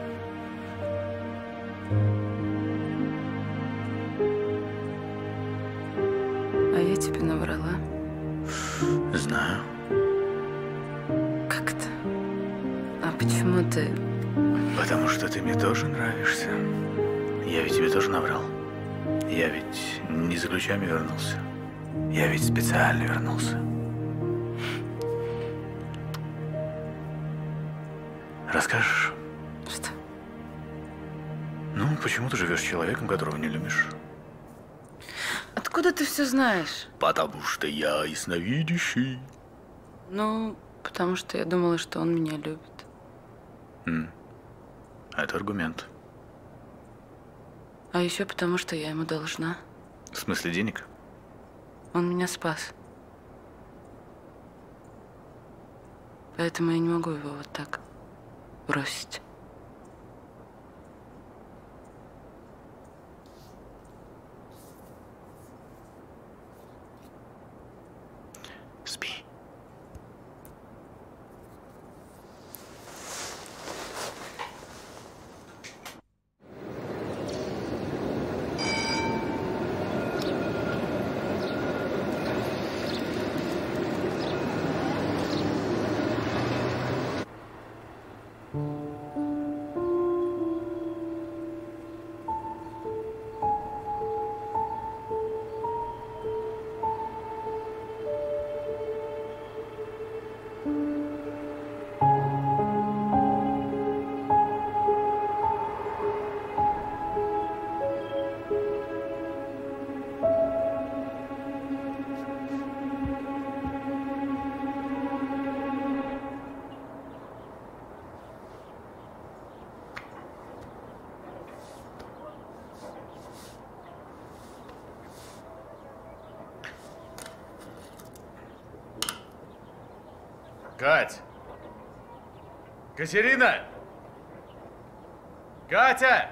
А я тебе наврала. Знаю. Как это? А почему ты... Потому что ты мне тоже нравишься. Я ведь тебе тоже наврал. Я ведь не за ключами вернулся. Я ведь специально вернулся. Расскажешь? Что? Ну, почему ты живешь с человеком, которого не любишь? Откуда ты все знаешь? Потому что я ясновидящий. Ну, потому что я думала, что он меня любит. Это аргумент. А еще потому, что я ему должна. В смысле денег? Он меня спас. Поэтому я не могу его вот так бросить. Спи. Кать! Катерина! Катя!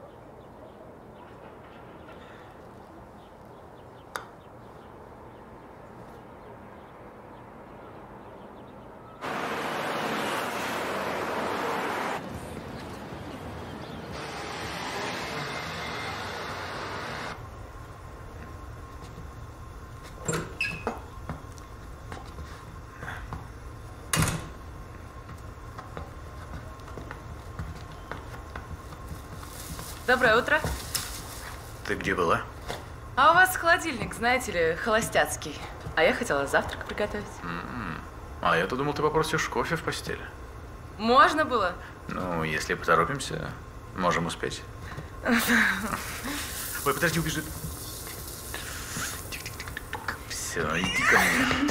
Доброе утро. Ты где была? А у вас холодильник, знаете ли, холостяцкий. А я хотела завтрак приготовить. А я-то думал, ты попросишь кофе в постели. Можно было? Ну, если поторопимся, можем успеть. Ой, подожди, убежит. Все, иди ко мне.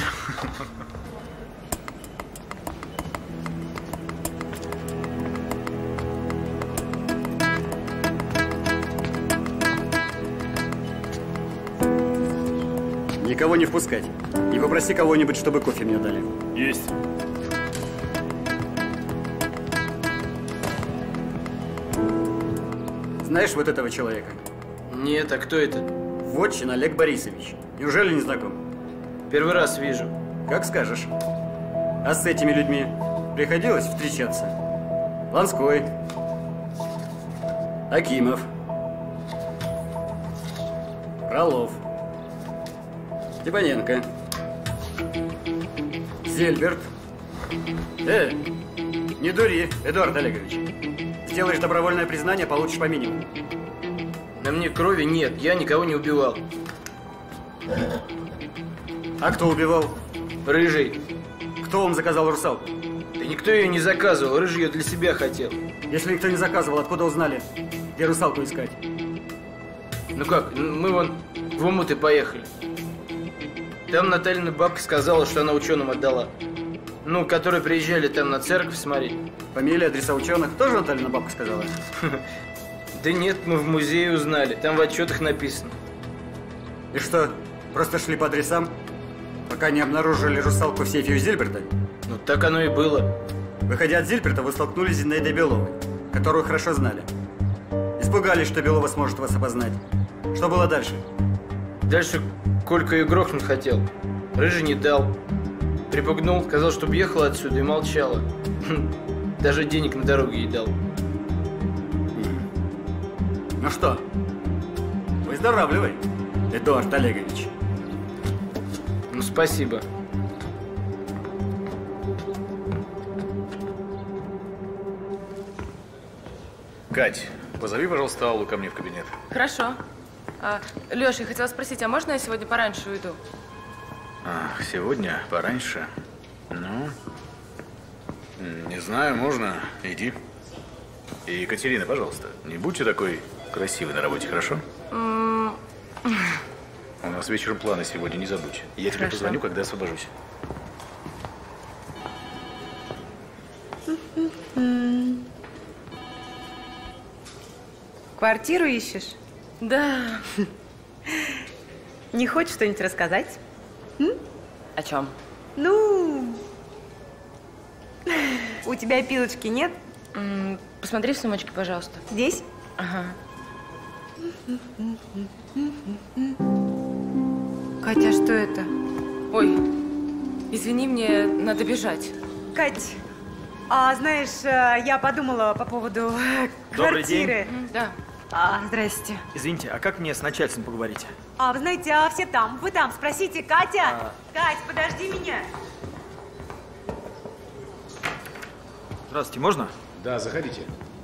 Никого не впускать. И попроси кого-нибудь, чтобы кофе мне дали. Есть. Знаешь вот этого человека? Нет, а кто это? Вотчин Олег Борисович. Неужели не знаком? Первый раз вижу. Как скажешь. А с этими людьми приходилось встречаться? Ланской, Акимов, Фролов, Степаненко, Зельберт. Не дури, Эдуард Олегович. Сделаешь добровольное признание, получишь по минимуму. На мне крови нет, я никого не убивал. А кто убивал? Рыжий. Кто вам заказал русалку? Да никто ее не заказывал, Рыжий ее для себя хотел. Если никто не заказывал, откуда узнали, где русалку искать? Ну как, мы вон в омуты поехали. Там Натальина бабка сказала, что она ученым отдала. Ну, которые приезжали там на церковь смотреть. Фамилия, адреса ученых тоже Натальина бабка сказала? Да нет, мы в музее узнали. Там в отчетах написано. И что, просто шли по адресам, пока не обнаружили русалку в сейфе у Зильберта? Ну, так оно и было. Выходя от Зильберта, вы столкнулись с Зинаидой Беловой, которую хорошо знали. Испугались, что Белова сможет вас опознать. Что было дальше? Дальше Колька ее грохнуть хотел. Рыжий не дал. Припугнул, сказал, чтобы ехала отсюда, и молчала. Даже денег на дороге ей дал. Ну что, выздоравливай, Эдуард Олегович. Ну, спасибо. Кать, позови, пожалуйста, Аллу ко мне в кабинет. Хорошо. Лёш, я хотела спросить, а можно я сегодня пораньше уйду? Ах, сегодня пораньше? Ну, не знаю, можно. Иди. И, Екатерина, пожалуйста, не будьте такой красивой на работе, хорошо? У нас вечером планы сегодня, не забудь. Я тебе позвоню, когда освобожусь. Квартиру ищешь? Да. Не хочешь что-нибудь рассказать? О чем? Ну, у тебя пилочки нет? Посмотри в сумочке, пожалуйста. Здесь? Ага. Катя, а что это? Ой, извини, мне надо бежать. Кать, а знаешь, я подумала по поводу Добрый квартиры. день. Да. Здрасте. Извините, а как мне с начальством поговорить? Вы знаете, все там, вы там, спросите, Катя. Кать, подожди меня. Здравствуйте, можно? Да, заходите.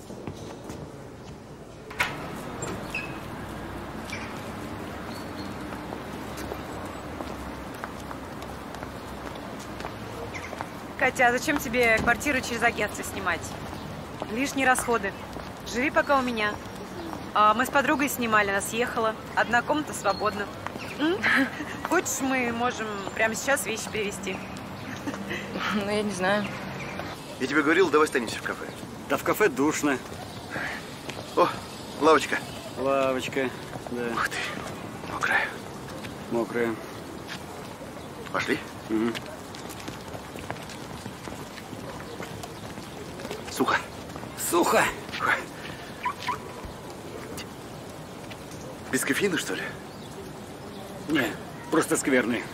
Катя, а зачем тебе квартиру через агентство снимать? Лишние расходы. Живи пока у меня. Мы с подругой снимали, она съехала. Одна комната свободна. Хочешь, мы можем прямо сейчас вещи перевезти? Ну, я не знаю. Я тебе говорил, давай останемся в кафе. Да в кафе душно. О, лавочка. Лавочка, да. Ух ты, мокрая. Мокрая. Пошли. Угу. Сухо. Сухо. Без кофеина, что ли? Не, просто скверный.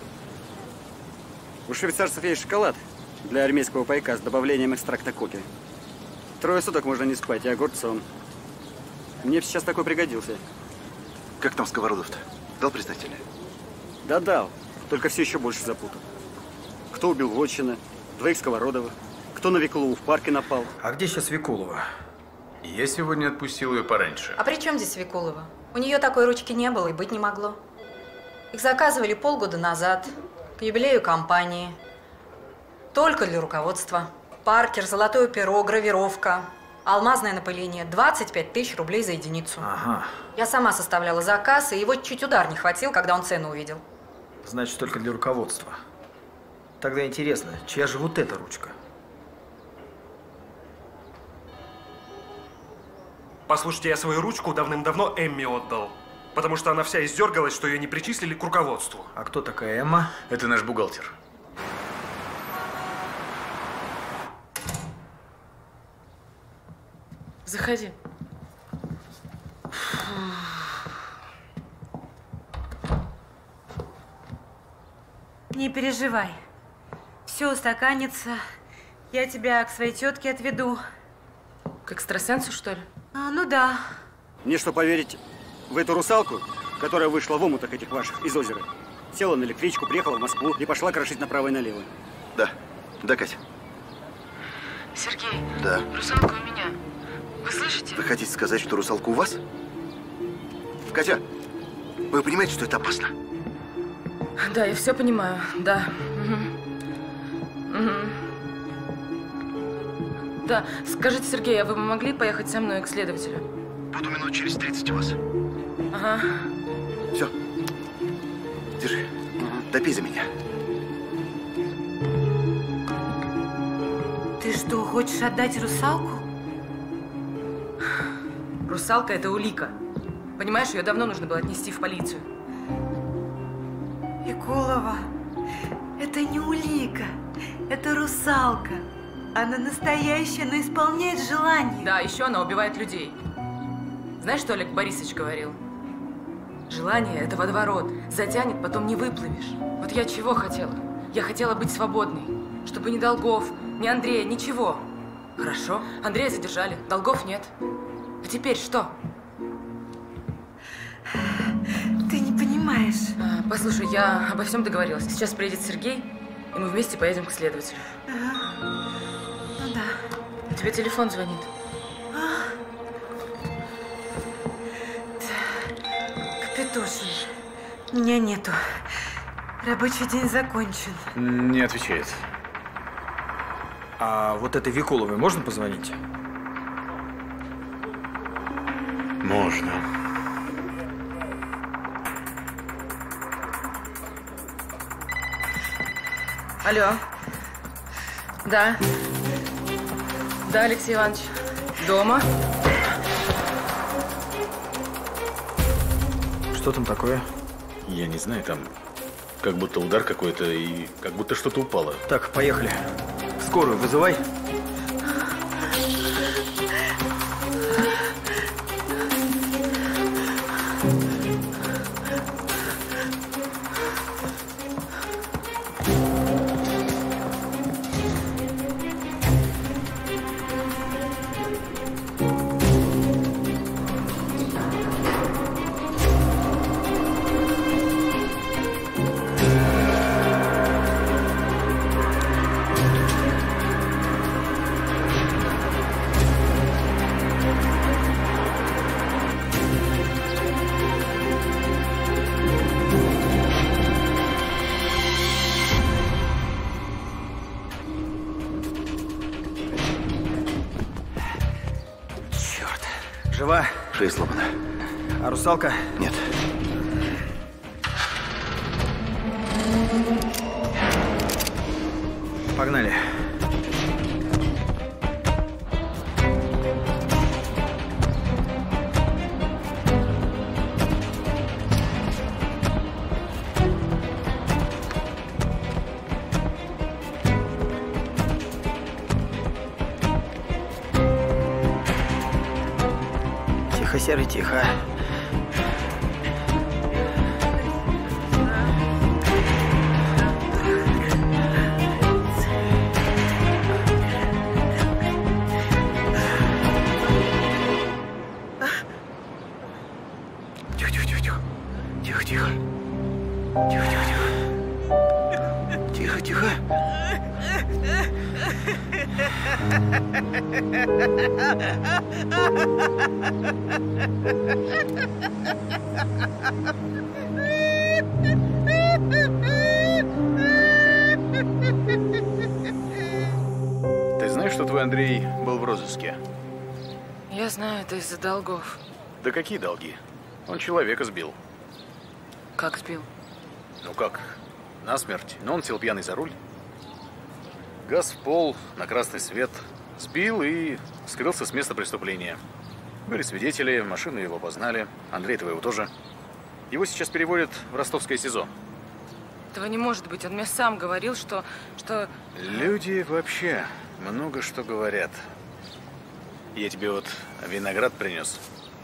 У швейцарцев есть шоколад для армейского пайка с добавлением экстракта коки. 3 суток можно не спать, и огурцом. Мне сейчас такой пригодился. Как там Сковородов-то? Дал признательное? Да дал, только все еще больше запутал. Кто убил Вотчина, 2 Сковородова, кто на Викулову в парке напал. А где сейчас Викулова? Я сегодня отпустил ее пораньше. А при чем здесь Викулова? У нее такой ручки не было и быть не могло. Их заказывали полгода назад, к юбилею компании. Только для руководства. Паркер, золотое перо, гравировка, алмазное напыление. 25 000 рублей за единицу. Ага. Я сама составляла заказ, и его чуть удар не хватил, когда он цену увидел. Значит, только для руководства. Тогда интересно, чья же вот эта ручка? Послушайте, я свою ручку давным-давно Эмме отдал. Потому что она вся издергалась, что ее не причислили к руководству. А кто такая Эмма? Это наш бухгалтер. Заходи. Не переживай. Все устаканится. Я тебя к своей тетке отведу. К экстрасенсу, что ли? Ну да. Мне что, поверить в эту русалку, которая вышла в омутах этих ваших из озера? Села на электричку, приехала в Москву и пошла крошить направо и налево. Да. Да, Катя. Сергей. Да. Русалка у меня. Вы слышите? Вы хотите сказать, что русалка у вас? Катя, вы понимаете, что это опасно? Да, я все понимаю. Да. Да. Скажите, Сергей, а вы бы могли поехать со мной к следователю? Буду минут через 30 у вас. Ага. Все. Держи. Допей за меня. Ты что, хочешь отдать русалку? Русалка – это улика. Понимаешь, ее давно нужно было отнести в полицию. Викулова, это не улика, это русалка. Она настоящая, но исполняет желание. Да, еще она убивает людей. Знаешь, что Олег Борисович говорил? Желание – это водоворот. Затянет, потом не выплывешь. Вот я чего хотела? Я хотела быть свободной. Чтобы ни долгов, ни Андрея, ничего. Хорошо, Андрея задержали, долгов нет. А теперь что? Ты не понимаешь. Послушай, я обо всем договорилась. Сейчас приедет Сергей, и мы вместе поедем к следователю. Ну да. Тебе телефон звонит. Капитошин. Меня нету. Рабочий день закончен. Не отвечает. А вот этой Викуловой можно позвонить? Можно. Алло. Да. Да, Алексей Иванович. Дома? Что там такое? Я не знаю, там как будто удар какой-то и как будто что-то упало. Так, поехали. Скорую вызывай. Жива? Шея сломана. А русалка? Нет. Погнали. Тихо, Серый, тихо. Ты знаешь, что твой Андрей был в розыске? Я знаю, это из-за долгов. Да какие долги? Он человека сбил. Как сбил? Ну как? Насмерть. Но он сел пьяный за руль. Газ в пол, на красный свет. Сбил и скрылся с места преступления. Были свидетели, машину его познали. Андрей твоего тоже. Его сейчас переводят в ростовское СИЗО. Этого не может быть. Он мне сам говорил, что... Люди вообще много что говорят. Я тебе вот виноград принес.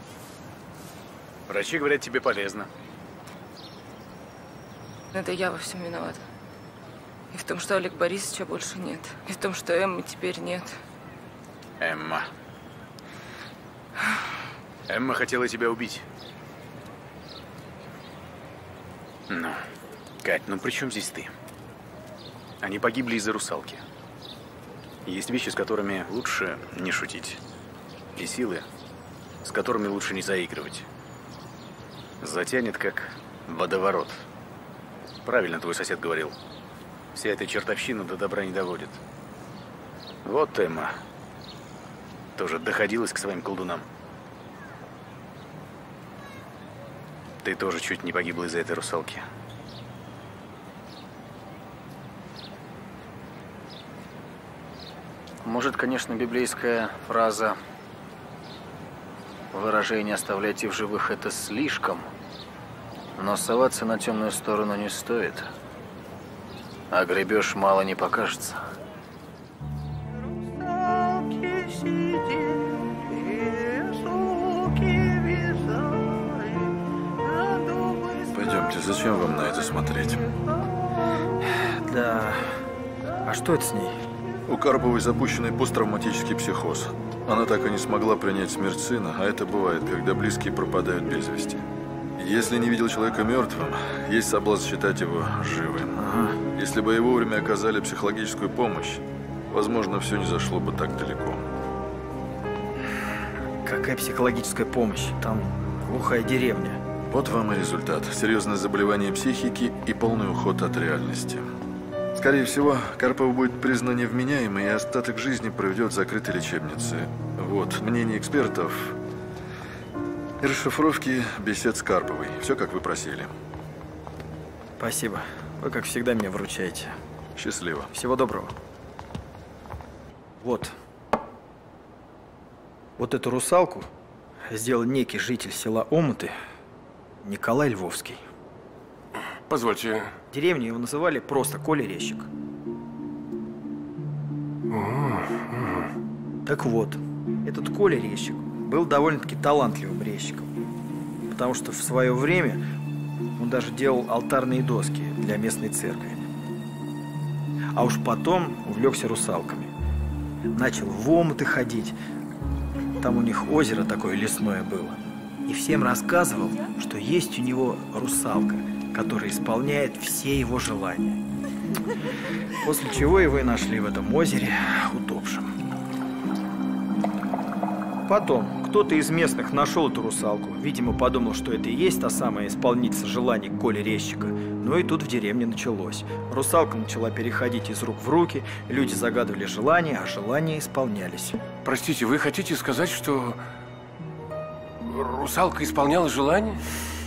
Врачи говорят, тебе полезно. Это я во всем виновата. И в том, что Олега Борисовича больше нет. И в том, что Эммы теперь нет. Эмма. Эмма хотела тебя убить. Ну, Кать, ну при чем здесь ты? Они погибли из-за русалки. Есть вещи, с которыми лучше не шутить. И силы, с которыми лучше не заигрывать. Затянет, как водоворот. Правильно твой сосед говорил. Вся эта чертовщина до добра не доводит. Вот Эмма тоже доходилась к своим колдунам. Ты тоже чуть не погибла из-за этой русалки. Может, конечно, библейская фраза «выражение «оставляйте в живых» — это слишком, но соваться на темную сторону не стоит, а гребеж мало не покажется». Пойдемте, зачем вам на это смотреть? Да. А что это с ней? У Карповой запущенный посттравматический психоз. Она так и не смогла принять смерть сына, а это бывает, когда близкие пропадают без вести. Если не видел человека мертвым, есть соблазн считать его живым. Если бы ей вовремя оказали психологическую помощь, возможно, все не зашло бы так далеко. Какая психологическая помощь? Там глухая деревня. Вот вам и результат. Серьезное заболевание психики и полный уход от реальности. Скорее всего, Карпова будет признана невменяемой и остаток жизни проведет в закрытой лечебнице. Вот, мнение экспертов и расшифровки бесед с Карповой. Все, как вы просили. Спасибо. Вы, как всегда, меня выручаете. Счастливо. Всего доброго. Вот. Вот эту русалку сделал некий житель села Омуты Николай Львовский. Позвольте. В деревне его называли просто Коля Резчик. Так вот, этот Коля Резчик был довольно-таки талантливым резчиком, потому что в свое время он даже делал алтарные доски для местной церкви. А уж потом увлекся русалками. Начал в омуты ходить. Там у них озеро такое лесное было. И всем рассказывал, что есть у него русалка, которая исполняет все его желания. После чего его и нашли в этом озере утопшим. Потом кто-то из местных нашел эту русалку. Видимо, подумал, что это и есть та самая исполнительница желаний Коли Резчика. Ну и тут в деревне началось. Русалка начала переходить из рук в руки, люди загадывали желания, а желания исполнялись. Простите, вы хотите сказать, что русалка исполняла желания?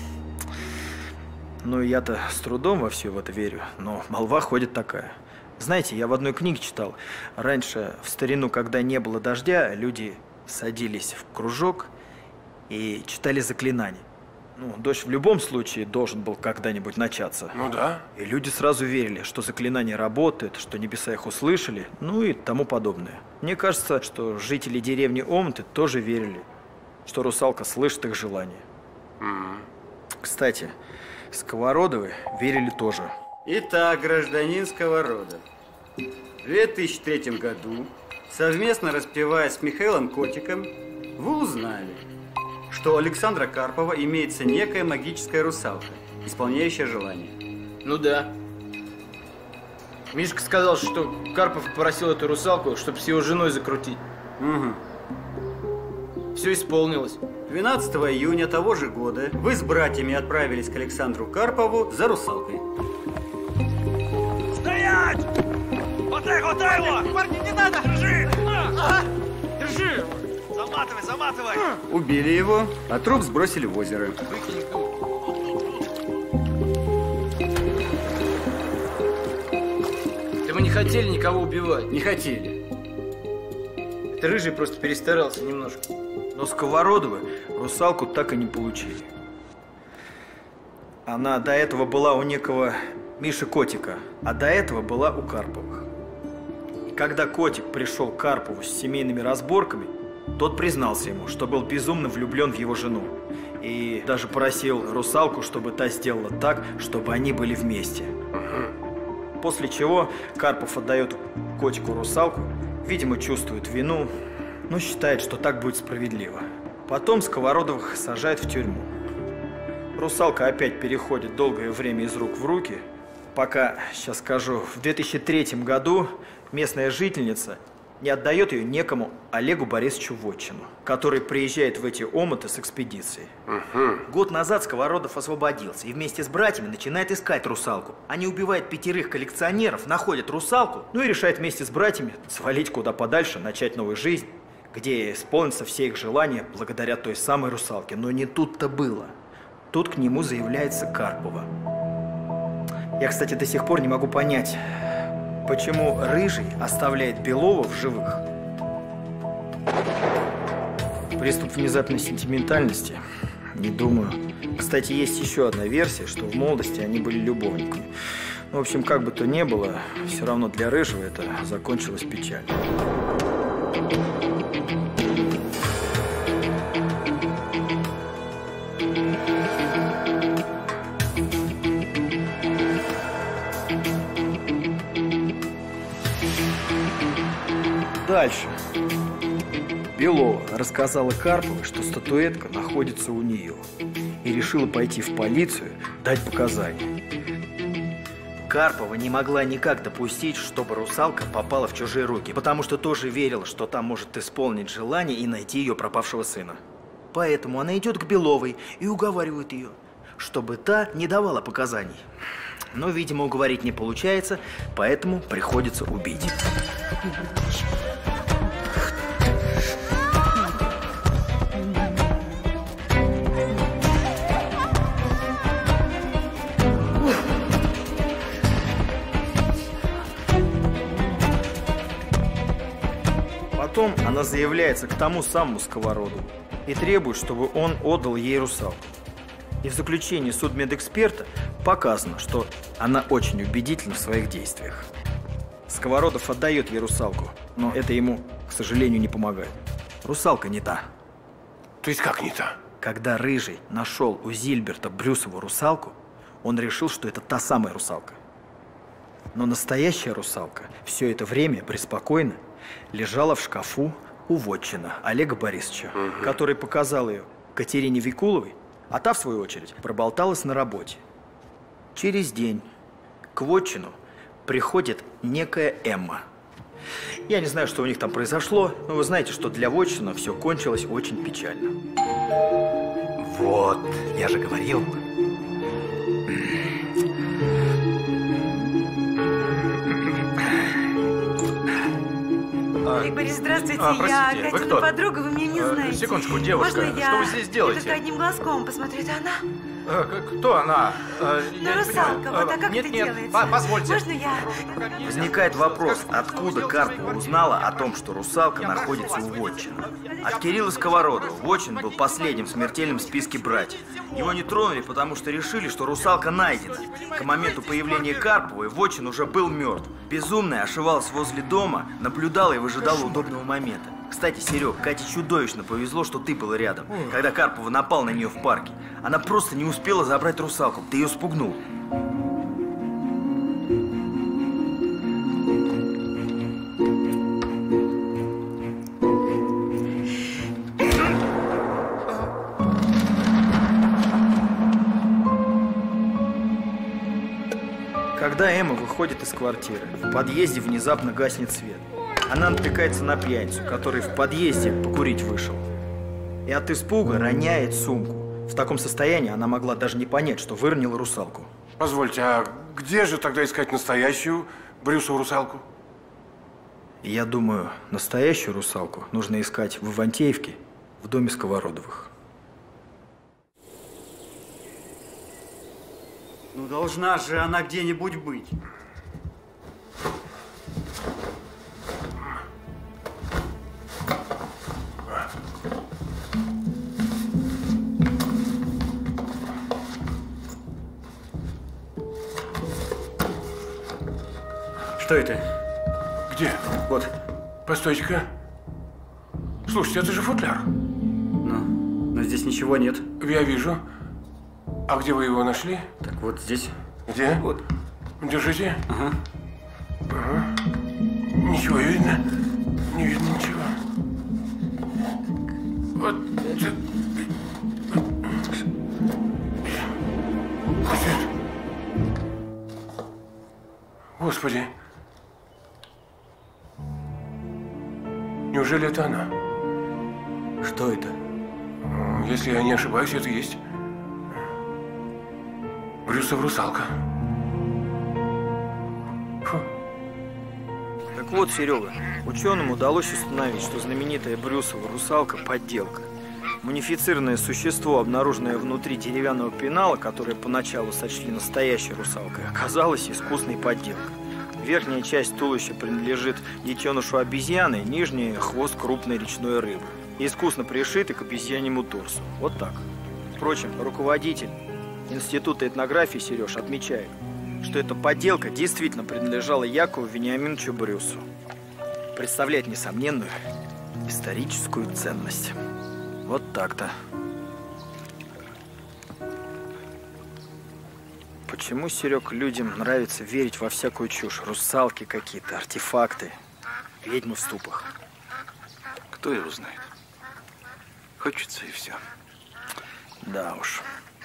Ну, я-то с трудом во все в это верю, но молва ходит такая. Знаете, я в одной книге читал. Раньше, в старину, когда не было дождя, люди садились в кружок и читали заклинания. Ну, дождь в любом случае должен был когда-нибудь начаться. Ну да. И люди сразу верили, что заклинание работает, что небеса их услышали, ну и тому подобное. Мне кажется, что жители деревни Омуты тоже верили, что русалка слышит их желания. Кстати, Сковородовы верили тоже. Итак, гражданин Сковородов, в 2003 году, совместно распевая с Михаилом Котиком, вы узнали, что у Александра Карпова имеется некая магическая русалка, исполняющая желания. Ну да. Мишка сказал, что Карпов попросил эту русалку, чтобы с его женой закрутить. Угу. Все исполнилось. 12 июня того же года вы с братьями отправились к Александру Карпову за русалкой. Стоять! Хватай его! Парни, не надо! Держи! Ага! Держи! Заматывай, заматывай! Убили его, а труп сбросили в озеро. Да мы не хотели никого убивать. Не хотели. Это Рыжий просто перестарался немножко. Но Сковородовы русалку так и не получили. Она до этого была у некого Миши Котика, а до этого была у Карповых. И когда Котик пришел к Карпову с семейными разборками, тот признался ему, что был безумно влюблен в его жену. И даже просил русалку, чтобы та сделала так, чтобы они были вместе. После чего Карпов отдает Котику русалку, видимо, чувствует вину, но считает, что так будет справедливо. Потом Сковородовых сажают в тюрьму. Русалка опять переходит долгое время из рук в руки, пока, сейчас скажу, в 2003 году местная жительница не отдает ее некому Олегу Борисовичу Вотчину, который приезжает в эти омуты с экспедицией. Год назад Сковородов освободился и вместе с братьями начинает искать русалку. Они убивают 5 коллекционеров, находят русалку, ну и решают вместе с братьями свалить куда подальше, начать новую жизнь, где исполнятся все их желания благодаря той самой русалке. Но не тут-то было. Тут к нему заявляется Карпова. Я, кстати, до сих пор не могу понять, почему Рыжий оставляет Белова в живых. Приступ внезапной сентиментальности? Не думаю. Кстати, есть еще одна версия, что в молодости они были любовниками. В общем, как бы то ни было, все равно для Рыжего это закончилось печально. Дальше. Белова рассказала Карповой, что статуэтка находится у нее, и решила пойти в полицию, дать показания. Карпова не могла никак допустить, чтобы русалка попала в чужие руки, потому что тоже верила, что там может исполнить желание и найти ее пропавшего сына. Поэтому она идет к Беловой и уговаривает ее, чтобы та не давала показаний. Но, видимо, уговорить не получается, поэтому приходится убить. Потом она заявляется к тому самому Сковородову и требует, чтобы он отдал ей русалку. И в заключении судмедэксперта показано, что она очень убедительна в своих действиях. Сковородов отдает ей русалку, но это ему, к сожалению, не помогает. Русалка не та. То есть как не та? Когда Рыжий нашел у Зильберта Брюсову русалку, он решил, что это та самая русалка. Но настоящая русалка все это время преспокойно лежала в шкафу у вотчина Олега Борисовича, который показал ее Катерине Викуловой, а та, в свою очередь, проболталась на работе. Через день к вотчину приходит некая Эмма. Я не знаю, что у них там произошло, но вы знаете, что для вотчина все кончилось очень печально. Вот, я же говорил. Олег Борисович, здравствуйте. Простите, Я вы Катина кто? подруга, вы меня не знаете. Секундочку, девушка, Можно я... что вы здесь делаете? Я только одним глазком посмотрю, это она? Кто она? Ну, русалка, вот, а как это делается? Позвольте. Можно я... Возникает вопрос, откуда Карпова узнала о том, что русалка находится у вотчина. От Кирилла Сковородова. Вотчин был последним в смертельном списке братьев. Его не тронули, потому что решили, что русалка найдена. К моменту появления Карповой вотчин уже был мертв. Безумная ошивалась возле дома, наблюдала и выжидала удобного момента. Кстати, Серег, Кате чудовищно повезло, что ты был рядом, когда Карпова напал на нее в парке. Она просто не успела забрать русалку, ты ее спугнул. Когда Эмма выходит из квартиры, в подъезде внезапно гаснет свет. Она натыкается на пьяницу, который в подъезде покурить вышел. И от испуга роняет сумку. В таком состоянии она могла даже не понять, что выронила русалку. Позвольте, а где же тогда искать настоящую Брюсову русалку? Я думаю, настоящую русалку нужно искать в Ивантеевке, в доме Сковородовых. Ну, должна же она где-нибудь быть. Что это? Где? Вот. Постойте-ка. Слушайте, это же футляр. Но здесь ничего нет. Я вижу. А где вы его нашли? Так вот здесь. Где? Вот. Держите. Ага. Ага. Ничего не видно. Не видно ничего. Вот. Господи. Неужели это она? Что это? Если я не ошибаюсь, это есть Брюсова русалка. Фу. Так вот, Серега, ученым удалось установить, что знаменитая Брюсова русалка – подделка. Мумифицированное существо, обнаруженное внутри деревянного пенала, которое поначалу сочли настоящей русалкой, оказалось искусной подделкой. Верхняя часть туловища принадлежит детенышу обезьяны, нижняя – хвост крупной речной рыбы. Искусно пришиты к обезьяньему торсу. Вот так. Впрочем, руководитель Института этнографии Сереж отмечает, что эта подделка действительно принадлежала Якову Вениаминовичу Брюсу. Представляет несомненную историческую ценность. Вот так-то. Почему, Серег, людям нравится верить во всякую чушь? Русалки какие-то, артефакты, ведьмы в ступах. Кто его знает? Хочется и все. Да уж.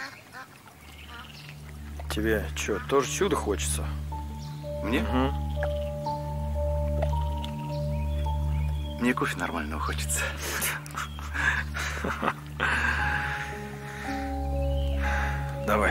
Тебе что, тоже чудо хочется? Мне? Угу. Мне кофе нормального хочется. Давай.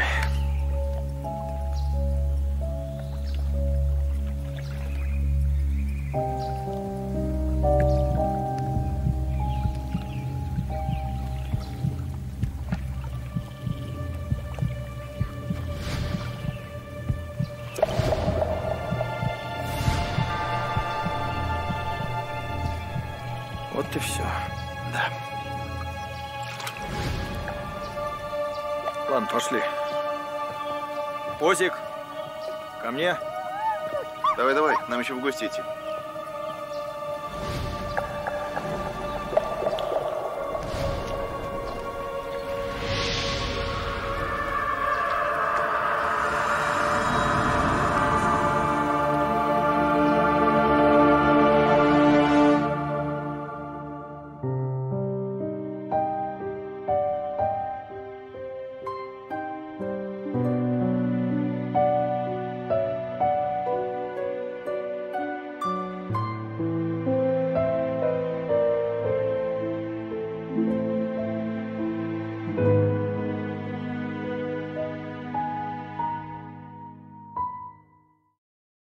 Вот и все. Да. Ладно, пошли. Позик, ко мне. Давай, давай, нам еще в гости идти.